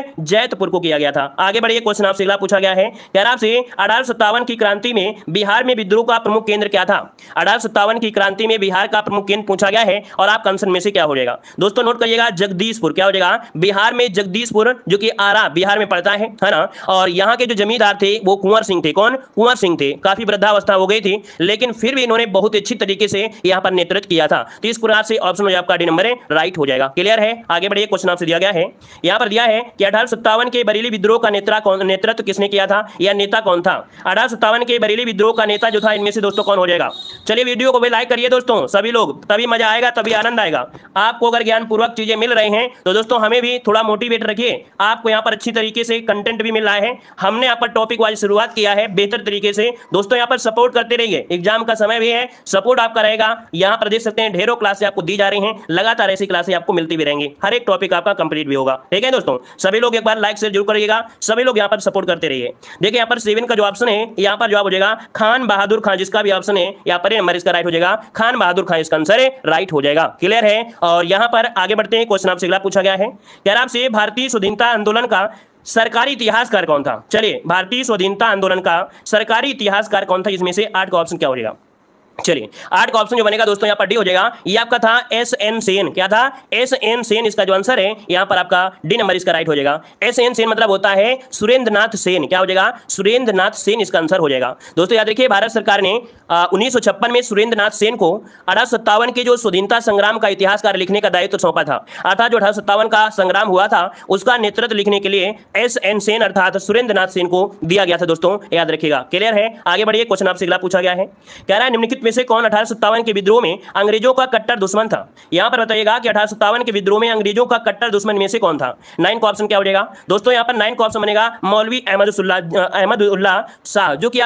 को किया गया था। आगे बढ़िए, क्वेश्चन आपसे अगला पूछा गया है, कह रहा आपसे 1857 की क्रांति में बिहार में विद्रोह का प्रमुख केंद्र क्या था? 1857 की क्रांति में बिहार का प्रमुख केंद्र पूछा गया है और आप कंसन में से क्या हो जाएगा? दोस्तों नोट करिएगा, जगदीशपुर। क्या हो जाएगा? बिहार में जगदीशपुर, जो कि आरा बिहार में पड़ता है ना। और यहाँ के जो जमींदार थे वो कुंवर सिंह थे। कौन? कुंवर सिंह थे। काफी वृद्धावस्था हो गई थी, लेकिन फिर भी इन्होंने बहुत अच्छी तरीके से यहाँ पर नेतृत्व किया था। तो इस प्रकार से ऑप्शन आपका डी नंबर राइट हो जाएगा। क्लियर है। आगे बढ़िए, क्वेश्चन आपसे दिया गया है, यहाँ पर दिया है कि 1857 के बरेली विद्रोह का नेतृत्व किसने किया था या नेता कौन था? 1857 के बरेली विद्रोह का नेता जो था इनमें से दोस्तों कौन हो जाएगा? चलिए वीडियो को भी लाइक करिए दोस्तों सभी लोग, तभी मजा आएगा, तभी आनंद आएगा। आपको अगर ज्ञान पूर्वक चीजें मिल रही हैं तो दोस्तों हमें भी थोड़ा मोटिवेट रखिए। आपको यहाँ पर अच्छी तरीके से कंटेंट भी मिल रहा है, हमने यहाँ पर टॉपिक वाइज शुरुआत किया है बेहतर तरीके से। दोस्तों यहाँ पर सपोर्ट करते रहिए, एग्जाम का समय भी है, सपोर्ट आपका रहेगा। यहाँ पर देख सकते हैं ढेरों क्लासें आपको दी जा रही हैं, लगातार ऐसी क्लासें आपको मिलती भी रहेंगी, हर एक टॉपिक आपका कंप्लीट भी होगा। ठीक है दोस्तों, सभी लोग एक बार लाइक शेयर जरूर करिएगा, सभी लोग यहाँ पर सपोर्ट करते रहिए। देखिए यहाँ पर 7 का जो ऑप्शन है यहाँ पर जवाब हो जाएगा खान बहादुर खान, जिसका भी ऑप्शन है यहाँ पर नंबर इसका राइट हो जाएगा खान बहादुर खान, इसका आंसर राइट हो जाएगा। क्लियर है। और यहाँ पर आगे बढ़ते हैं, क्वेश्चन आपसे अगला पूछा गया है, कह रहा आपसे भारतीय स्वाधीनता आंदोलन का सरकारी इतिहासकार कौन था? चलिए भारतीय स्वाधीनता आंदोलन का सरकारी इतिहासकार कौन था? इसमें से 8 का ऑप्शन क्या हो जाएगा? चलिए 8 का ऑप्शन जो बनेगा दोस्तों यहाँ पर डी हो जाएगा। ये आपका था एस.एन. सेन। क्या था? एस.एन. सेन, इसका जो आंसर है यहाँ पर आपका डी नंबर इसका राइट हो जाएगा। एस.एन. सेन मतलब होता है सुरेंद्रनाथ सेन। क्या हो जाएगा? सुरेंद्रनाथ सेन, इसका आंसर हो जाएगा। दोस्तों याद रखिए भारत सरकार ने 1956 में सुरेंद्रनाथ सेन को 1857 के जो स्वतंत्रता संग्राम का इतिहासकार लिखने का दायित्व सौंपा था, अर्थात जो 1857 का संग्राम हुआ था उसका नेतृत्व लिखने के लिए एस.एन. सेन अर्थात सुरेंद्रनाथ सेन को दिया गया था। दोस्तों याद रखिएगा। क्लियर है। आगे बढ़िए, क्वेश्चन आपसे अगला पूछा गया है, कह रहा है निम्नलिखित में से कौन 1857 के विद्रोह में अंग्रेजों का कट्टर दुश्मन था? यहां पर बताइएगा कि 1857 के विद्रोह में अंग्रेजों का कट्टर दुश्मन में से कौन था? 9 का ऑप्शन क्या हो जाएगा? दोस्तों यहां पर 9 का ऑप्शन बनेगा मौलवी अहमदुल्लाह शाह, जो कि आपके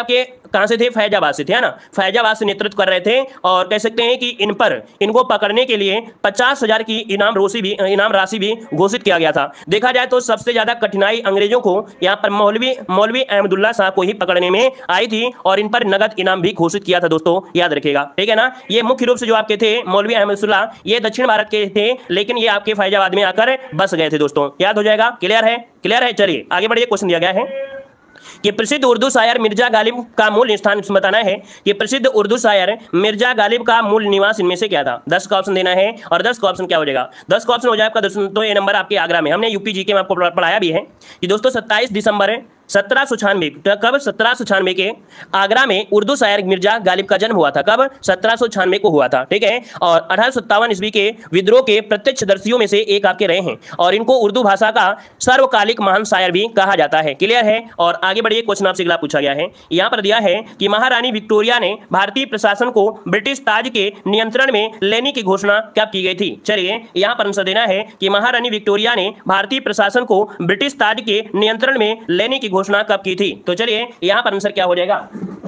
कहां से थे, फैजाबाद से थे, है ना, फैजाबाद से नेतृत्व कर रहे थे। और कह सकते हैं कि इनको पकड़ने के लिए 50,000 की इनाम राशि भी घोषित किया गया था। देखा जाए तो सबसे ज्यादा कठिनाई अंग्रेजों को यहाँ पर मौलवी अहमदुल्ला साहब को ही पकड़ने में आई थी और इन पर नगद इनाम भी घोषित किया था दोस्तों, याद रखिएगा, ठीक है ना। ये मुख्य रूप से जो आपके थे मौलवी अहमदुल्ला, ये दक्षिण भारत के थे, लेकिन ये आपके फैजाबाद में आकर बस गए थे दोस्तों, याद हो जाएगा। क्लियर है, क्लियर है। चलिए आगे बढ़िए। क्वेश्चन दिया गया है कि प्रसिद्ध उर्दू शायर मिर्जा गालिब का मूल स्थान बताना है कि प्रसिद्ध उर्दू शायर मिर्जा गालिब का मूल निवास इनमें से क्या था। 10 का ऑप्शन देना है और 10 का ऑप्शन क्या हो जाएगा, 10 का ऑप्शन हो जाएगा दोस्तों। तो ये नंबर आपके आगरा में, हमने यूपी जी के में आपको पढ़ाया भी है कि दोस्तों 27 दिसंबर 1796 कब 1796 के आगरा में उर्दू शायर मिर्जा गालिब का जन्म हुआ था। कब 1796 को हुआ था, ठीक है। और 1857 ईस्वी के विद्रोह के प्रत्यक्षदर्शियों में से एक आपके रहे हैं और इनको उर्दू भाषा का सर्वकालिक महान शायर भी कहा जाता है। क्लियर है। और आगे बढ़िए, क्वेश्चन आपसे अगला पूछा गया है, यहाँ पर दिया है कि महारानी विक्टोरिया ने भारतीय प्रशासन को ब्रिटिश ताज के नियंत्रण में लेने की घोषणा कब की गई थी। चलिए यहाँ पर आंसर देना है कि महारानी विक्टोरिया ने भारतीय प्रशासन को ब्रिटिश ताज के नियंत्रण में लेने की घोषणा कब की थी। तो चलिए यहां पर आंसर क्या हो जाएगा।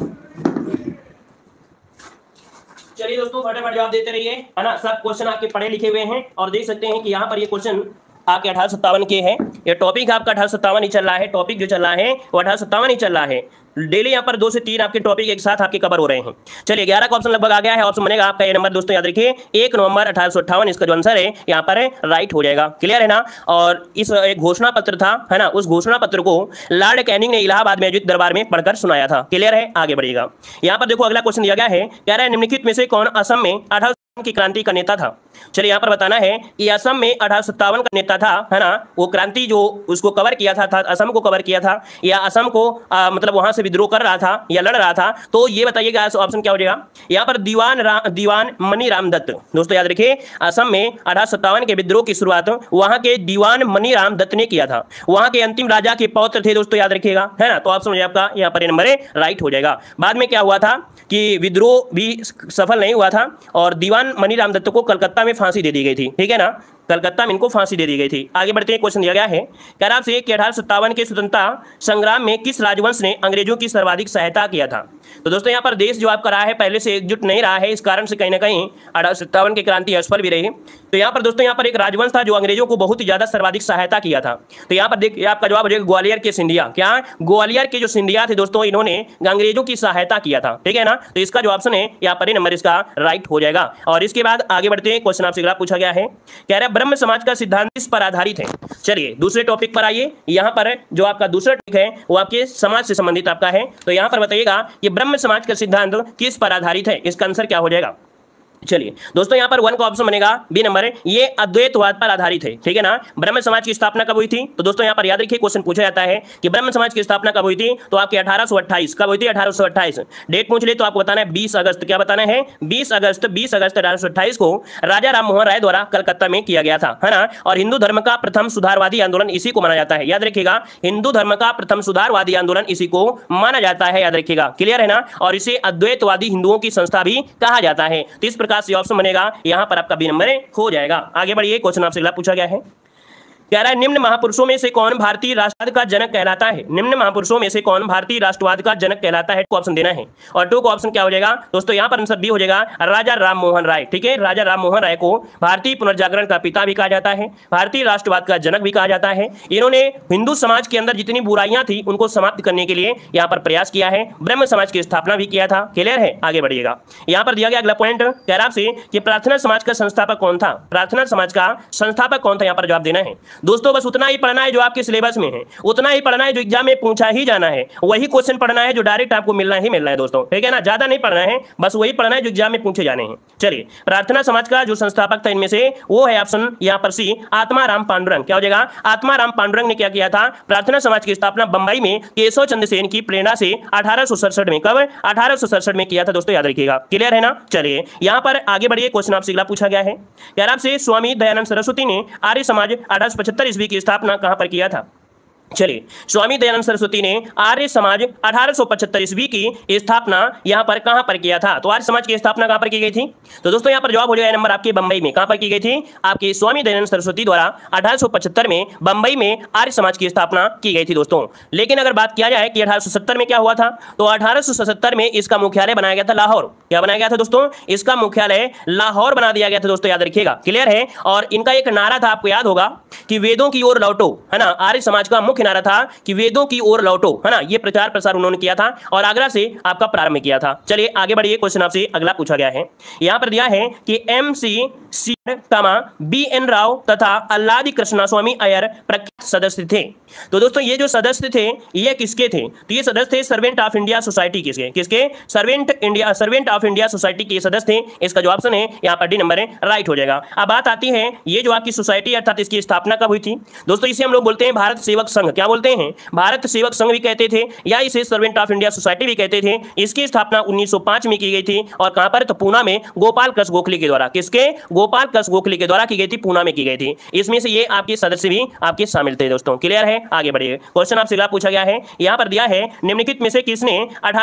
चलिए दोस्तों फटाफट जवाब देते रहिए, है ना। सब क्वेश्चन आपके पढ़े लिखे हुए हैं और देख सकते हैं कि यहां पर ये क्वेश्चन आपके 1857 के हैं। ये टॉपिक आपका 1857 ही चल रहा है, टॉपिक जो चल रहा है वो 1857 ही चल रहा है। डेली यहाँ पर 2 से 3 आपके टॉपिक एक साथ आपके कवर हो रहे हैं। चलिए 11 का ऑप्शन लगभग आ गया है। ऑप्शन बनेगा आपका ये नंबर दोस्तों, याद रखिए 1 नवंबर 1858 इसका जो आंसर है यहाँ पर राइट हो जाएगा। क्लियर है ना। और इस एक घोषणा पत्र था, है ना, उस घोषणा पत्र को लॉर्ड कैनिंग ने इलाहाबाद में आयोजित दरबार में पढ़कर सुनाया था। क्लियर है, आगे बढ़िएगा। यहाँ पर देखो अगला क्वेश्चन दिया गया है, कह रहा है निम्नलिखित में से कौन असम में 1857 की क्रांति का नेता था। चलिए यहाँ पर बताना है कि असम में 1857 का नेता था, है ना, वो क्रांति जो उसको कवर किया था असम को कवर किया था या असम को मतलब वहां से विद्रोह कर रहा था या लड़ रहा था। तो ये बताइएगा ऑप्शन क्या हो जाएगा। यहाँ पर दीवान मनी राम दत्त। दोस्तों याद रखिए असम में 1857 के विद्रोह की शुरुआत वहां के दीवान मनी राम दत्त ने किया था। वहां के अंतिम राजा के पौत्र थे दोस्तों, याद रखिएगा, है ना। तो ऑप्शन हो जाएगा आपका यहाँ पर नंबर राइट हो जाएगा। बाद में क्या हुआ था कि विद्रोह भी सफल नहीं हुआ था और दीवान मनी राम दत्त को कलकत्ता में फांसी दे दी गई थी, ठीक है ना, कलकत्ता में इनको फांसी दे दी गई थी। आगे बढ़ते हैं, क्वेश्चन दिया गया है, कह रहा है कि 1857 के स्वतंत्रता संग्राम में किस राजवंश ने अंग्रेजों की सर्वाधिक सहायता किया था। तो दोस्तों यहाँ पर देश जो आपका रहा है पहले से एकजुट नहीं रहा है, इस कारण से कहीं ना कहीं 1857 की क्रांति असफल भी रही। तो यहाँ पर दोस्तों यहाँ पर एक राजवंश था जो अंग्रेजों को बहुत ही ज्यादा सर्वाधिक सहायता किया था। तो यहाँ पर देखिए आपका जवाब हो जाएगा ग्वालियर के सिंधिया। क्या ग्वालियर के जो सिंधिया थे दोस्तों, इन्होंने अंग्रेजों की सहायता किया था, ठीक है ना। तो इसका जो ऑप्शन है यहाँ पर नंबर इसका राइट हो जाएगा। और इसके बाद आगे बढ़ते हैं, क्वेश्चन आपसे अगला पूछा गया है, कह रहा है ब्रह्म समाज का सिद्धांत किस पर आधारित है। चलिए दूसरे टॉपिक पर आइए। यहाँ पर जो आपका दूसरा टॉपिक है वो आपके समाज से संबंधित आपका है। तो यहाँ पर बताइएगा कि ब्रह्म समाज का सिद्धांत किस पर आधारित है, इसका आंसर क्या हो जाएगा। चलिए दोस्तों यहाँ पर 1 का ऑप्शन बनेगा बी नंबर, ये अद्वैतवाद पर आधारित है, ठीक है ना। ब्रह्म समाज की स्थापना कब हुई थी। तो दोस्तों यहाँ पर याद रखिए क्वेश्चन पूछा जाता है कि ब्रह्म समाज की स्थापना कब हुई थी। तो आपके 1828 कब हुई थी, 1828 डेट पूछ ले तो आपको बताना है 20 अगस्त। क्या बताना है, 20 अगस्त 1828 को राजा राम मोहन राय द्वारा कलकत्ता में किया गया था, है ना। और हिंदू धर्म का प्रथम सुधारवादी आंदोलन इसी को माना जाता है, याद रखिएगा, हिंदू धर्म का प्रथम सुधारवादी आंदोलन इसी को माना जाता है, याद रखिएगा। क्लियर है ना। और इसे अद्वैतवादी हिंदुओं की संस्था भी कहा जाता है। तो इस प्रकार से ऑप्शन बनेगा यहां पर आपका बी नंबर हो जाएगा। आगे बढ़िए, क्वेश्चन आपसे अगला पूछा गया है, कह रहा है निम्न महापुरुषों में से कौन भारतीय राष्ट्रवाद का जनक कहलाता है। निम्न महापुरुषों में से कौन भारतीय राष्ट्रवाद का जनक कहलाता है, को ऑप्शन देना है। और 2 का ऑप्शन क्या हो जाएगा दोस्तों, यहां पर आंसर बी हो जाएगा राजा राम मोहन राय, ठीक है। राजा राम मोहन राय को भारतीय पुनर्जागरण का पिता भी कहा जाता है, भारतीय राष्ट्रवाद का जनक भी कहा जाता है। इन्होंने हिंदू समाज के अंदर जितनी बुराइयां थी उनको समाप्त करने के लिए यहाँ पर प्रयास किया है, ब्रह्म समाज की स्थापना भी किया था। क्लियर है, आगे बढ़िएगा। यहाँ पर दिया गया अगला पॉइंट, कह रहा है कि प्रार्थना समाज का संस्थापक कौन था। प्रार्थना समाज का संस्थापक कौन था, यहाँ पर जवाब देना है दोस्तों। बस उतना ही पढ़ना है जो आपके सिलेबस में है, उतना ही पढ़ना है जो एग्जाम में पूछा ही जाना है, वही क्वेश्चन पढ़ना है जो डायरेक्ट आपको मिलना ही मिलना है दोस्तों, ठीक है ना। ज्यादा नहीं पढ़ना है, बस वही पढ़ना है जो एग्जाम में पूछे जाने हैं। चलिए प्रार्थना समाज का जो संस्थापक था इनमें से वो है ऑप्शन यहाँ पर सी, आत्माराम पांडुरंग। क्या हो जाएगा, आत्माराम पांडुरंग ने क्या किया था, प्रार्थना समाज की स्थापना बंबई में केशव चंद्र सेन की प्रेरणा से 1867 में, कब 1867 में किया था दोस्तों, याद रखिएगा। क्लियर है ना। चलिए यहाँ पर आगे बढ़िए, क्वेश्चन आपसे अगला पूछा गया है, यार आपसे स्वामी दयानंद सरस्वती ने आर्य समाज 1875 ईस्वी की स्थापना कहां पर किया था। चलिए, स्वामी दयानंद सरस्वती ने आर्य समाज 1875 ईस्वी की स्थापना यहाँ पर कहाँ पर किया था? तो आर्य समाज की स्थापना कहाँ पर की गई थी? तो दोस्तों यहाँ पर जवाब हो जाएगा नंबर आपके बंबई में। कहाँ पर की गई थी? आपके स्वामी दयानंद सरस्वती द्वारा 1875 में बंबई में आर्य समाज की स्थापना की गई थी दोस्तों। लेकिन अगर बात किया जाए कि 1870 में क्या हुआ था, तो 1877 में इसका मुख्यालय बनाया गया था लाहौर। क्या बनाया गया था दोस्तों? इसका मुख्यालय लाहौर बना दिया गया था दोस्तों, याद रखिएगा। क्लियर है? और इनका एक नारा था, आपको याद होगा कि वेदों की ओर लौटो, है ना। आर्य समाज का मुख्य नारा था कि वेदों की ओर लौटो, है ना। ये प्रचार प्रसार उन्होंने किया था और आगरा से आपका प्रारंभ किया था। चलिए आगे बढ़िए, क्वेश्चन आपसे अगला पूछा गया है। यहां पर दिया है कि MC BN राव तथा अल्लादी कृष्णस्वामी अय्यर प्रख्यात सदस्य थे। तो दोस्तों ये जो सदस्य थे ये किसके थे? तो ये सदस्य थे सर्वेंट ऑफ इंडिया सोसाइटी किसके सर्वेंट ऑफ इंडिया सोसाइटी के सदस्य थे। इसका जो ऑप्शन है यहाँ पर डी नंबर है, राइट हो जाएगा। अब बात आती है ये जो आपकी सोसाइटी अर्थात इसकी स्थापना कब हुई थी? दोस्तों इसे हम लोग बोलते हैं भारत सेवक संघ। क्या बोलते हैं? भारत सेवक संघ भी कहते थे या इसे सर्वेंट ऑफ इंडिया सोसाइटी भी कहते थे। इसकी स्थापना 1905 में की गई थी और कहां पर? तो पूना में गोपाल कृष्ण गोखले के द्वारा। किसके? गोपाल कृष्ण गोखले के द्वारा की गई थी, पूना में की गई थी। इसमें से ये आपके सदस्य भी आपके शामिल थे दोस्तों। क्लियर है? आगे बढ़िए, क्वेश्चन आपसे अगला पूछा गया है। यहां पर दिया है निम्नलिखित में से किसने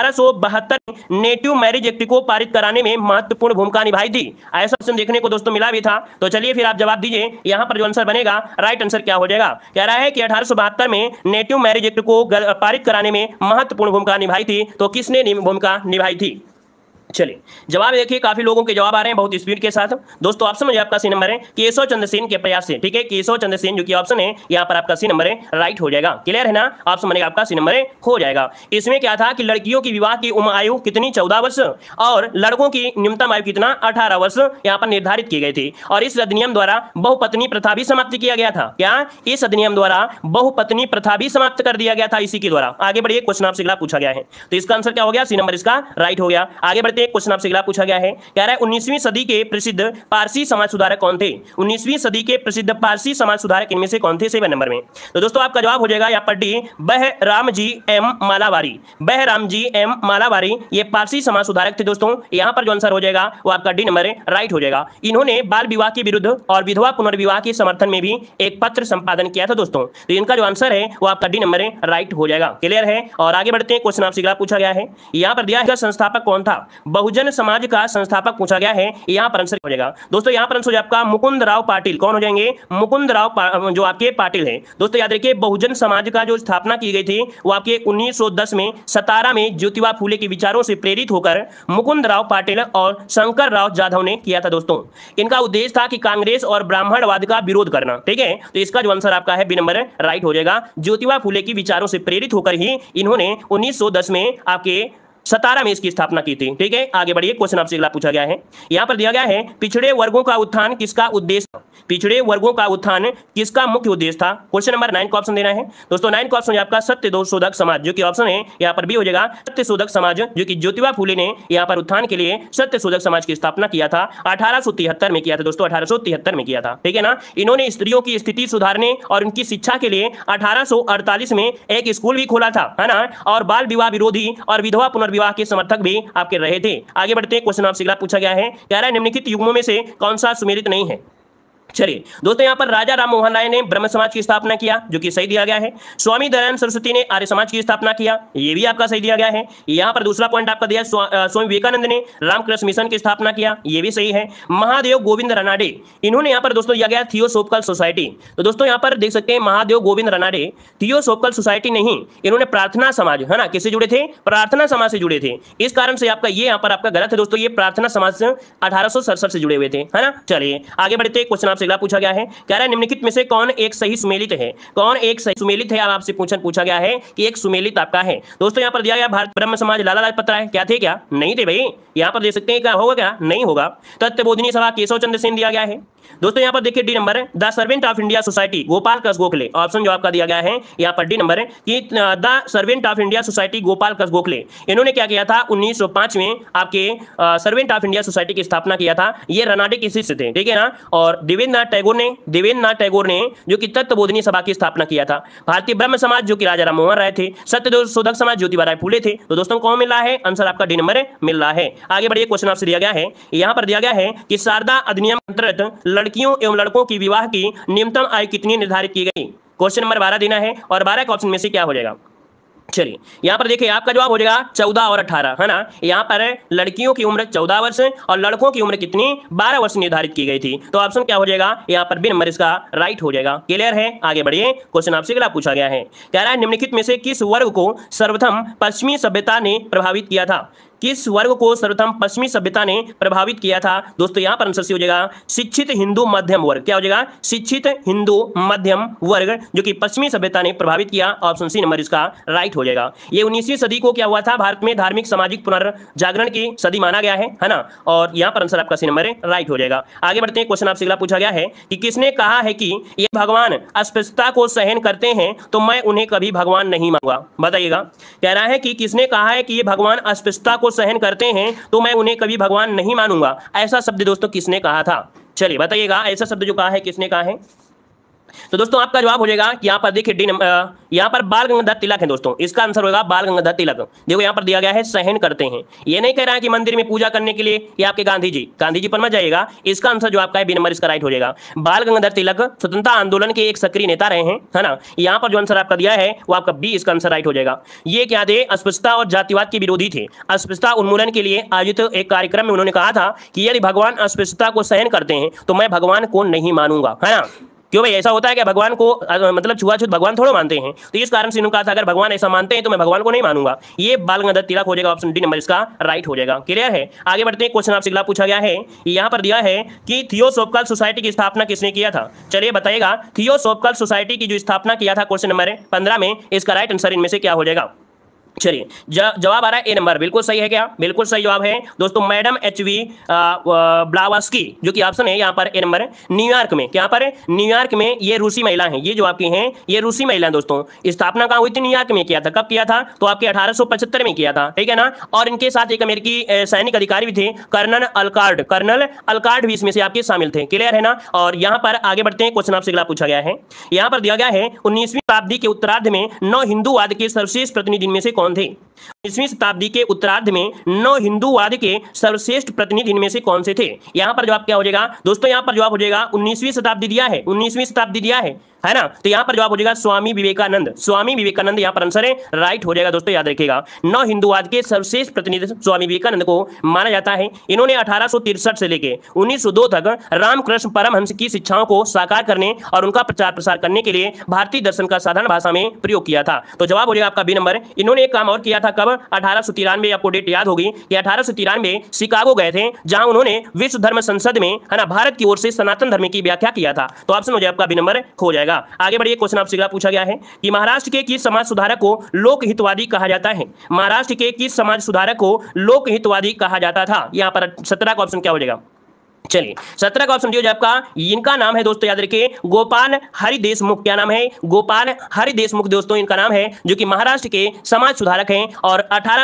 1872 नेटिव मैरिज एक्ट को पारित कराने में महत्वपूर्ण भूमिका निभाई थी? ऐसा ऑप्शन देखने को दोस्तों मिला भी था। तो चलिए फिर आप जवाब दीजिए। यहां पर जो आंसर बनेगा, राइट आंसर क्या हो जाएगा? कह रहा है कि 1872 में नेटिव मैरिज एक्ट को पारित कराने में महत्वपूर्ण भूमिका निभाई थी। तो किसने भूमिका निभाई थी? चलिए जवाब देखिए, काफी लोगों के जवाब आ रहे हैं बहुत स्पीड के साथ। दोस्तों ऑप्शन में आपका सी नंबर है केशव चंद्र सेन के प्रयास से। ठीक है, केशव चंद्र सेन जो कि ऑप्शन है यहाँ पर आपका सी नंबर है, राइट हो जाएगा। क्लियर है ना? ऑप्शन बनेगा आपका सी नंबर है, हो जाएगा। इसमें क्या था कि लड़कियों की विवाह की उम्र आयु कितनी? 14 वर्ष और लड़कों की न्यूनतम आयु कितना? 18 वर्ष यहाँ पर निर्धारित की गई थी। और इस अधिनियम द्वारा बहुपत्नी प्रथा भी समाप्त किया गया था। क्या? इस अधिनियम द्वारा बहुपत्नी प्रथा भी समाप्त कर दिया गया था इसी के द्वारा। आगे बढ़िए, क्वेश्चन आपसे अगला पूछा गया है। तो इसका आंसर क्या हो गया? सी नंबर इसका राइट हो गया। आगे बढ़ते हैं, क्वेश्चन आपसे अगला पूछा गया है। कह रहा है 19वीं सदी के प्रसिद्ध पारसी समाज सुधारक कौन थे? 19वीं सदी के प्रसिद्ध पारसी समाज सुधारक इनमें से कौन थे? 7 नंबर में। तो दोस्तों आपका जवाब हो जाएगा यहाँ पर D, Behramji M Malabari. Behramji M Malabari ये पारसी समाज सुधारक थे दोस्तों। यहाँ पर जो आंसर हो जाएगा वो आपका डी नंबर है, राइट हो जाएगा। इन्होंने बाल विवाह के विरुद्ध और विधवा पुनर्विवाह के समर्थन में भी एक पत्र संपादन किया था दोस्तों। तो इनका जो आंसर है वो आपका डी नंबर है, राइट हो जाएगा। क्लियर है? और आगे बढ़ते हैं, क्वेश्चन आपसे अगला पूछा गया है। यहाँ पर दिया है संस्थापक कौन था? बहुजन समाज का संस्थापक पूछा गया है। यहाँ पर आंसर हो जाएगा दोस्तों, यहाँ पर आंसर आपका मुकुंद राव पाटिल। कौन हो जाएंगे? मुकुंद राव जो आपके पाटिल हैं दोस्तों। याद रखिए बहुजन समाज का जो स्थापना की गई थी वो आपके 1910 में सतारा में ज्योतिबा फूले के विचारों से प्रेरित होकर मुकुंद राव पाटिल और शंकर राव जाधव ने किया था दोस्तों। इनका उद्देश्य था कि कांग्रेस और ब्राह्मणवाद का विरोध करना। ठीक है, तो इसका जो आंसर आपका है बी नंबर राइट हो जाएगा। ज्योतिबा फूले की विचारों से प्रेरित होकर ही इन्होंने 1910 में आपके सतारा में इसकी स्थापना की थी। ठीक है, आगे बढ़िए, क्वेश्चन आपसे अगला पूछा गया है। यहां पर दिया गया है पिछड़े वर्गों का उत्थान किसका उद्देश्य था? पिछड़े वर्गों का उत्थान किसका मुख्य उद्देश्य था? क्वेश्चन नंबर 9 का ऑप्शन देना है दोस्तों। 9 का ऑप्शन आपका सत्य शोधक समाज जो कि ऑप्शन है यहाँ पर भी हो जाएगा सत्य शोधक समाज, जो कि ज्योतिबा फूले ने यहाँ पर उत्थान के लिए सत्य शोधक समाज की स्थापना किया था 1873 में किया था दोस्तों। 1873 में किया था। ठीक है ना। इन्होंने स्त्रियों की स्थिति सुधारने और उनकी शिक्षा के लिए 1848 में एक स्कूल भी खोला था, है ना। और बाल विवाह विरोधी और विधवा पुनर्विवाह के समर्थक भी आपके रहे थे। आगे बढ़ते हैं, क्वेश्चन आपसे अगला पूछा गया है। कह रहा है निम्नलिखित युग्मों में से कौन सा सुमेलित नहीं है? चलिए दोस्तों, यहाँ पर राजा राम मोहन राय ने ब्रह्म समाज की स्थापना किया जो कि सही दिया गया है। स्वामी दयानंद सरस्वती ने आर्य समाज की स्थापना किया, ये भी आपका सही दिया गया है। यहाँ पर दूसरा पॉइंट आपका दिया स्वामी विवेकानंद ने रामकृष्ण मिशन की स्थापना किया, ये भी सही है। महादेव गोविंद रनाडे, इन्होंने यहाँ पर दोस्तों दिया गया थियोसोफिकल सोसाइटी। तो दोस्तों यहाँ पर देख सकते हैं महादेव गोविंद रनाडे थियोसोफिकल सोसाइटी नहीं, इन्होंने प्रार्थना समाज, है ना, किससे जुड़े थे? प्रार्थना समाज से जुड़े थे। इस कारण से आपका ये यहाँ पर आपका गलत है दोस्तों। ये प्रार्थना समाज से 1867 से जुड़े हुए थे, है ना। चलिए आगे बढ़ते, क्वेश्चन अगला पूछा गया है। कह रहा है निम्नलिखित में से कौन एक सही सुमेलित है? कौन एक सही सुमेलित है? आपसे पूछा गया है कि एक सुमेलित आपका है दोस्तों। यहाँ पर दिया गया भारत ब्रह्म समाज लाला लाजपत राय, क्या थे? क्या नहीं थे भाई? यहाँ पर देख सकते हैं क्या होगा, क्या नहीं होगा। तत्वबोधिनी सभा केशव चंद्र सेन दिया गया है दोस्तों। यहाँ पर देखिए डी नंबर है the servant of India society Gopal Krishna Gokhale. Option जो आपका दिया गया है यहाँ पर डी नंबर है कि the servant of India society Gopal Krishna Gokhale, इन्होंने क्या किया था? 1905 में आपके सर्वेंट ऑफ इंडिया सोसाइटी की स्थापना किया था। ये रनाडे के शिष्य थे, ठीक है ना। और देवेंद्रनाथ टैगोर ने जो कि तत्वबोधिनी सभा की स्थापना किया था। भारतीय ब्रह्म समाज जो कि राजा राम मोहन राय थे। सत्य शोधक समाज ज्योतिबा राय फूले थे। तो दोस्तों कौन मिल रहा है? आंसर आपका डी नंबर मिल रहा है। आगे बढ़िए, क्वेश्चन आपसे दिया गया है। यहाँ पर दिया गया है कि शारदा अधिनियम अंतर्गत लड़कियों एवं लड़कों की विवाह की न्यूनतम आयु कितनी निर्धारित की गई? क्वेश्चन नंबर 12 देना है और 12 के ऑप्शन में से क्या हो जाएगा। चलिए यहाँ पर देखिए आपका जवाब हो जाएगा 14 और 18, है ना। यहाँ पर लड़कियों की उम्र 14 वर्ष और लड़कों की उम्र कितनी 12 वर्ष निर्धारित की गई थी। तो ऑप्शन क्या हो जाएगा यहाँ पर बी नंबर इसका राइट हो जाएगा। क्लियर है, आगे बढ़िए। क्वेश्चन आपसे अगला पूछा गया है, कह रहा है निम्नलिखित में से किस वर्ग को सर्वप्रथम पश्चिमी सभ्यता ने प्रभावित किया था। किस वर्ग को सर्वप्रथम पश्चिमी सभ्यता ने प्रभावित किया था। दोस्तों यहाँ पर आंसर सी हो जाएगा शिक्षित हिंदू मध्यम वर्ग। क्या हो जाएगा, शिक्षित हिंदू मध्यम वर्ग, जो कि पश्चिमी सभ्यता ने प्रभावित किया। ऑप्शन सी नंबर इसका राइट हो जाएगा। ये 19वीं सदी को क्या हुआ था, भारत में धार्मिक सामाजिक पुनर्जागरण की सदी माना गया है ना। और यहाँ पर आंसर आपका सी नंबर राइट हो जाएगा। आगे बढ़ते हैं। क्वेश्चन आपसे अगला पूछा गया है कि किसने कहा है कि ये भगवान अस्पृश्यता को सहन करते हैं तो मैं उन्हें कभी भगवान नहीं मानूंगा। बताइएगा, कह रहा है कि किसने कहा है कि ये भगवान अस्पृश्यता को सहन करते हैं तो मैं उन्हें कभी भगवान नहीं मानूंगा। ऐसा शब्द दोस्तों किसने कहा था, चलिए बताइएगा। ऐसा शब्द जो कहा है किसने कहा है। तो दोस्तों आपका जवाब हो जाएगा कि यहाँ पर देखिए डी नंबर, यहाँ पर बाल गंगाधर तिलक है दोस्तों। इसका आंसर होगा बाल गंगाधर तिलक। देखो यहाँ पर दिया गया है सहन करते हैं। ये नहीं कह रहा है कि मंदिर में पूजा करने के लिए ये आपके गांधी जी पर मत जाइएगा। इसका आंसर जो आपका है बी नंबर इसका राइट हो जाएगा। बाल गंगाधर तिलक स्वतंत्रता आंदोलन के एक सक्रिय नेता रहे हैं, है ना। यहाँ पर जो आंसर आपका दिया है वो आपका बी इसका आंसर राइट हो जाएगा। ये क्या थे, अस्पृश्यता और जातिवाद के विरोधी थे। अस्पृश्यता उन्मूलन के लिए आयोजित एक कार्यक्रम में उन्होंने कहा था कि यदि भगवान अस्पृश्यता को सहन करते हैं तो मैं भगवान को नहीं मानूंगा, है ना। क्यों भाई, ऐसा होता है कि भगवान को मतलब छुआछूत भगवान थोड़ा मानते हैं। तो इस कारण से इन्होंने कहा था अगर भगवान ऐसा मानते हैं तो मैं भगवान को नहीं मानूंगा। ये बाल गंगाधर तिलक हो जाएगा। ऑप्शन डी नंबर इसका राइट हो जाएगा। क्लियर है, आगे बढ़ते हैं। क्वेश्चन आपसे अगला पूछा गया है, यहाँ पर दिया है कि थियोसॉफिकल सोसाइटी की स्थापना किसने किया था। चलिए बताइएगा, थियोसॉफिकल सोसाइटी की जो स्थापना किया था क्वेश्चन नंबर 15 में, इसका राइट आंसर इनमें से क्या हो जाएगा। चलिए जवाब आ रहा है ए नंबर। बिल्कुल सही है क्या, बिल्कुल सही जवाब है दोस्तों। मैडम एचवी ब्लावास्की, जो कि ऑप्शन है यहाँ पर ए नंबर। न्यूयॉर्क में, क्या पर न्यूयॉर्क में ये रूसी महिला हैं। ये जो आपकी हैं ये रूसी महिला हैं दोस्तों। स्थापना कहाँ हुई थी, न्यूयॉर्क में किया था। कब किया था, तो आपके 1875 में किया था, ठीक है ना। और इनके साथ एक अमेरिकी सैनिक अधिकारी भी थे, कर्नल अलकार्ड भी इसमें से आपके शामिल थे। क्लियर है ना। और यहाँ पर आगे बढ़ते हैं। क्वेश्चन आपसे अगला पूछा गया है, यहाँ पर दिया गया है 19वीं शताब्दी के उत्तरार्ध में 9 हिंदूवाद के सर्वश्रेष्ठ प्रतिनिधि में से कौन थे। 19वीं शताब्दी के उत्तरार्ध में 9 हिंदूवाद के सर्वश्रेष्ठ प्रतिनिधि इनमें से कौन से थे। यहां पर जवाब क्या हो जाएगा दोस्तों, यहां पर जवाब हो जाएगा 19वीं शताब्दी दिया है, 19वीं शताब्दी दिया है ना। तो यहां पर जवाब हो जाएगा स्वामी विवेकानंद। स्वामी विवेकानंद यहां पर आंसर है, राइट हो जाएगा दोस्तों। याद रखिएगा 9 हिंदूवाद के सर्वश्रेष्ठ प्रतिनिधि स्वामी विवेकानंद को माना जाता है। इन्होंने 1863 से लेकर 1902 तक रामकृष्ण परमहंस की शिक्षाओं को साकार करने और उनका प्रचार प्रसार करने के लिए भारतीय दर्शन का साधारण भाषा में प्रयोग किया था। तो जवाब हो जाएगा आपका बी नंबर। इन्होंने एक काम और किया था, कब, 1893। आपको डेट याद होगी कि 1893 शिकागो गए थे, जहां उन्होंने विश्व धर्म संसद में, है ना, भारत की ओर से सनातन धर्म की व्याख्या किया था। तो ऑप्शन हो जाएगा आपका बी नंबर हो जाएगा। आगे बढ़िए। क्वेश्चन आपसे अगला पूछा गया है कि महाराष्ट्र के किस समाज सुधारक को लोक हितवादी कहा जाता है। महाराष्ट्र के किस समाज सुधारक को लोक हितवादी कहा जाता था। यहां पर 17 का ऑप्शन क्या हो जाएगा। चलिए 17 का ऑप्शन दिया आपका, इनका नाम है दोस्तों, याद रखिए, गोपाल हरि देशमुख। क्या नाम है, गोपाल हरि देशमुख दोस्तों इनका नाम है, जो कि महाराष्ट्र के समाज सुधारक हैं। और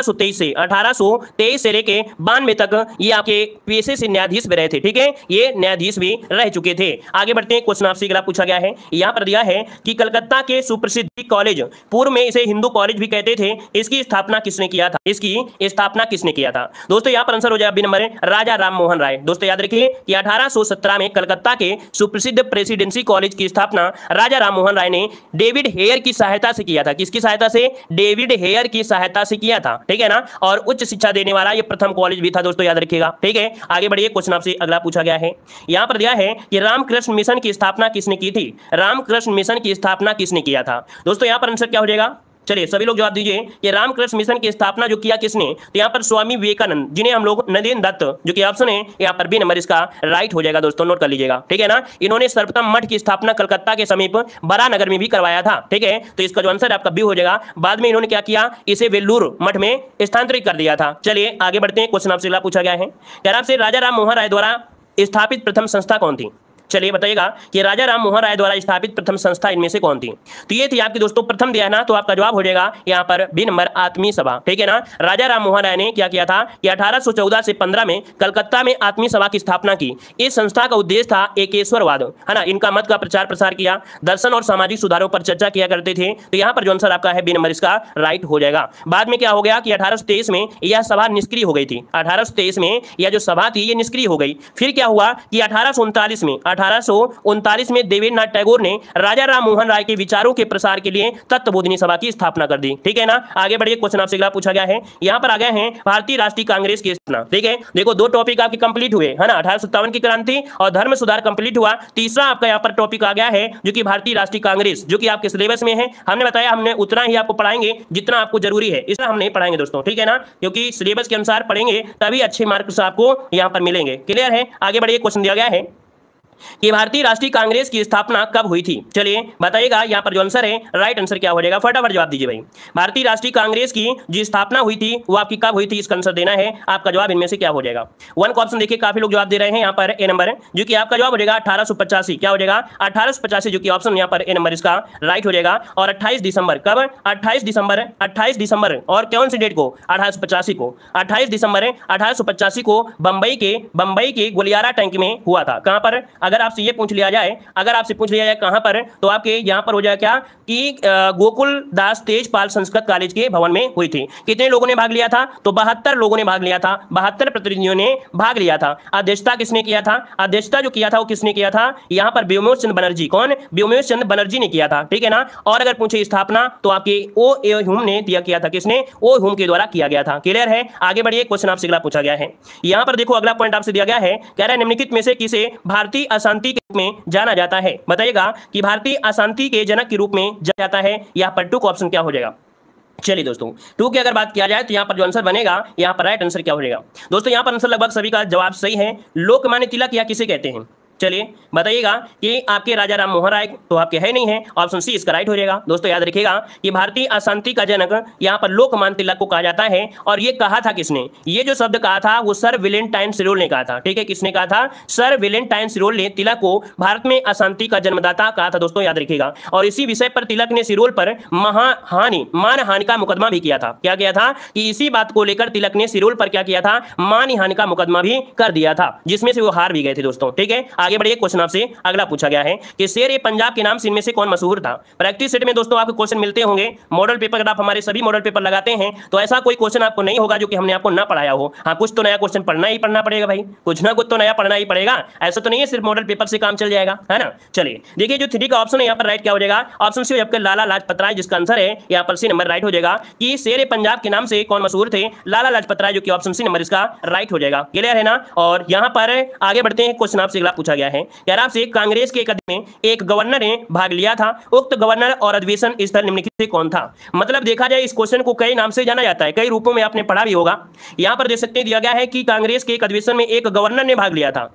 1823 से लेके 92 तक ये आपके पेशे से न्यायाधीश भी रहे थे, ठीक है, ये न्यायाधीश भी रह चुके थे। आगे बढ़ते हैं। क्वेश्चन आपसे अगला पूछा गया है, यहाँ पर दिया है कि कलकत्ता के सुप्रसिद्ध कॉलेज, पूर्व में इसे हिंदू कॉलेज भी कहते थे, इसकी स्थापना किसने किया था। इसकी स्थापना किसने किया था दोस्तों। यहाँ पर आंसर हो जाएगा बी नंबर, राजा राम मोहन राय। दोस्तों याद रखिए कि 1817 में कलकत्ता के सुप्रसिद्ध प्रेसिडेंसी कॉलेज की स्थापना राजा राम मोहन राय ने डेविड हेयर की सहायता से किया था। किसकी सहायता से, डेविड हेयर की सहायता से किया था, ठीक है ना। और उच्च शिक्षा देने वाला यह प्रथम कॉलेज भी था दोस्तों, याद रखिएगा, ठीक है। आगे बढ़िए। क्वेश्चन आपसे अगला पूछा गया है, यहां पर दिया है कि रामकृष्ण मिशन की स्थापना किसने की थी। रामकृष्ण मिशन की स्थापना किसने किया था दोस्तों। यहां पर आंसर क्या हो जाएगा। चलिए सभी लोग जवाब दीजिए कि रामकृष्ण मिशन की स्थापना जो किया किसने। तो यहाँ पर स्वामी विवेकानंद, जिन्हें हम लोग नरेंद्र दत्त, जो कि ऑप्शन है यहाँ पर बी नंबर इसका राइट हो जाएगा दोस्तों, नोट कर लीजिएगा, ठीक है ना। इन्होंने सर्वप्रथम मठ की स्थापना कलकत्ता के समीप बरानगर में भी करवाया था, ठीक है। तो इसका जो आंसर आपका बी हो जाएगा। बाद में इन्होंने क्या किया, इसे वेल्लूर मठ में स्थानांतरित कर दिया था। चलिए आगे बढ़ते हैं। क्वेश्चन आपसे पूछा गया है, क्या आपसे राजा राम मोहन राय द्वारा स्थापित प्रथम संस्था कौन थी। चलिए बताइएगा कि राजा राम मोहन राय द्वारा स्थापित प्रथम संस्था इनमें से कौन थी। तो ये थी आपकी दोस्तों प्रथम दिया है ना, तो आपका जवाब हो जाएगा यहाँ पर बी नंबर, आत्मीय सभा, ठीक है ना। राजा राम मोहन राय ने क्या किया था कि 1814 से 15 में कलकत्ता में आत्मीय सभा की स्थापना की। इस संस्था का उद्देश्य था एकेश्वरवाद, है ना, इनका मत का प्रचार प्रसार किया, दर्शन और सामाजिक सुधारों पर चर्चा किया करते थे। तो यहाँ पर जो आंसर आपका है बी नंबर इसका राइट हो जाएगा। बाद में क्या हो गया कि 1823 में यह सभा निष्क्रिय हो गई थी। 1823 में यह जो सभा थी ये निष्क्रिय हो गई। फिर क्या हुआ कि 1839 में 1839 में देवेंद्रनाथ टैगोर ने राजा राम मोहन राय के विचारों के प्रसार के लिए तत्वबोधिनी सभा की स्थापना कर दी। ठीक है ना, आगे बढ़िए, क्वेश्चन आपसे अगला पूछा गया है, यहाँ पर आ गए हैं भारतीय राष्ट्रीय कांग्रेस की स्थापना। ठीक है, देखो दो टॉपिक आपके कंप्लीट हुए है ना, 1857 की क्रांति और धर्म सुधार कंप्लीट हुआ। तीसरा आपका यहाँ पर टॉपिक आ गया है जो कि भारतीय राष्ट्रीय कांग्रेस, जो कि आपके सिलेबस में है। हमने बताया हमने उतना ही आपको पढ़ाएंगे जितना आपको जरूरी है, इसलिए हम नहीं पढ़ाएंगे दोस्तों। ठीक है ना, क्योंकि सिलेबस के अनुसार पढ़ेंगे तभी अच्छे मार्क्स आपको यहाँ पर मिलेंगे। क्लियर है, आगे बढ़िए, क्वेश्चन दिया गया है कि भारतीय राष्ट्रीय कांग्रेस की स्थापना कब हुई थी। चलिए बताइएगा, यहाँ पर जो आंसर है, राइट आंसर क्या हो जाएगा, फटाफट जवाब दीजिए भाई। भारतीय राष्ट्रीय कांग्रेस की जो स्थापना हुई थी वो आपकी कब हुई थी, इसका आंसर देना है। आपका जवाब इनमें से क्या हो जाएगा। वन का ऑप्शन देखिए, काफी लोग जवाब दे रहे हैं यहाँ पर ए नंबर, जो कि आपका जवाब हो जाएगा 1885। क्या हो जाएगा, 1885, जो कि ऑप्शन यहाँ पर ए नंबर इसका राइट हो जाएगा। और 28 दिसंबर, कब, 28 दिसंबर, और कौन सी डेट को, 1885 को, 28 दिसंबर 1885 को बंबई के गोलियारा टैंक में हुआ था। कहां पर, अगर आपसे ये पूछ लिया जाए, कहां पर, तो आपके यहां पर हो जाएगा क्या कि गोकुल दास तेजपाल संस्कृत कॉलेज के भवन में हुई थी। कितने लोगों ने भाग लिया था, तो 72 लोगों ने भाग लिया था, 72 प्रतिनिधियों ने भाग लिया था। अध्यक्षता किसने किया था, अध्यक्षता जो किया था वो किसने किया था, यहां पर व्योमेश चंद्र बनर्जी, कौन, व्योमेश चंद्र बनर्जी ने किया था। ठीक है ना, और अगर पूछे स्थापना तो आपके ओ ए ह्यूम ने किया था, किसने, ओ ह्यूम के द्वारा किया गया था। क्लियर है, आगे बढ़िए, क्वेश्चन आपसे अगला पूछा गया है। यहां पर देखो अगला पॉइंट आपसे दिया गया है, कह रहा है निम्नलिखित में से किसे भारतीय अशांति के रूप में जाना जाता है। बताइएगा कि भारतीय अशांति के जनक के रूप में जाना जाता है, यहाँ पर टू का ऑप्शन क्या हो जाएगा। चलिए दोस्तों, टू की अगर बात किया जाए तो यहाँ पर जो आंसर बनेगा, यहाँ पर राइट आंसर क्या हो जाएगा दोस्तों। यहाँ पर आंसर लगभग सभी का जवाब सही है। लोकमान्य तिलक या किसे कहते हैं, चलिए बताइएगा कि आपके राजा राम मोहन राय तो आपके है नहीं है, ऑप्शन सी इसका राइट हो जाएगा। दोस्तों याद रखिएगा कि भारतीय अशांति का जनक यहाँ पर लोकमान्य तिलक को कहा जाता है। और ये कहा था किसने, ये जो शब्द कहा था वो सर विलेंटाइन सिरोल ने कहा था। ठीक है, किसने कहा था, सर विलेंटाइन सिरोल ने तिलक को भारत में अशांति का जन्मदाता कहा था। दोस्तों याद रखिएगा, और इसी विषय पर तिलक ने सिरोल पर मानहानि का मुकदमा भी किया था। क्या किया था कि इसी बात को लेकर तिलक ने सिरोल पर क्या किया था, मानहानि का मुकदमा भी कर दिया था, जिसमें से वो हार भी गए थे दोस्तों। ठीक है, आगे बढ़िए, क्वेश्चन आपसे अगला पूछा गया है कि शेर ए पंजाब के नाम से इनमें से कौन मशहूर था। प्रैक्टिस सेट में दोस्तों आपको क्वेश्चन मिलते होंगे, मॉडल पेपर अगर आप हमारे सभी मॉडल पेपर लगाते हैं तो ऐसा कोई क्वेश्चन आपको नहीं होगा जो कि हमने आपको ना पढ़ाया हो। हाँ, कुछ तो नया क्वेश्चन पढ़ना ही पढ़ना पड़ेगा भाई, कुछ ना कुछ तो नया पढ़ना ही पड़ेगा। ऐसा तो नहीं है सिर्फ मॉडल पेपर से काम चल जाएगा, है ना। चलिए देखिए, जो 3 का ऑप्शन है यहाँ पर राइट क्या हो जाएगा, ऑप्शन सी आपके लाला लाजपत राय, जिसका आंसर है यहाँ पर सी नंबर राइट हो जाएगा कि शेर ए पंजाब के नाम से कौन मशहूर थे, लाला लाजपत राय, जो कि ऑप्शन सी नंबर इसका राइट हो जाएगा। क्लियर है ना। और यहाँ पर आगे बढ़ते हैं, क्वेश्चन आपसे अगला पूछा गया है, यार आपसे कांग्रेस के में एक गवर्नर ने भाग लिया था, उक्त गवर्नर और अधिवेशन स्थल निम्नलिखित से कौन था। मतलब देखा जाए इस क्वेश्चन को कई नाम से जाना जाता है, कई रूपों में आपने पढ़ा भी होगा। यहां पर देख सकते हैं दिया गया है कि कांग्रेस के एक अधिवेशन में एक गवर्नर ने भाग लिया था,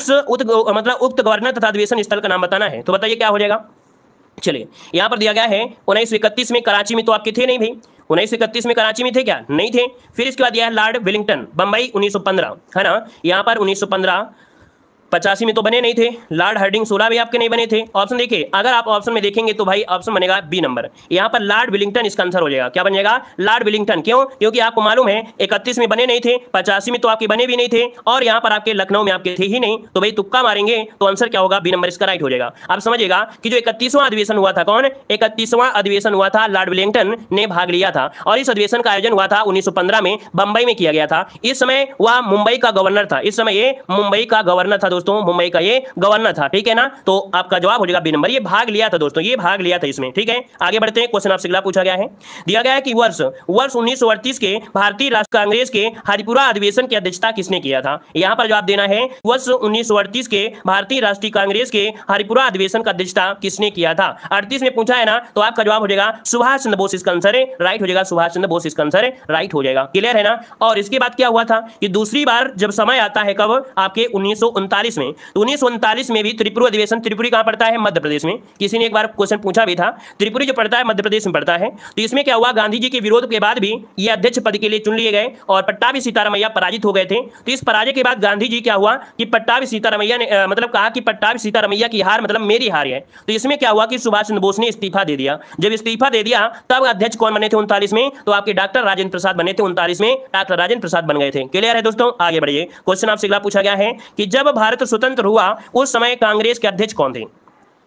उक्त गवर्नर तथा अधिवेशन स्थल का नाम बताना है। तो बताइए क्या हो जाएगा। चलिए यहां पर दिया गया है 1931 में कराची में, तो आपके थे नहीं भाई, 1931 में कराची में थे क्या, नहीं थे। फिर इसके बाद दिया है लॉर्ड वेलिंगटन, बंबई 1915, है ना। यहाँ पर 1915 85 में तो बने नहीं थे। लॉर्ड हार्डिंग 16 भी आपके नहीं बने थे। ऑप्शन देखिए, अगर आप ऑप्शन में देखेंगे तो भाई ऑप्शन बनेगा बी नंबर, यहाँ पर लॉर्ड विलिंगटन इसका आंसर हो जाएगा। क्या बन जाएगा, लॉर्ड विलिंगटन। क्यों, क्योंकि आपको मालूम है 31 में बने नहीं थे, 85 में तो आपके बने भी नहीं थे, और यहाँ पर आपके लखनऊ में आपके थे ही नहीं। तो भाई तुक्का मारेंगे तो आंसर क्या होगा, बी नंबर इसका राइट हो जाएगा। आप समझिएगा कि जो 31वां अधिवेशन हुआ था, कौन 31वां अधिवेशन हुआ था, लॉर्ड विलिंगटन ने भाग लिया था। और इस अधिवेशन का आयोजन हुआ था 1915 में, बंबई में किया गया था। इस समय वह मुंबई का गवर्नर था, इस समय ये मुंबई का गवर्नर था दोस्तों, मुंबई का ये गवर्नर था। ठीक है ना, तो आपका जवाब हो जाएगा बी नंबर, ये भाग लिया था दोस्तों, ये भाग लिया था इसमें। ठीक है, आगे बढ़ते हैं, क्वेश्चन आपसे अगला पूछा गया है, दिया गया है कि वर्ष 1938 के भारतीय राष्ट्रीय कांग्रेस के हरिपुरा अधिवेशन की अध्यक्षता किसने किया था। यहां पर जवाब देना है, वर्ष 1938 के भारतीय राष्ट्रीय कांग्रेस के हरिपुरा अधिवेशन का अध्यक्षता किसने किया था। 38 में पूछा है ना, तो आपका जवाब हो जाएगा सुभाष चंद्र बोस, इसका आंसर राइट हो जाएगा, सुभाष चंद्र बोस इसका आंसर राइट हो जाएगा। क्लियर है ना। और इसके बाद क्या हुआ था कि दूसरी बार जब समय आता है, कब, आपके 1939 में, तो 1939 में भी त्रिपुरी अधिवेशन, त्रिपुरी कहां पड़ता है, मध्य प्रदेश में। किसी ने एक बार क्वेश्चन पूछा भी था, त्रिपुरी जो पड़ता है मध्य प्रदेश में पड़ता है। तो इसमें क्या हुआ, गांधी जी के विरोध के बाद भी ये अध्यक्ष पद के लिए चुन लिए गए और पट्टाभी सीतारामैया पराजित हो गए थे। तो इस पराजय के बाद गांधी जी क्या हुआ कि पट्टाभी सीतारामैया ने मतलब कहा कि पट्टाभी सीतारामैया की हार मतलब मेरी हार है। तो इसमें क्या हुआ कि सुभाष चंद्र बोस ने इस्तीफा दे दिया। जब इस्तीफा दे दिया तब अध्यक्ष कौन बने थे 39 में, तो आपके डॉक्टर राजेंद्र प्रसाद बने थे 39 में, डॉक्टर राजेंद्र प्रसाद बन गए थे। क्लियर है दोस्तों, आगे बढ़िए। क्वेश्चन आपसे अगला पूछा गया है कि जब भारत स्वतंत्र हुआ उस समय कांग्रेस के अध्यक्ष कौन थे।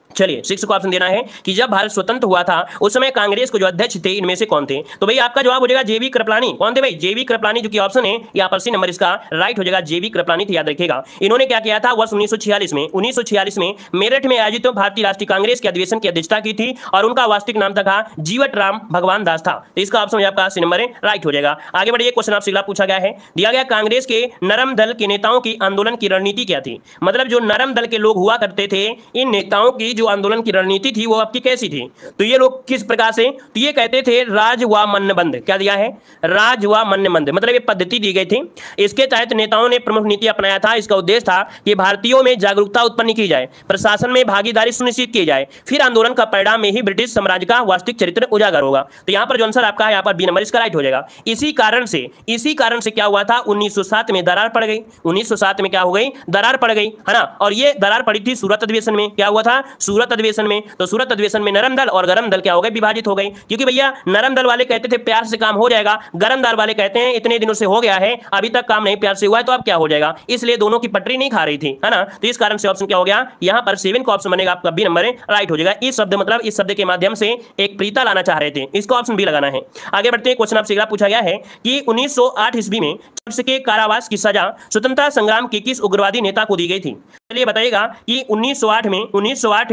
चलिए 6 को ऑप्शन देना है कि जब भारत स्वतंत्र हुआ था उस समय कांग्रेस को जो अध्यक्ष थे इनमें से कौन थे? तो भाई आपका जवाब हो जाएगा जेबी कृपलानी। कौन थे भाई? जेबी कृपलानी, जो कि ऑप्शन है यहाँ पर सी नंबर इसका राइट हो जाएगा, जेबी कृपलानी थे, याद रखिएगा। इन्होंने क्या किया था वर्ष 1946 में मेरठ में आयोजित भारतीय राष्ट्रीय कांग्रेस के अधिवेशन की अध्यक्षता की थी और उनका वास्तविक नाम था जीवट राम भगवान दास था। तो इसका ऑप्शन आपका सी नंबर राइट हो जाएगा। आगे बढ़िए, क्वेश्चन आपसे अगला पूछा गया है, दिया गया कांग्रेस के नरम दल के नेताओं की आंदोलन की रणनीति क्या थी? मतलब जो नरम दल के लोग हुआ करते थे इन नेताओं की जो आंदोलन की रणनीति थी वो आपकी कैसी थी? तो ये लोग किस प्रकार से, तो ये कहते थे राज व मन्नबंद। क्या दिया है? राज व मन्नबंद, मतलब ये पद्धति दी गई थी। इसके तहत नेताओं ने प्रमुख नीति अपनाया था। इसका उद्देश्य था कि भारतीयों में जागरूकता उत्पन्न की जाए, प्रशासन में भागीदारी सुनिश्चित की जाए, फिर आंदोलन का परिणाम में ही ब्रिटिश साम्राज्य का वास्तविक चरित्र उजागर होगा। तो यहाँ पर जो आंसर आपका है यहाँ पर बी नंबर इसका राइट हो जाएगा। इसी कारण से क्या हुआ था, 1907 में दरार पड़ गई। 1907 में क्या हो गई? दरार पड़ गई, है ना। और ये दरार पड़ी थी सूरत अधिवेशन में। क्या हुआ था? सूरत अधिवेशन में। तो सूरत अधिवेशन में नरम दल और गरम दल क्या हो गए? विभाजित हो गए। क्योंकि भैया नरम दल वाले कहते थे प्यार से काम हो जाएगा, गरम दल वाले कहते हैं इतने दिनों से हो गया है अभी तक काम नहीं प्यार से हुआ है तो अब क्या हो जाएगा। इसलिए दोनों की पटरी नहीं खा रही थी, है ना। तो इस कारण से ऑप्शन क्या हो गया यहाँ पर 7 का ऑप्शन बनेगा आपका बी नंबर राइट हो जाएगा। इस शब्द मतलब इस शब्द के माध्यम से एक प्रीता लाना चाह रहे थे, इसको ऑप्शन बी लगाना है। आगे बढ़ते हैं, क्वेश्चन आपसे अगला पूछा गया है कि 1908 ईस्वी में के कारावास की सजा स्वतंत्रता संग्राम के किस उग्रवादी नेता को दी गई थी? चलिए बताइएगा कि 1908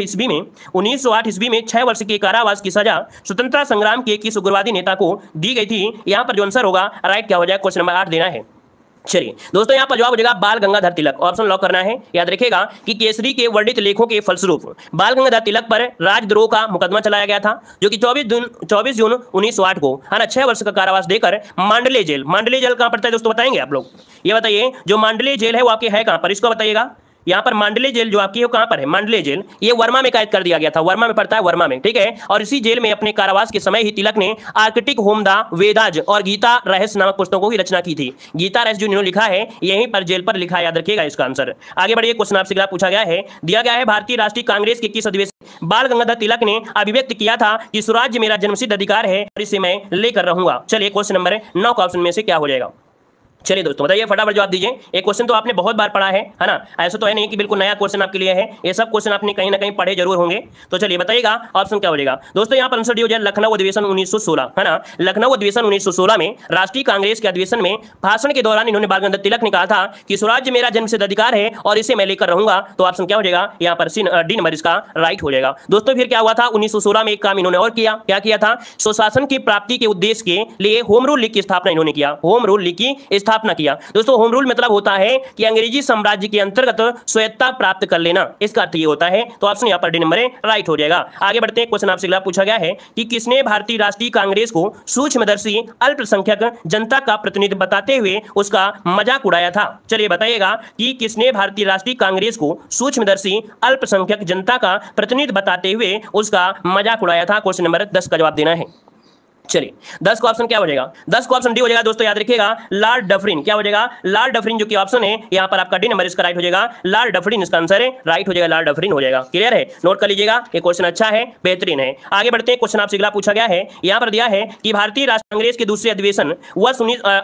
ईस्वी में 6 वर्ष के कारावास की सजा स्वतंत्रता संग्राम के किस उग्रवादी नेता को दी गई थी? यहां पर जो आंसर होगा राइट क्या हो जाएगा, क्वेश्चन नंबर 8 देना है। चलिए दोस्तों, यहाँ पर जवाब हो जाएगा बाल गंगाधर तिलक। ऑप्शन लॉक करना है। याद रखिएगा कि केसरी के वर्णित लेखों के फलस्वरूप बाल गंगाधर तिलक पर राजद्रोह का मुकदमा चलाया गया था, जो कि 24 जून 1908 को, है ना, 6 वर्ष का कारावास देकर मांडले जेल कहाँ पड़ता है दोस्तों, बताएंगे आप लोग? ये बताइए जो मांडले जेल है वो आपके है कहाँ पर, इसको बताइएगा। यहाँ पर मांडले जेल जो आपकी है कहाँ पर है? मांडले जेल ये वर्मा में कैद कर दिया गया था, वर्मा में पड़ता है, वर्मा में, ठीक है। और इसी जेल में अपने कारावास के समय ही तिलक ने आर्कटिक होमदा, वेदाज और गीता रहस्य नामक पुस्तकों की रचना की थी। गीता रहस्य जो इन्होंने लिखा है यहीं पर जेल पर लिखा है, याद रखिएगा इसका आंसर। आगे बढ़िए, क्वेश्चन आपसे पूछा गया है, दिया गया है भारतीय राष्ट्रीय कांग्रेस के किस अधिवेशन बाल गंगाधर तिलक ने अभिव्यक्त किया था कि स्वराज्य मेरा जन्मसिद्ध अधिकार है और इसे मैं लेकर रहूंगा? चलिए क्वेश्चन नंबर 9 का ऑप्शन में से क्या हो जाएगा? चलिए दोस्तों बताइए, फटाफट जवाब दीजिए। एक क्वेश्चन तो आपने बहुत बार पढ़ा है ना, ऐसा तो है नहीं कि बिल्कुल नया क्वेश्चन आपके लिए है, ये सब क्वेश्चन आपने कहीं ना कहीं पढ़े जरूर होंगे। तो चलिए बताइएगा ऑप्शन क्या हो जाएगा दोस्तों। यहाँ पर आंसर डी हो जाए लखनऊ अधिवेशन 1916, है ना। लखनऊ अधिवेशन 1916 में राष्ट्रीय कांग्रेस के अधिवेशन में भाषण के दौरान इन्होंने बाल गंगाधर तिलक ने कहा था कि स्वराज्य मेरा जन्मसिद्ध अधिकार है और इसे मैं लेकर रहूंगा। तो ऑप्शन क्या हो जाएगा यहाँ पर डी नंबर इसका राइट हो जाएगा। दोस्तों फिर क्या हुआ था, 1916 में एक काम इन्होंने और किया। क्या किया था? स्वशासन की प्राप्ति के उद्देश्य के लिए होम रूल लीग की स्थापना इन्होंने किया, होम रूल लीग की स्थापना किया। दोस्तों होम रूल मतलब होता है कि अंग्रेजी साम्राज्य के अंतर्गत स्वायत्तता प्राप्त कर लेना, इसका अर्थ ये होता है। तो ऑप्शन यहाँ पर डी नंबर राइट हो जाएगा। आगे बढ़ते हैं, क्वेश्चन आपसे अगला पूछा गया है कि किसने भारतीय राष्ट्रीय कांग्रेस को सूक्ष्मदर्शी अल्पसंख्यक जनता का प्रतिनिधि बताते हुए उसका मजाक उड़ाया था? चलिए बताइएगा कि किसने भारतीय राष्ट्रीय कांग्रेस को सूक्ष्मदर्शी अल्पसंख्यक जनता का प्रतिनिधि बताते हुए उसका मजाक उड़ाया था? क्वेश्चन नंबर 10 का जवाब देना है। चलिए 10 का ऑप्शन क्या हो जाएगा? 10 का ऑप्शन डी हो जाएगा दोस्तों, याद रखिएगा लॉर्ड डफरिन। क्या हो जाएगा? लॉर्ड डफरिन जो कि ऑप्शन है यहाँ पर आपका डी नंबर इसका राइट हो जाएगा। लॉर्ड डफरिन इसका आंसर है, राइट हो जाएगा, लॉर्ड डफरिन हो जाएगा। क्लियर है, नोट कर लीजिएगा, ये क्वेश्चन अच्छा है, बेहतरीन है। आगे बढ़ते हैं, क्वेश्चन आपसे अगला पूछा गया है, यहाँ पर दिया है कि भारतीय राष्ट्रीय कांग्रेस के दूसरे अधिवेशन वर्ष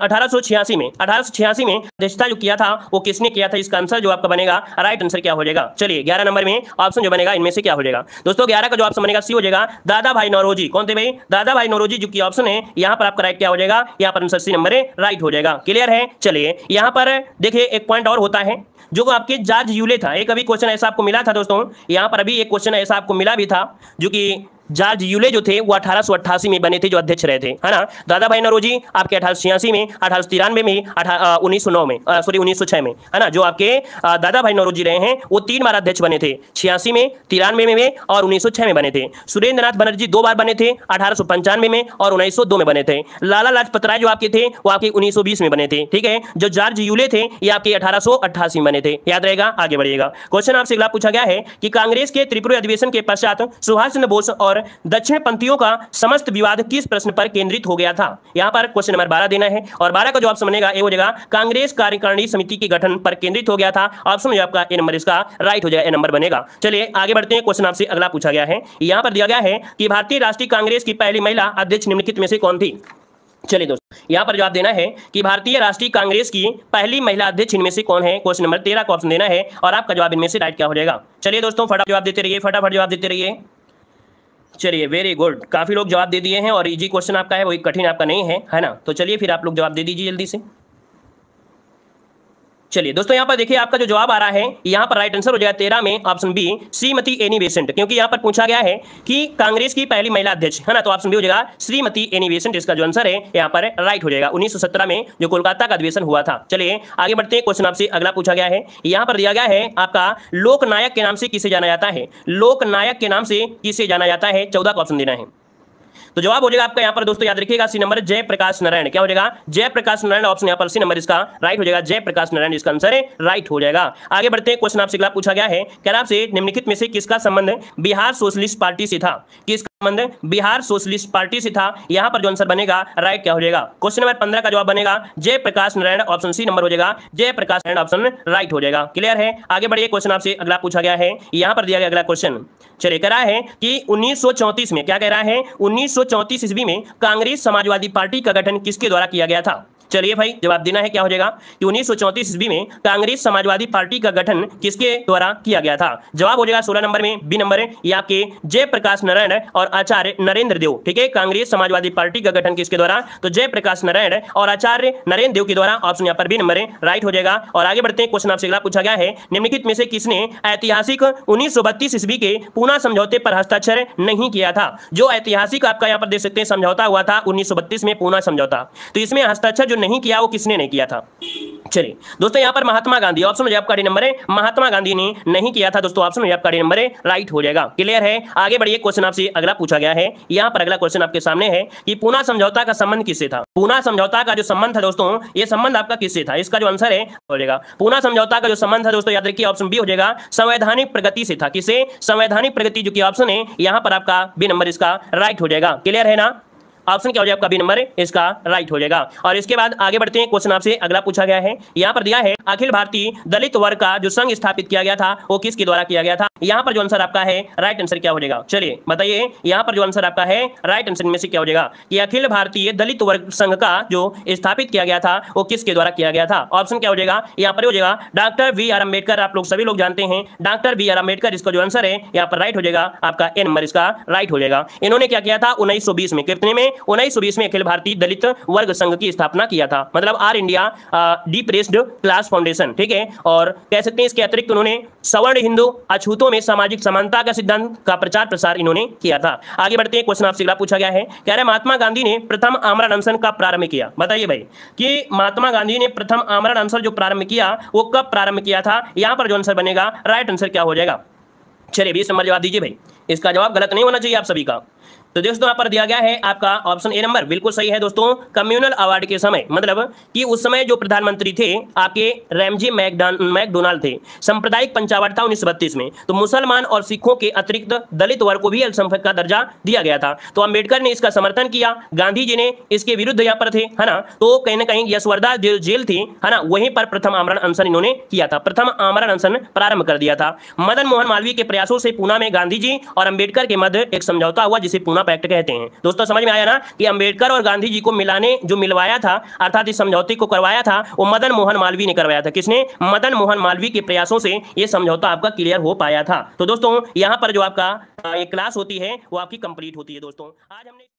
1886 में अध्यक्षता जो किया था वो किसने किया था? इसका आंसर जो आपका बनेगा राइट आंसर क्या हो जाएगा? चलिए 11 नंबर में ऑप्शन जो बनेगा इनमें से क्या हो जाएगा दोस्तों? 11 का जो ऑप्शन बनेगा सी हो जाएगा, दादा भाई नौरोजी। कौन थे भाई? दादा भाई नौरोजी जो कि ऑप्शन है यहाँ पर आपका राइट क्या हो जाएगा? यहाँ पर आंसर सी नंबर राइट हो जाएगा। क्लियर है। चलिए यहाँ पर देखिए एक पॉइंट और होता है जो आपके जॉर्ज यूले था। एक अभी क्वेश्चन ऐसा आपको मिला था दोस्तों, यहाँ पर अभी एक क्वेश्चन ऐसा आपको मिला भी था जो कि जॉर्ज यूले जो थे वो 1888 में बने थे, जो अध्यक्ष रहे थे, है ना। दादा भाई नौरोजी आपके 1886 में, 1893 में, 1909 में, सॉरी 1906 में, है ना। जो आपके दादा भाई नौरोजी रहे हैं वो 3 बार अध्यक्ष बने थे, 86 में, 93 में और 1906 में बने थे। सुरेंद्रनाथ बनर्जी 2 बार बने थे, 1895 में और 1902 में बने थे। लाला लाजपत राय जो आपके थे वो आपके 1920 में बने थे, ठीक है। जो जॉर्ज यूले थे ये आपके 1888 में बने थे, याद रहेगा। आगे बढ़िएगा, क्वेश्चन आपसे अगला पूछा गया है कि कांग्रेस के त्रिपुरा अधिवेशन के पश्चात सुभाष चंद्र बोस और दक्षिण पंथियों का समस्त विवाद किस प्रश्न पर केंद्रित हो गया था? यहां पर क्वेश्चन नंबर 12 देना है और 12 का जवाब समझनेगा ए हो जाएगा, कांग्रेस कार्यकारिणी समिति के गठन पर केंद्रित हो गया था। ऑप्शन आपका ए नंबर इसका राइट हो जाएगा, ए नंबर बनेगा। चलिए आगे बढ़ते हैं, क्वेश्चन आपसे अगला पूछा गया है, यहां पर दिया गया है कि भारतीय राष्ट्रीय कांग्रेस की पहली महिला अध्यक्ष निम्नलिखित में से कौन थी? चलिए दोस्तों, यहाँ पर जवाब देना है कि भारतीय राष्ट्रीय कांग्रेस की पहली महिला अध्यक्ष इनमें से कौन है। क्वेश्चन नंबर 13 का ऑप्शन देना है और आपका जवाब इनमें से राइट क्या हो जाएगा। चलिए दोस्तों, फटाफट जवाब देते रहिए, फटाफट जवाब देते रहिए। चलिए, वेरी गुड, काफी लोग जवाब दे दिए हैं और इजी क्वेश्चन आपका है, वही कठिन आपका नहीं है ना। तो चलिए फिर आप लोग जवाब दे दीजिए जल्दी से। चलिए दोस्तों, यहाँ पर देखिए आपका जो जवाब आ रहा है, यहाँ पर राइट आंसर हो जाएगा 13 में option B, Shrimati Annie Besant, क्योंकि यहाँ पर पूछा गया है कि कांग्रेस की पहली महिला अध्यक्ष, है ना। तो ऑप्शन बी हो जाएगा श्रीमती एनी बेसेंट, इसका जो आंसर है यहाँ पर राइट हो जाएगा। 1917 में जो कोलकाता का अधिवेशन हुआ था। चलिए आगे बढ़ते हैं, क्वेश्चन आपसे अगला पूछा गया है, यहाँ पर दिया गया है आपका लोकनायक के नाम से किसे जाना जाता है। लोकनायक के नाम से किसे जाना जाता है, 14 का ऑप्शन देना है। तो जवाब हो जाएगा आपका यहाँ पर दोस्तों, याद रखिएगा सी नंबर, जयप्रकाश नारायण। क्या हो जाएगा, जयप्रकाश नारायण, ऑप्शन यहाँ पर सी नंबर इसका राइट हो जाएगा, जयप्रकाश नारायण इसका आंसर है, राइट हो जाएगा। आगे बढ़ते हैं, क्वेश्चन आपसे अगला पूछा गया है, क्या आपसे निम्नलिखित में से किसका संबंध बिहार सोशलिस्ट पार्टी से था। किसका संबंध बिहार सोशलिस्ट पार्टी से था, यहाँ पर जो आंसर बनेगा राइट क्या हो जाएगा। क्वेश्चन नंबर 15 का जवाब बनेगा Jayaprakash Narayan, option C number हो जाएगा, जयप्रकाश नारायण ऑप्शन राइट हो जाएगा। क्लियर है, आगे बढ़िए, क्वेश्चन आपसे अगला पूछा गया है, यहाँ पर दिया गया अगला क्वेश्चन। चलिए, कह रहा है कि 1934 में, क्या कह रहा है, 1934 ईस्वी में कांग्रेस समाजवादी पार्टी का गठन किसके द्वारा किया गया था। चलिए भाई, जवाब देना है, क्या हो जाएगा कि 1934 ईस्वी में कांग्रेस समाजवादी पार्टी का गठन किसके द्वारा किया गया था। जवाब हो जाएगा 16 नंबर में बी नंबर है, ये आपके जयप्रकाश नारायण और आचार्य नरेंद्र देव। ठीक है, कांग्रेस समाजवादी पार्टी का गठन किसके द्वारा, तो जयप्रकाश नारायण और आचार्य नरेंद्र देव के द्वारा, ऑप्शन यहाँ पर बी नंबर है, राइट हो जाएगा। और आगे बढ़ते हैं, क्वेश्चन आपसे अगला पूछा गया है, निम्नलिखित में से किसने ऐतिहासिक 1932 ईस्वी के पूना समझौते पर हस्ताक्षर नहीं किया था। जो ऐतिहासिक आपका यहाँ पर देख सकते हैं समझौता हुआ था 1932 में, पूना समझौता, तो इसमें हस्ताक्षर जो नहीं किया वो किसने नहीं किया था। चलिए दोस्तों, यहाँ पर महात्मा गांधी, ऑप्शन में आपका डी नंबर है, महात्मा गांधी ने नहीं किया था दोस्तों, ऑप्शन में आपका डी नंबर है, राइट हो जाएगा। क्लियर है, आगे बढ़िए, क्वेश्चन आपसे अगला पूछा गया है, यहाँ पर अगला क्वेश्चन आपके सामने है कि पूना समझौता का संबंध किससे था। पूना समझौता का जो संबंध था दोस्तों, ये संबंध आपका किससे था, इसका जो आंसर है हो जाएगा, पूना समझौता का जो संबंध था दोस्तों, याद रखिए ऑप्शन बी हो जाएगा, संवैधानिक प्रगति से था। किसे, संवैधानिक प्रगति, जो कि ऑप्शन है यहाँ पर आपका बी नंबर इसका राइट हो जाएगा। क्लियर है ना, ऑप्शन क्या हो जाएगा आपका बी नंबर इसका राइट हो जाएगा। और इसके बाद आगे बढ़ते हैं, क्वेश्चन आपसे अगला पूछा गया है, यहाँ पर दिया है अखिल भारतीय दलित वर्ग का जो संघ स्थापित किया गया था वो किसके द्वारा किया गया था। यहाँ पर जो आंसर आपका है राइट आंसर क्या हो जाएगा, चलिए बताइए, यहाँ पर जो आंसर आपका है राइट आंसर में से क्या हो जाएगा कि अखिल भारतीय दलित वर्ग संघ का जो स्थापित किया गया था वो किसके द्वारा किया गया था। ऑप्शन क्या हो जाएगा, यहाँ पर हो जाएगा डॉक्टर बी आर अम्बेडकर। आप लोग सभी लोग जानते हैं डॉक्टर बी आर अम्बेडकर, इसका जो आंसर है यहाँ पर राइट हो जाएगा, आपका ए नंबर इसका राइट हो जाएगा। इन्होंने क्या किया था 1920 में, कितने में, 1920 में अखिल भारतीय दलित वर्ग संघ की स्थापना किया था, मतलब all India depressed class foundation. ठीक है, और कह सकते हैं इसके अतिरिक्त उन्होंने सवर्ण हिंदू अछूतों में सामाजिक समानता का सिद्धांत का प्रचार प्रसार इन्होंने किया था। आगे बढ़ते हैं, क्वेश्चन आपसे अगला पूछा गया है, कह रहे महात्मा गांधी ने प्रथम आमरण अनशन कब प्रारंभ किया। बताइए भाई कि महात्मा गांधी ने प्रथम आमरण अनशन जो प्रारंभ किया वो कब प्रारंभ किया था। यहां पर जो आंसर बनेगा राइट आंसर क्या हो जाएगा, चलिए 20 नंबर जवाब दीजिए भाई, इसका जवाब गलत नहीं होना चाहिए आप सभी का। तो दोस्तों यहाँ पर दिया गया है आपका ऑप्शन ए नंबर बिल्कुल सही है दोस्तों, कम्युनल अवार्ड के समय, मतलब कि उस समय जो प्रधानमंत्री थे आपके रैमजी मैकडोनाल्ड थे, सांप्रदायिक पंचावट था 1932 में, तो मुसलमान और सिखों के अतिरिक्त दलित वर्ग को भी अल्पसंख्यक का दर्जा दिया गया था। तो अम्बेडकर ने इसका समर्थन किया, गांधी जी ने इसके विरुद्ध यहाँ पर थे, है ना। तो कहीं ना कहीं यशवर्धा जेल थी, है ना, वहीं पर प्रथम आमरण अनशन इन्होंने किया था, प्रथम आमरण अनशन प्रारंभ कर दिया था। मदन मोहन मालवीय के प्रयासों से पूना में गांधी जी और अम्बेडकर के मध्य एक समझौता हुआ जिसे पूना पैक्ट कहते हैं। दोस्तों समझ में आया ना कि अम्बेडकर और गांधी जी को मिलाने जो मिलवाया था, अर्थात इस समझौते को करवाया था, वो मदन मोहन मालवीय ने करवाया था। किसने, मदन मोहन मालवीय के प्रयासों से ये समझौता आपका क्लियर हो पाया था। तो दोस्तों यहाँ पर जो आपका एक क्लास होती है वो आपकी कंप्लीट होती है। दोस्तों आज हमने